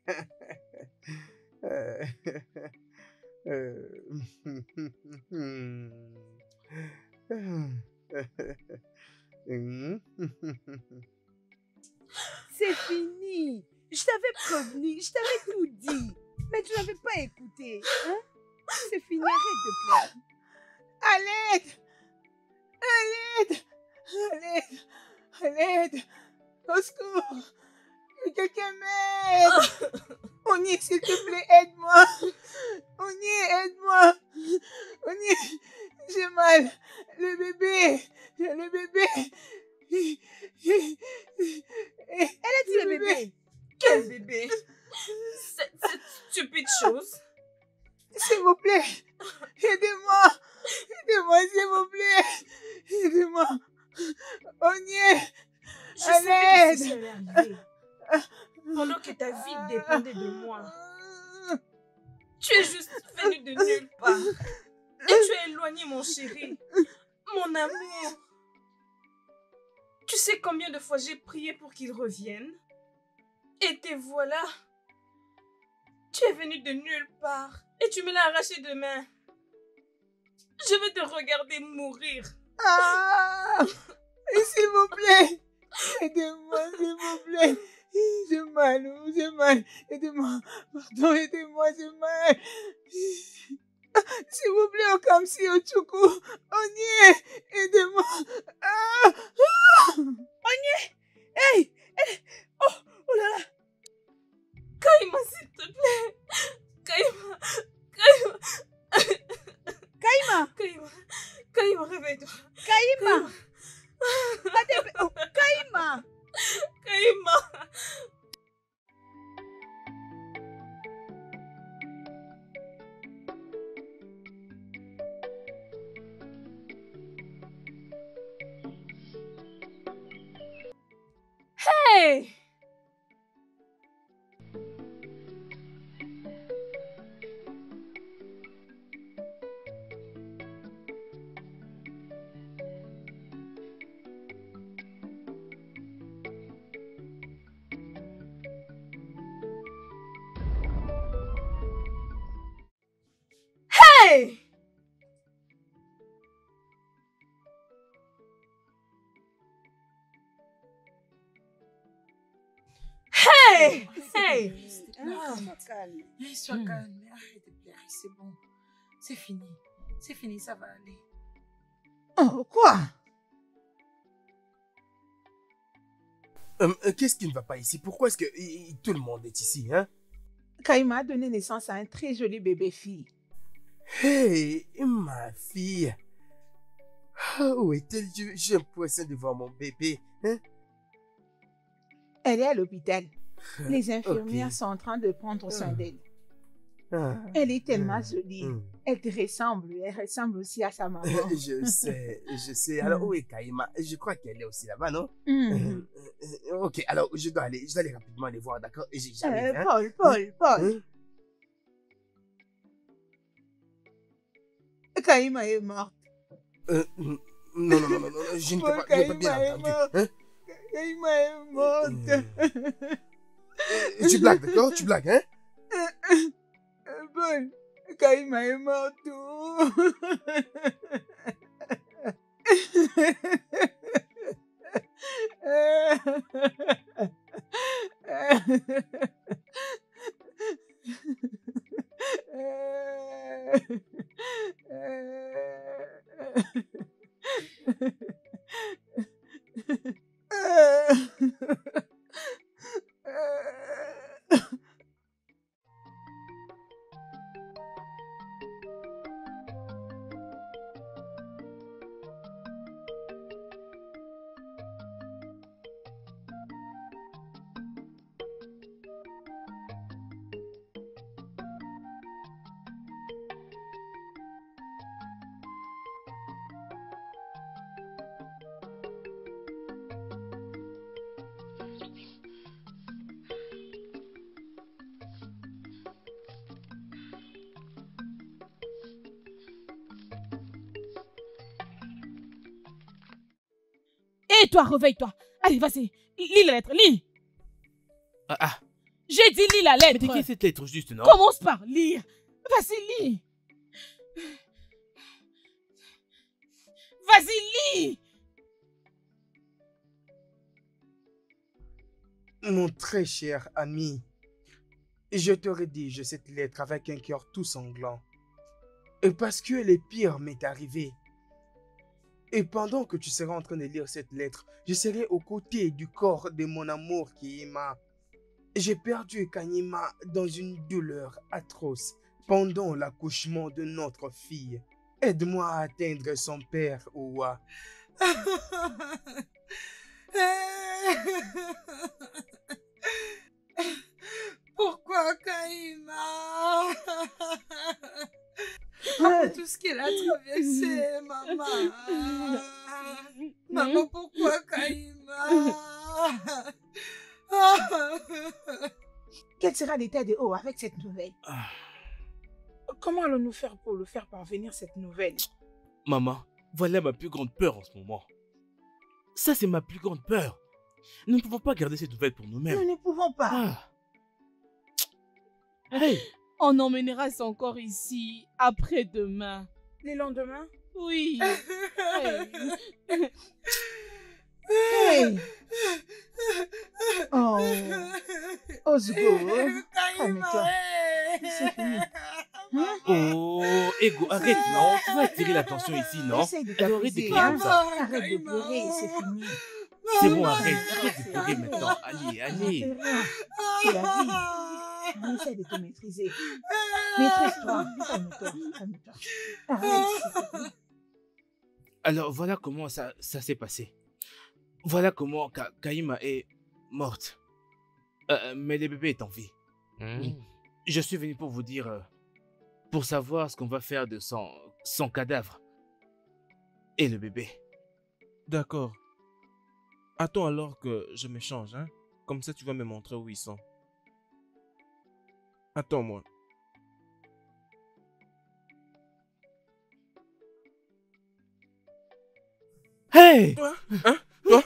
C'est fini. Je t'avais prévenu, je t'avais tout dit. Mais tu n'avais pas écouté. Hein? C'est fini, arrête de pleurer. À l'aide! À l'aide! À l'aide! À l'aide! Au secours! Que quelqu'un m'aide! Oni, s'il te plaît, aide-moi! Oni, aide-moi! Oni, j'ai mal! Le bébé! Le bébé! Elle a dit le bébé. Quel bébé? Cette stupide chose. S'il vous plaît, aidez-moi, aidez-moi, s'il vous plaît, aidez-moi. Onyé, Je à savais que l'aide. ceci allait arriver. Pendant que ta vie dépendait de moi. Tu es juste venu de nulle part. Et tu as éloigné mon chéri, mon amour. Tu sais combien de fois j'ai prié pour qu'il revienne? Et te voilà. Tu es venu de nulle part. Et tu me l'as arraché de main. Je vais te regarder mourir. Ah, s'il vous plaît, aidez-moi, s'il vous plaît. J'ai mal, aidez-moi, pardon, aidez-moi, j'ai mal. S'il vous plaît, Okamsi, Ochuku, Onyé, aidez-moi. Onyé, hey, oh là là. Kaima, s'il te plaît. Kaima. Kaima, réveille-toi. Kaima. Kaima. Kaima. Hey! Hey! Hey! Sois calme. Sois calme. Arrête de pleurer, c'est bon. C'est fini, ça va aller. Oh, quoi? Qu'est-ce qui ne va pas ici? Pourquoi est-ce que tout le monde est ici, hein? Kaïma a donné naissance à un très joli bébé-fille. Hey, ma fille. Où est-elle? J'ai l'impression de voir mon bébé. Hein? Elle est à l'hôpital. Les infirmières sont en train de prendre soin d'elle. Elle est tellement jolie. Elle te ressemble. Elle ressemble aussi à sa maman. Je sais. Alors, où est Kaïma? Je crois qu'elle est aussi là-bas, non? Ok, alors je dois aller rapidement les voir, d'accord? J'arrive, hein? Paul. Kaïma est morte. Non, je n'ai pas bien entendu. Hein? Kaïma est morte. Tu blagues, d'accord? Tu blagues, hein? Paul, Kaïma est morte. Hé, toi, réveille-toi. Allez, vas-y. Lis la lettre, lis. J'ai dit lis la lettre. Mais de qui est cette lettre, juste, non? Commence par lire. Vas-y, lis. Vas-y, lis. Mon très cher ami, je te rédige cette lettre avec un cœur tout sanglant. Et parce que le pire m'est arrivé. Et pendant que tu seras en train de lire cette lettre, je serai aux côtés du corps de mon amour Kaïma. J'ai perdu Kaïma dans une douleur atroce pendant l'accouchement de notre fille. Aide-moi à atteindre son père, Oua. Pourquoi Kaïma? Après tout ce qu'elle a traversé, maman. Maman, pourquoi Kaïma? Quel sera l'état de O avec cette nouvelle? Comment allons-nous faire pour le faire parvenir cette nouvelle? Maman, voilà ma plus grande peur en ce moment. Ça, c'est ma plus grande peur. Nous ne pouvons pas garder cette nouvelle pour nous-mêmes. Nous ne pouvons pas. Hey! On emmènera son corps ici après-demain. Le lendemain? Oui. Hey. Oh. Osgo. Calme-toi. C'est fini. Hein? Oh, Ego, arrête, non? Tu vas attirer l'attention ici, non? Essaye de Alors, arrête de t'apaiser, crier comme ça. Arrête de pleurer, c'est fini. C'est bon, arrête de pleurer maintenant. Allez. C'est la vie. Essaye de te maîtriser. Maîtrise-toi. Calme-toi. Arrête. Alors, voilà comment ça s'est passé. Voilà comment Kaïma est morte. Mais le bébé est en vie. Je suis venu pour vous dire... pour savoir ce qu'on va faire de son cadavre. Et le bébé. D'accord. Attends alors que je me change, hein. Comme ça, tu vas me montrer où ils sont. Attends-moi. Hey! Toi? Hein? Toi?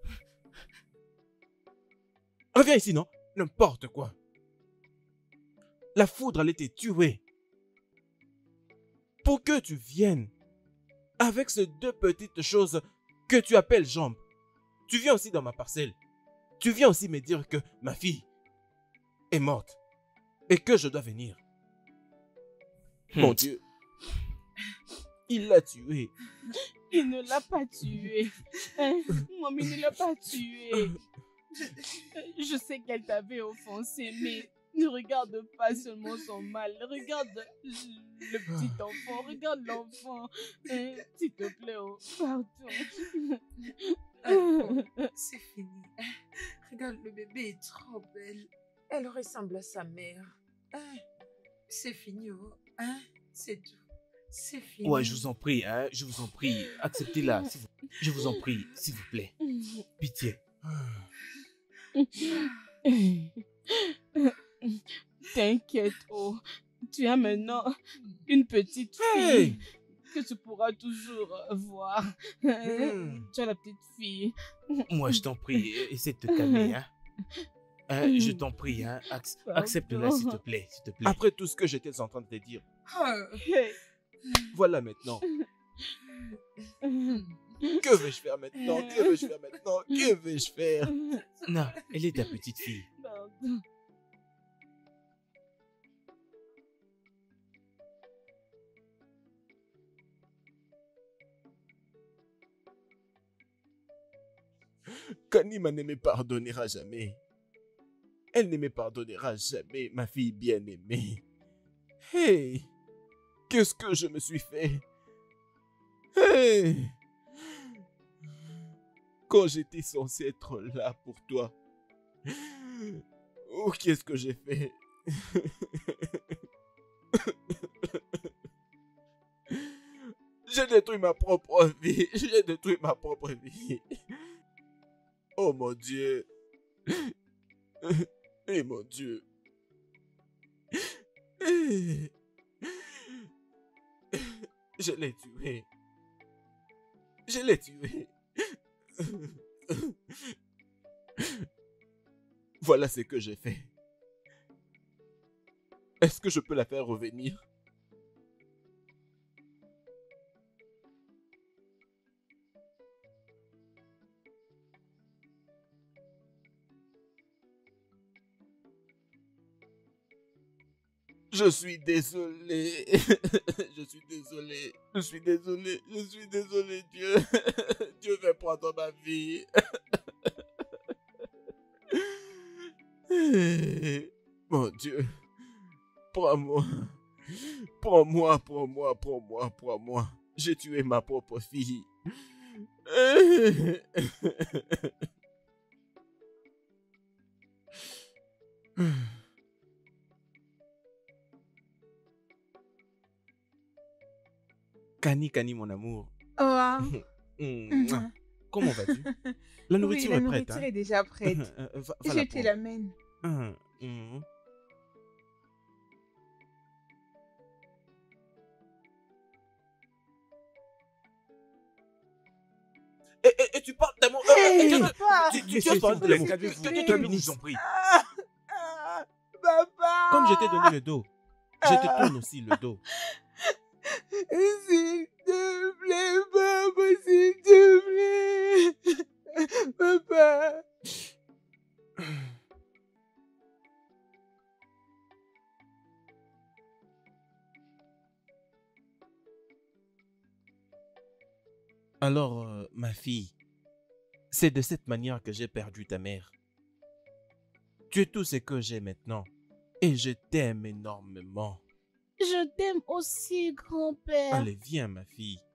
Reviens ici, non? N'importe quoi. La foudre allait te tuer. Pour que tu viennes avec ces deux petites choses que tu appelles jambes. Tu viens aussi dans ma parcelle. Tu viens aussi me dire que ma fille est morte et que je dois venir. Mon Dieu, il l'a tué. Il ne l'a pas tué. Maman, il ne l'a pas tué. Je sais qu'elle t'avait offensé, mais ne regarde pas seulement son mal. Regarde le petit enfant. Regarde l'enfant. S'il te plaît, oh, pardon. C'est fini. Regarde, le bébé est trop belle. Elle ressemble à sa mère. C'est fini, oh. C'est tout. C'est fini. Ouais, je vous en prie, je vous en prie. Acceptez-la, je vous en prie, s'il vous plaît. Pitié. T'inquiète, oh. Tu as maintenant une petite fille que tu pourras toujours voir. Tu as la petite fille. Moi, je t'en prie, essaie de te calmer, je t'en prie, accepte-la, s'il te plaît, s'il te plaît. Après tout ce que j'étais en train de te dire. Voilà maintenant. Que vais-je faire maintenant? Que vais-je faire maintenant? Que vais-je faire? Non, elle est ta petite fille. Pardon. Kanima ne me pardonnera jamais. Elle ne me pardonnera jamais, ma fille bien-aimée. Hey! Qu'est-ce que je me suis fait? Hey! Quand j'étais censé être là pour toi. Oh, qu'est-ce que j'ai fait? J'ai détruit ma propre vie. J'ai détruit ma propre vie. Oh mon Dieu. Eh mon Dieu. Je l'ai tué. Je l'ai tué. Voilà ce que j'ai fait. Est-ce que je peux la faire revenir? Je suis désolé. Je suis désolé. Je suis désolé. Je suis désolé, Dieu. Dieu veut prendre ma vie. Mon Dieu. Prends-moi. Prends-moi, prends-moi, prends-moi, prends-moi. J'ai tué ma propre fille. Kani, mon amour. Oh. Comment vas-tu? La nourriture Oui, est la prête. nourriture est déjà prête. Je te l'amène. Et tu parles d'amour. Tu as parlé de l'amour. Je vous en prie. Papa. Comme je t'ai donné le dos, je te donne aussi le dos. S'il te plaît, papa, s'il te plaît. Papa. Alors, ma fille, c'est de cette manière que j'ai perdu ta mère. Tu es tout ce que j'ai maintenant et je t'aime énormément. Je t'aime aussi, grand-père. Allez, viens, ma fille.